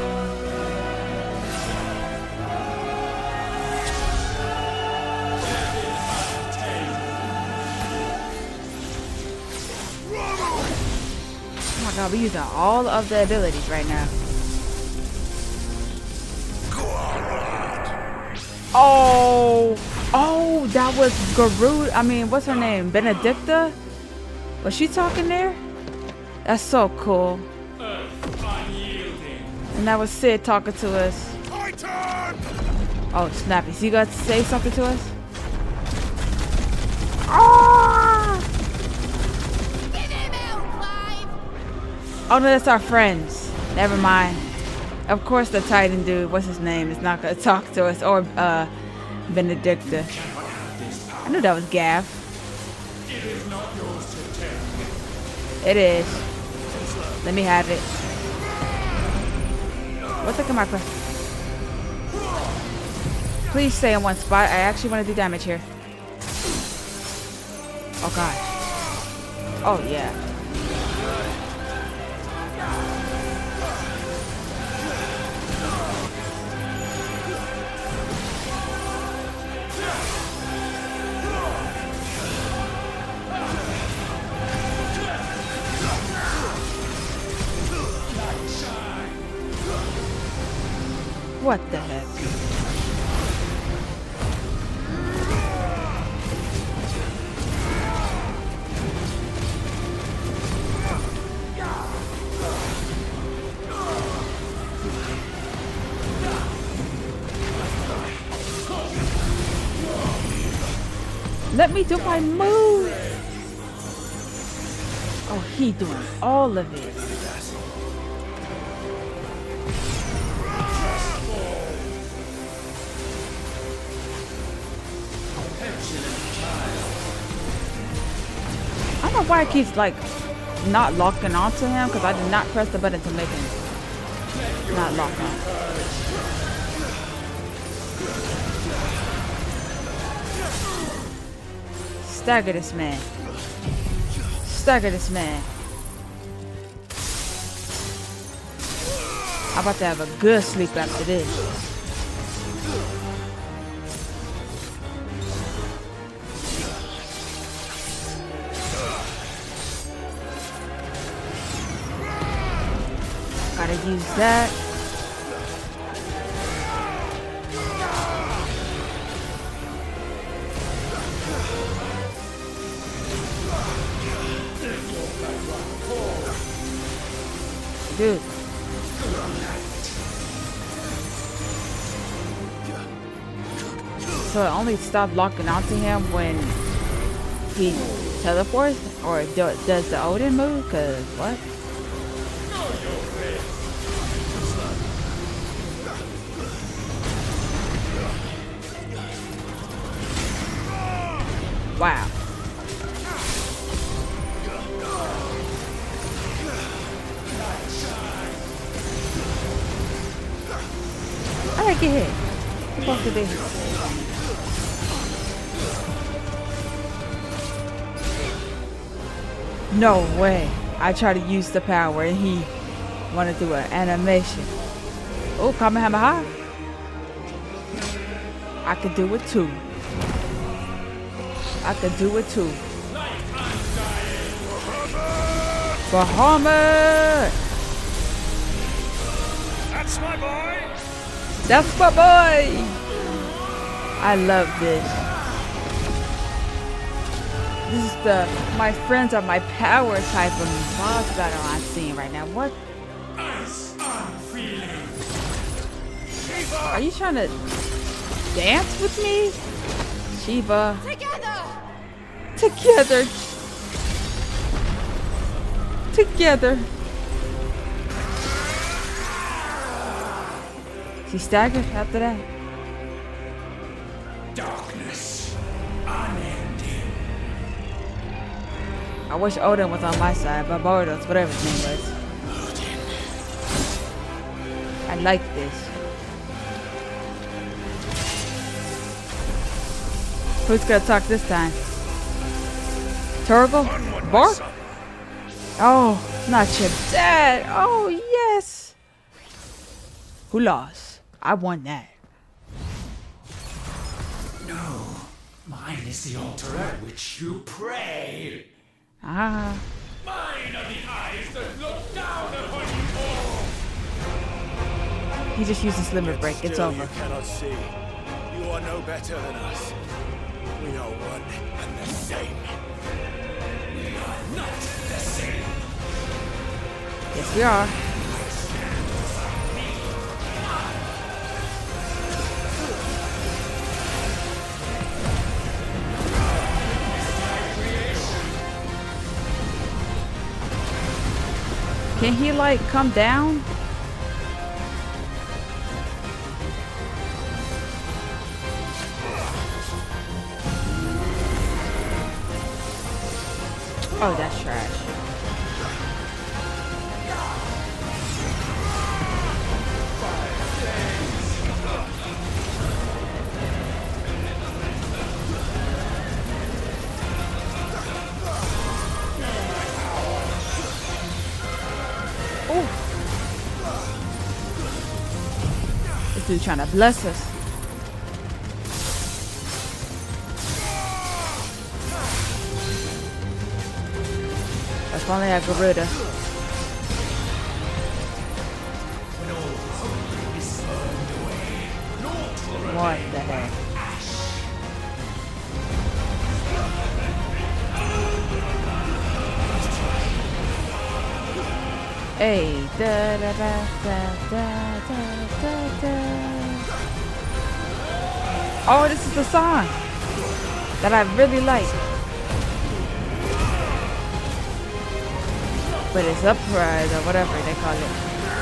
Oh my god, we're using all of the abilities right now. Oh, that was Garud. I mean, what's her name? Benedicta? Was she talking there? That's so cool. And that was Sid talking to us. Oh, snappy. So you got to say something to us? Oh no, that's our friends. Never mind. Of course the Titan dude, what's his name, is not gonna talk to us. Or Benedicta. I knew that was Gav. It is. Let me have it. What the am I pressing? Please stay in one spot. I actually want to do damage here. Oh god. Oh yeah. What the heck? Let me do my move. Oh, he doing all of it. I don't know why it keeps like not locking onto him, because I did not press the button to make him not lock on. Stagger this man. Stagger this man. I'm about to have a good sleep after this. Gotta use that. Dude. So it only stopped locking onto him when he teleports, or does the Odin move? Cause what? Wow. I like it here. It's supposed to be. No way. I tried to use the power and he wanted to do an animation. Oh, Kamehameha. I could do it too. I could do it too. Bahamut! That's my boy! That's my boy! I love this. This is the my friends are my power type of boss battle I'm seeing right now. What? Are you trying to dance with me? Shiva. Together. Together. She staggered after that. Darkness unending. I wish Odin was on my side, but Bardos, whatever his name was. I like this. Who's gonna talk this time? Turgle? Bark? Oh, not your dad. Oh, yes. Who lost? I won that. No, mine is the altar at which you pray. Ah. Mine are the eyes that look down upon you all. He just used his limit break. It's over. You cannot see. You are no better than us. We are one and the same. We are not the same. Yes, we are. Can he like come down? Oh, that's trash. This dude trying to bless us. If only I got rid of. What the heck? Hey, da da da da da da da da. Oh, this is the song. that I really like. But it's Uprise or whatever they call it.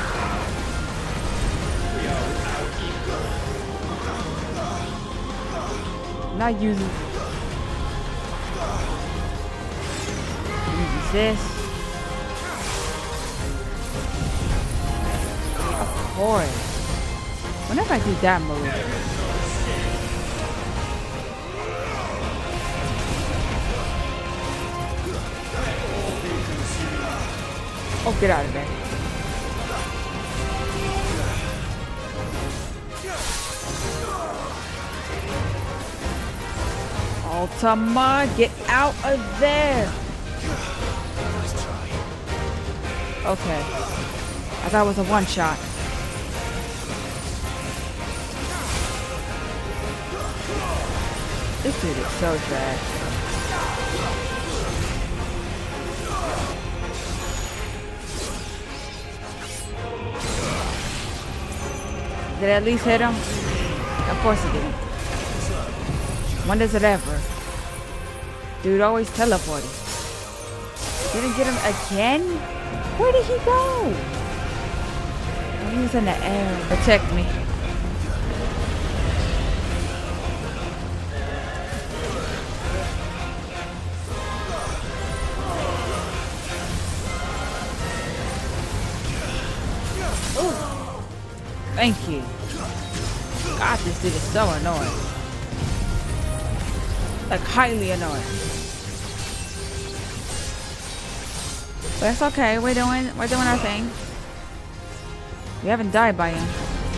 Not using this. Of course. Whenever I do that move. Oh, get out of there. Ultima, get out of there. Okay. I thought it was a one shot. This dude is so trash. Did I at least hit him? Of course he didn't. When does it ever? Dude always teleporting. Didn't get him again? Where did he go? Oh, he was in the air. Protect me. Thank you. God, this dude is so annoying. Like, highly annoying. But it's okay. We're doing our thing. We haven't died by him.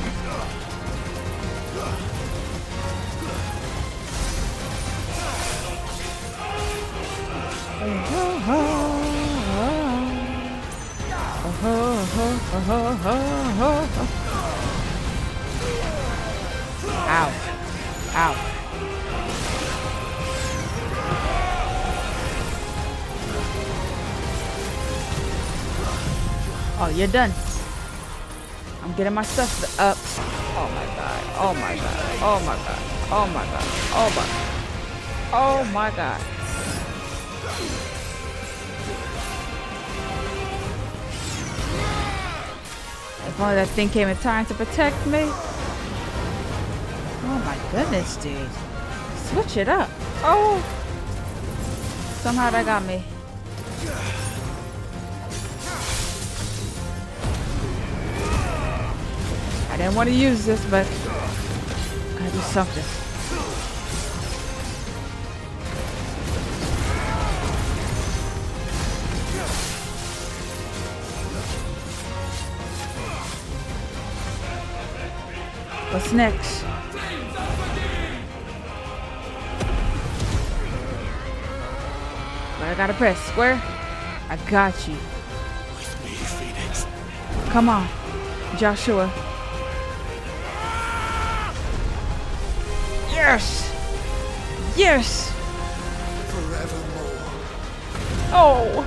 Ow. Ow. Oh, you're done. I'm getting my stuff up. Oh my god. Oh my god. Oh my god. Oh my god. Oh my god. Oh my god. If only that thing came in time to protect me. Oh my goodness, dude. Switch it up. Oh. Somehow that got me. I didn't want to use this, but gotta do something. What's next? Where I gotta press? Square? I got you. With me, Phoenix. Come on, Joshua. Yes! Yes! Forevermore. Oh!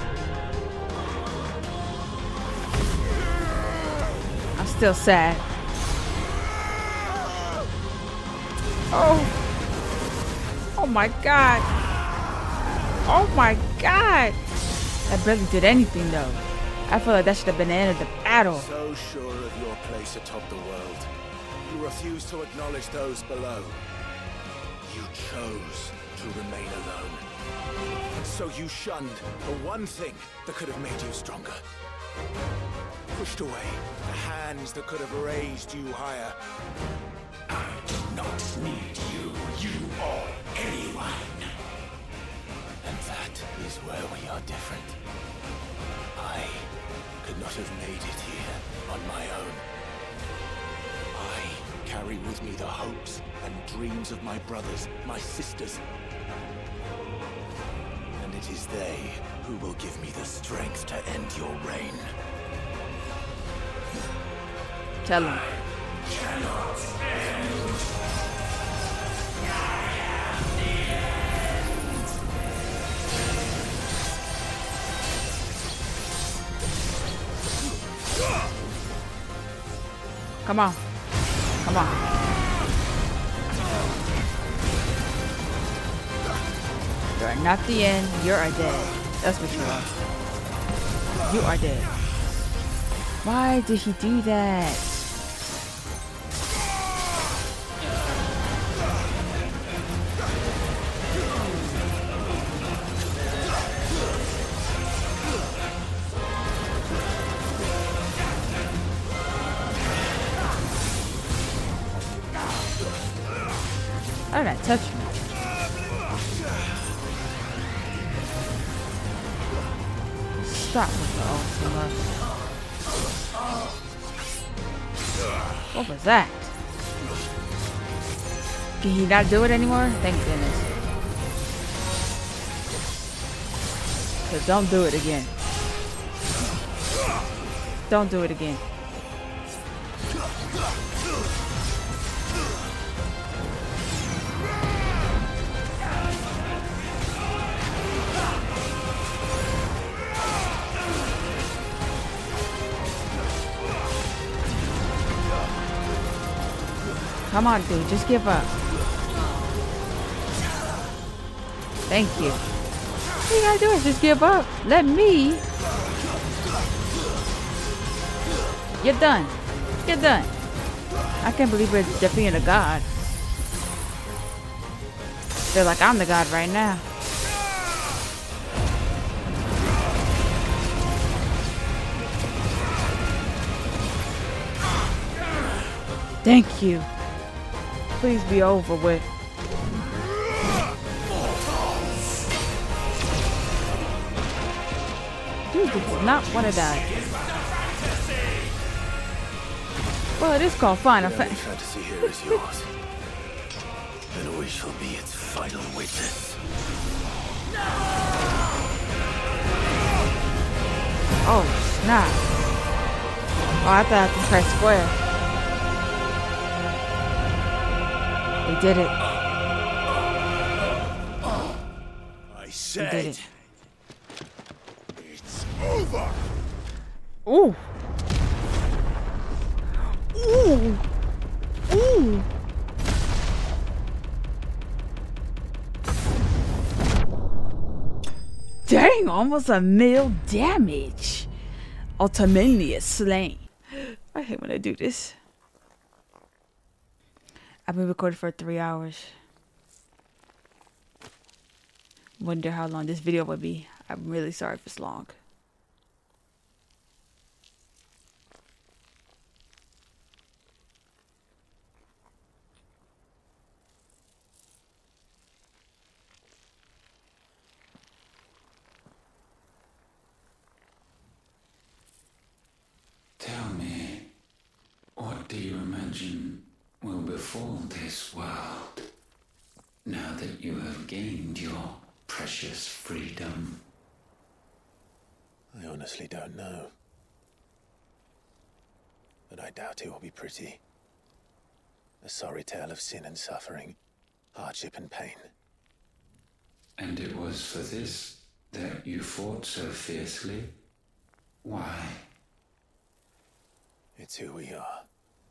I'm still sad. Oh! Oh my god! Oh my god! That barely did anything though. I feel like that should have been the end of the battle. So sure of your place atop the world, you refuse to acknowledge those below. You chose to remain alone. So you shunned the one thing that could have made you stronger. Pushed away the hands that could have raised you higher. I do not need you, or anyone. And that is where we are different. I could not have made it here on my own. I carry with me the hopes and dreams of my brothers, my sisters. And it is they who will give me the strength to end your reign. Tell him. Cannot end. Come on. Come on. You are not the end. You are dead. That's what you are. You are dead. Why did he do that? How did that touch me? Stop with the Ultima. What was that? Can he not do it anymore? Thank goodness. So don't do it again. Don't do it again. Come on, dude. Just give up. Thank you. All you gotta do is just give up. Let me. Get done. Get done. I can't believe we're defeating a god. Feel like I'm the god right now. Thank you. Please be over with. Dude does not want to die. Well, it is called Final Fantasy. Fantasy here is yours. And we shall be its final witness. Oh, snap. Oh, I thought I could press square. We did it. I said we did it. It's over. Ooh. Ooh. Ooh. Dang, almost a mil damage. Ultimania slain. I hate when I do this. I've been recording for 3 hours. Wonder how long this video would be. I'm really sorry if it's long. Tell me, what do you imagine will befall this world now that you have gained your precious freedom? I honestly don't know. But I doubt it will be pretty. A sorry tale of sin and suffering, hardship and pain. And it was for this that you fought so fiercely? Why? It's who we are.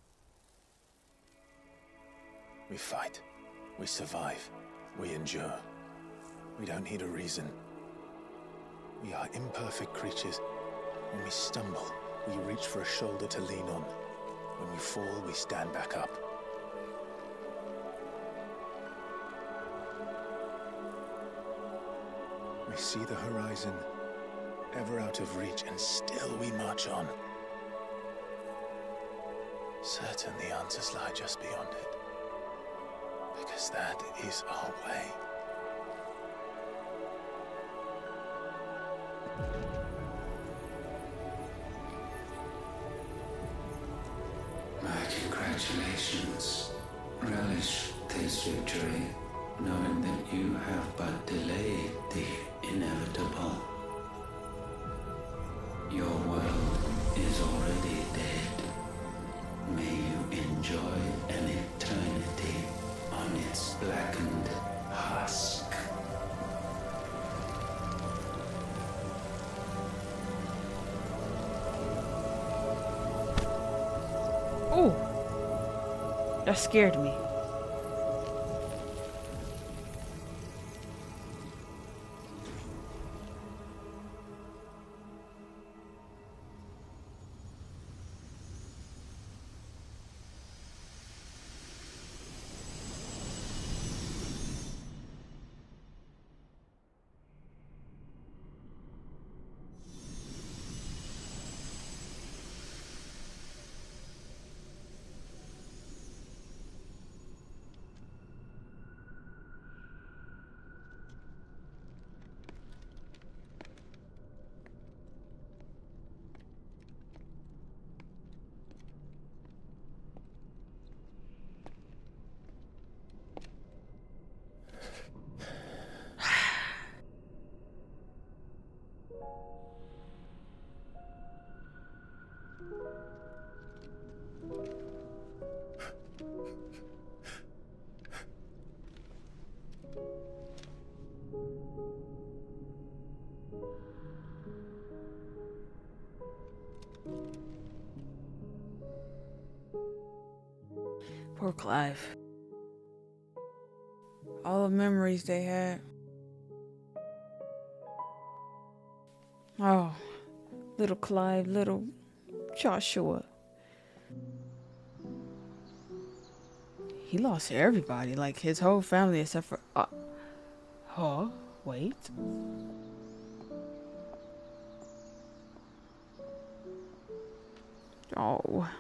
We fight. We survive. We endure. We don't need a reason. We are imperfect creatures. When we stumble, we reach for a shoulder to lean on. When we fall, we stand back up. We see the horizon, ever out of reach, and still we march on. Certain the answers lie just beyond it. Because that is our way. My congratulations. Relish this victory, knowing that you have but delayed the inevitable. Your world is already dead. May you enjoy an eternity on its blackened husk. Ooh. That scared me. Poor Clive. All the memories they had. Oh, little Clive, little Joshua. He lost everybody, like his whole family except for... oh, wait. Oh.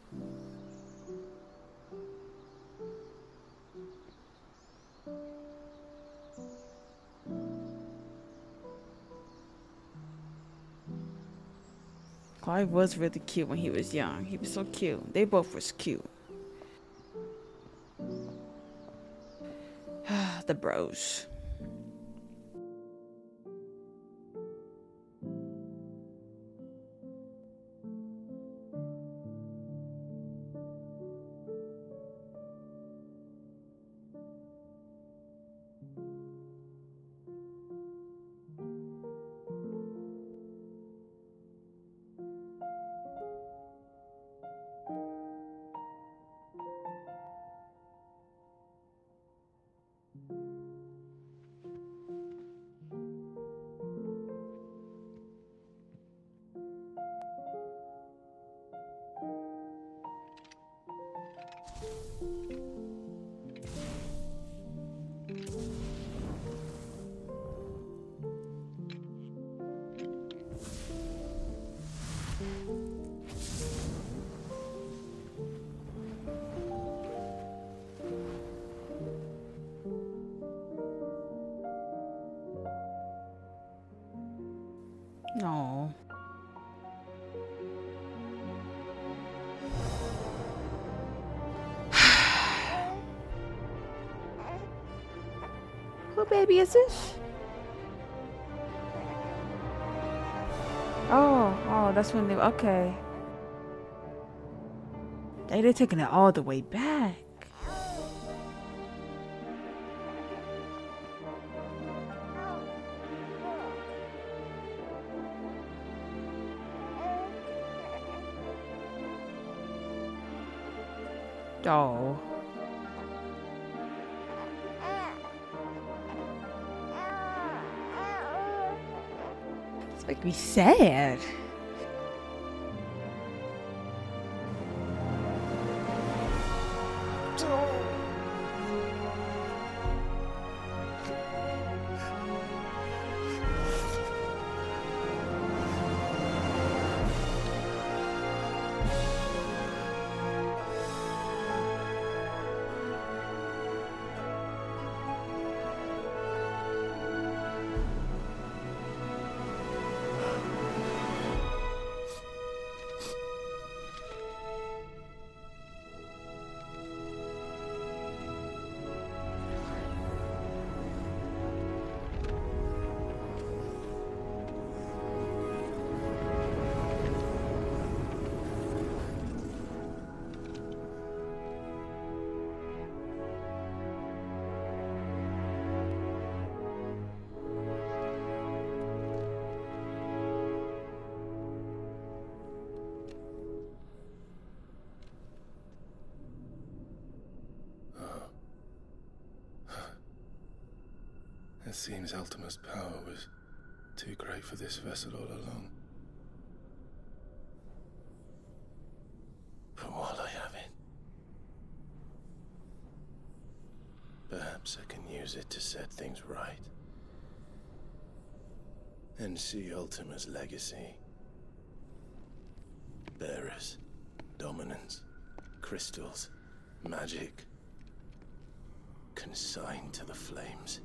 Clive was really cute when he was young. He was so cute. They both was cute. The bros. No. Who baby is this? Oh, that's when they, okay. They're taking it all the way back. Oh. It's making me sad. It seems Ultima's power was too great for this vessel all along. But while I have it, perhaps I can use it to set things right. And see Ultima's legacy. Bearers, dominance, crystals, magic, consigned to the flames.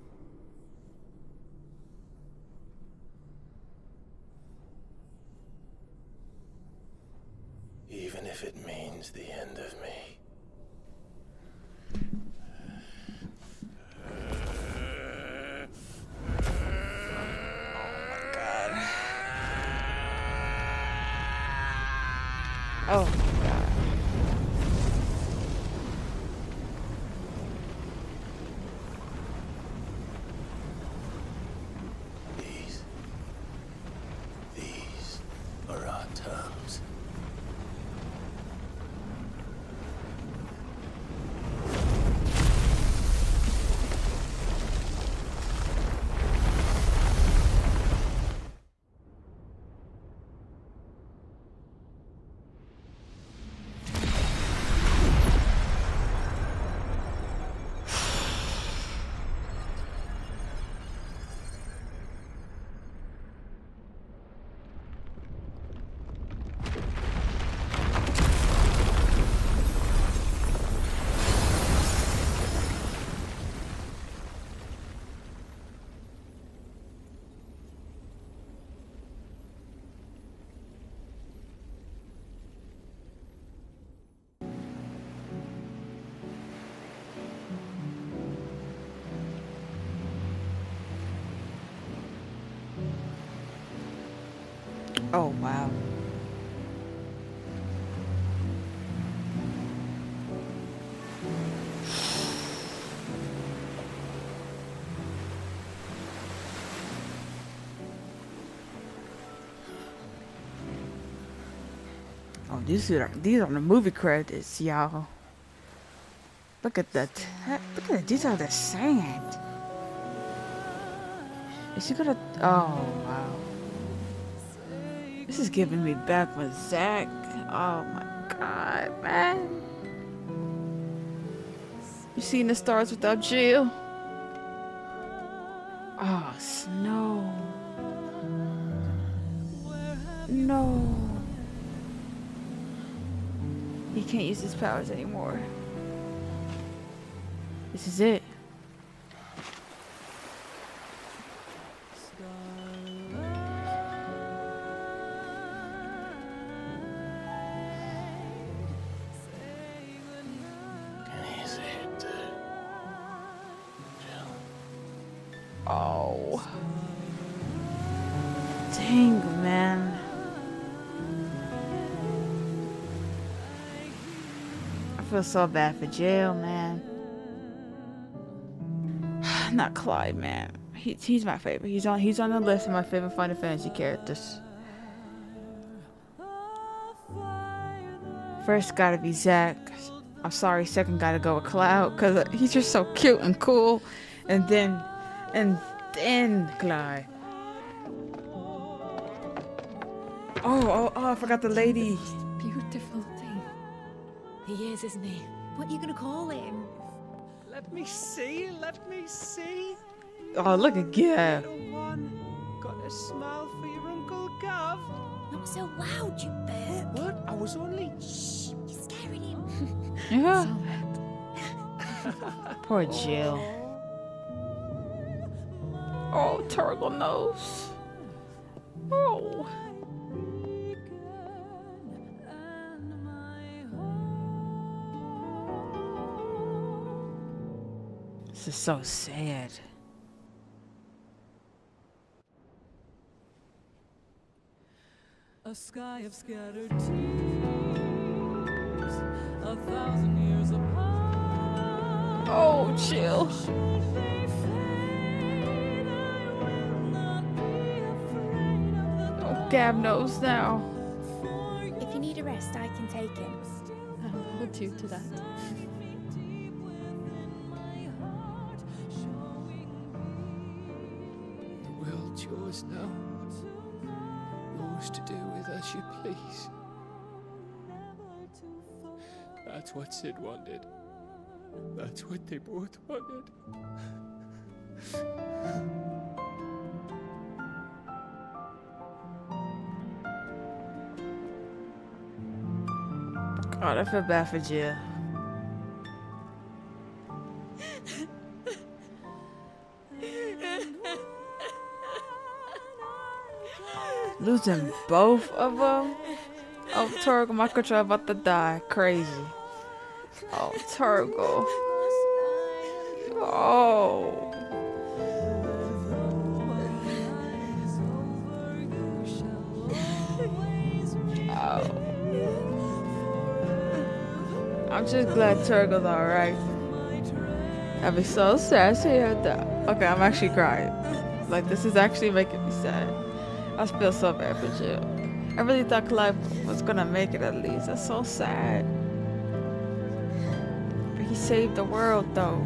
Even if it means the end of me. Oh my God. Oh my God. These are our terms. Oh, wow. Oh, these are the movie credits, y'all. Look at that. Look at these are the sand. Is she gonna? Oh wow. This is giving me back with Zack. Oh my god, man. You seen the stars without Jill? Oh, Snow. No. He can't use his powers anymore. This is it. Oh. Dang, man. I feel so bad for Jill, man. Not Clyde, man. He's my favorite. He's on the list of my favorite Final Fantasy characters. First gotta be Zack. I'm sorry, second gotta go with Cloud, cause he's just so cute and cool. And then Clyde. Oh, I forgot the lady. Beautiful thing. He is, isn't he? What are you gonna call him? Let me see, let me see. Oh, look at Gav. Got a smile for your Uncle Gav. Not so loud, you burp. What? I was only... Shh, you're scaring him. Yeah. Poor Jill. Oh, Turgle knows. Oh. This is so sad. A sky of scattered tears, 1,000 years apart. Oh, Jill. Oh, Gav knows now. If you need a rest, I can take him. I'll hold you to that. The world's yours now. Yours to do with as you please. That's what Sid wanted. That's what they both wanted. God, I feel bad for Jill. Losing both of them? Oh, Turgle, my control about to die. Crazy. Oh, Turgle. Oh. Oh. I'm just glad Turgle's alright. I'd be so sad to hear that. Okay, I'm actually crying. Like, this is actually making me sad. I feel so bad for Jill. I really thought Clive was gonna make it at least. That's so sad. But he saved the world though.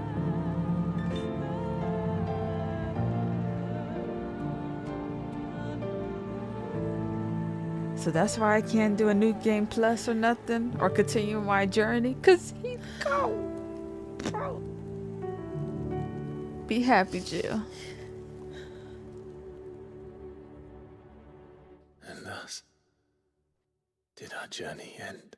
So that's why I can't do a new game plus or nothing, or continue my journey, cause he's gone. Bro. Be happy, Jill. And thus did our journey end.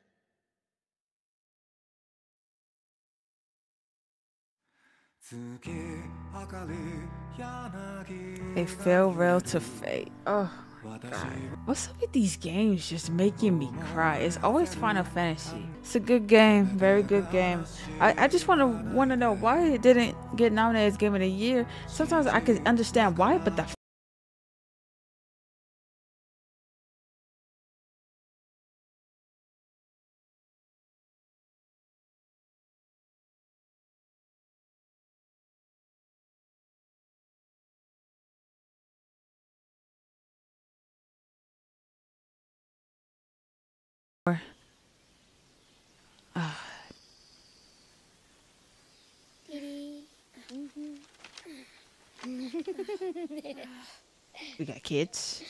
A farewell to fate. Oh my god. What's up with these games just making me cry? It's always Final Fantasy. It's a good game, very good game. I just wanna know why it didn't get nominated as Game of the Year. Sometimes I could understand why, but the We got kids.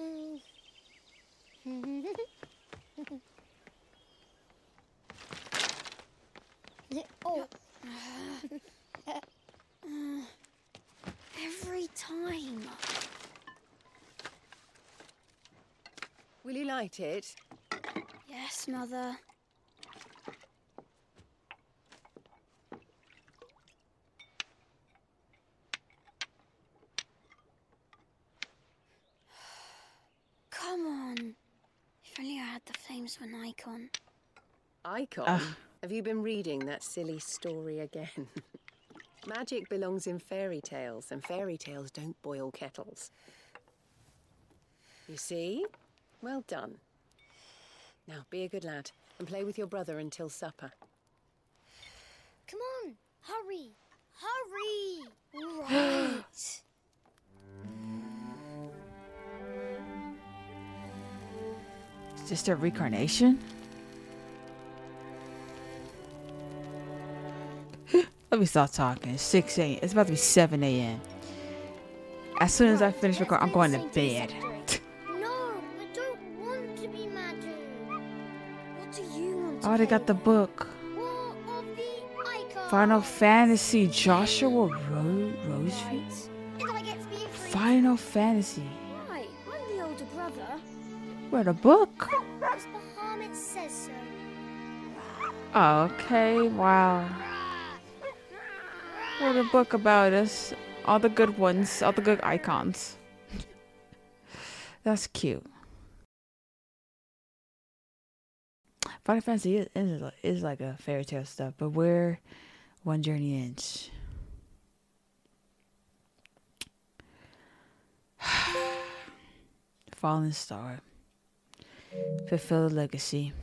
Oh. Every time. Will you light it? Yes, Mother. Come on. If only I had the flames of an icon. Icon? Have you been reading that silly story again? Magic belongs in fairy tales, and fairy tales don't boil kettles. You see? Well done. Now, be a good lad, and play with your brother until supper. Come on, hurry! Hurry! Right. Is this their reincarnation? Let me stop talking. 6 a.m. It's about to be 7 a.m. As soon as I finish recording, I'm going to bed. No, I don't want to be Madu. What do you want to Oh, they got the book. War of the Icons. Final Fantasy Joshua Rosefield? Did I get to be a free? Final Fantasy. Right, I'm the older brother. Where the book? Because Bahamut says so. Oh, okay, wow. What a book about us. All the good ones, all the good icons. That's cute. Final Fantasy is like a fairy tale stuff, but where one journey ends. Fallen Star. Fulfill the legacy.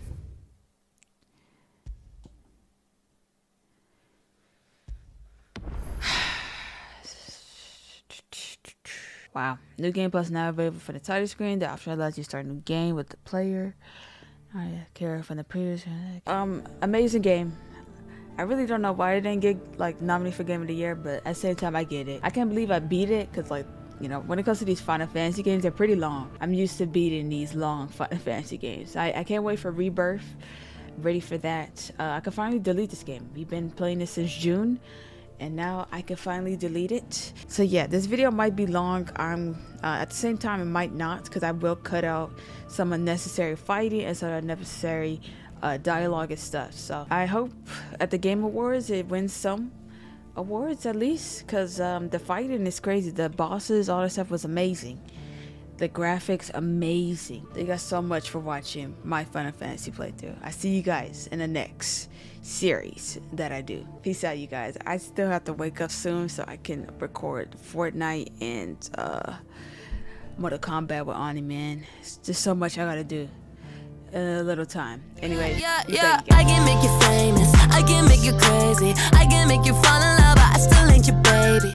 Wow. New game plus now available for the title screen. The option allows you to start a new game with the player. Care from the previous. Amazing game. I really don't know why I didn't get like nominated for Game of the Year, but at the same time I get it. I can't believe I beat it because, like, you know, when it comes to these Final Fantasy games, they're pretty long. I'm used to beating these long Final Fantasy games. I can't wait for Rebirth. Ready for that. I can finally delete this game. We've been playing this since June, and now I can finally delete it. So yeah, this video might be long. At the same time, it might not, because I will cut out some unnecessary fighting and some unnecessary dialogue and stuff. So I hope at the Game Awards it wins some awards at least, because the fighting is crazy. The bosses, all that stuff was amazing. The graphics, amazing. Thank you guys so much for watching my Final Fantasy playthrough. I see you guys in the next series that I do. Peace out, you guys. I still have to wake up soon so I can record Fortnite and Mortal Kombat with Ani, man. It's just so much I gotta do. A little time. Anyway, yeah, I can make you famous. I can make you crazy. I can make you fall in love, but I still ain't your baby.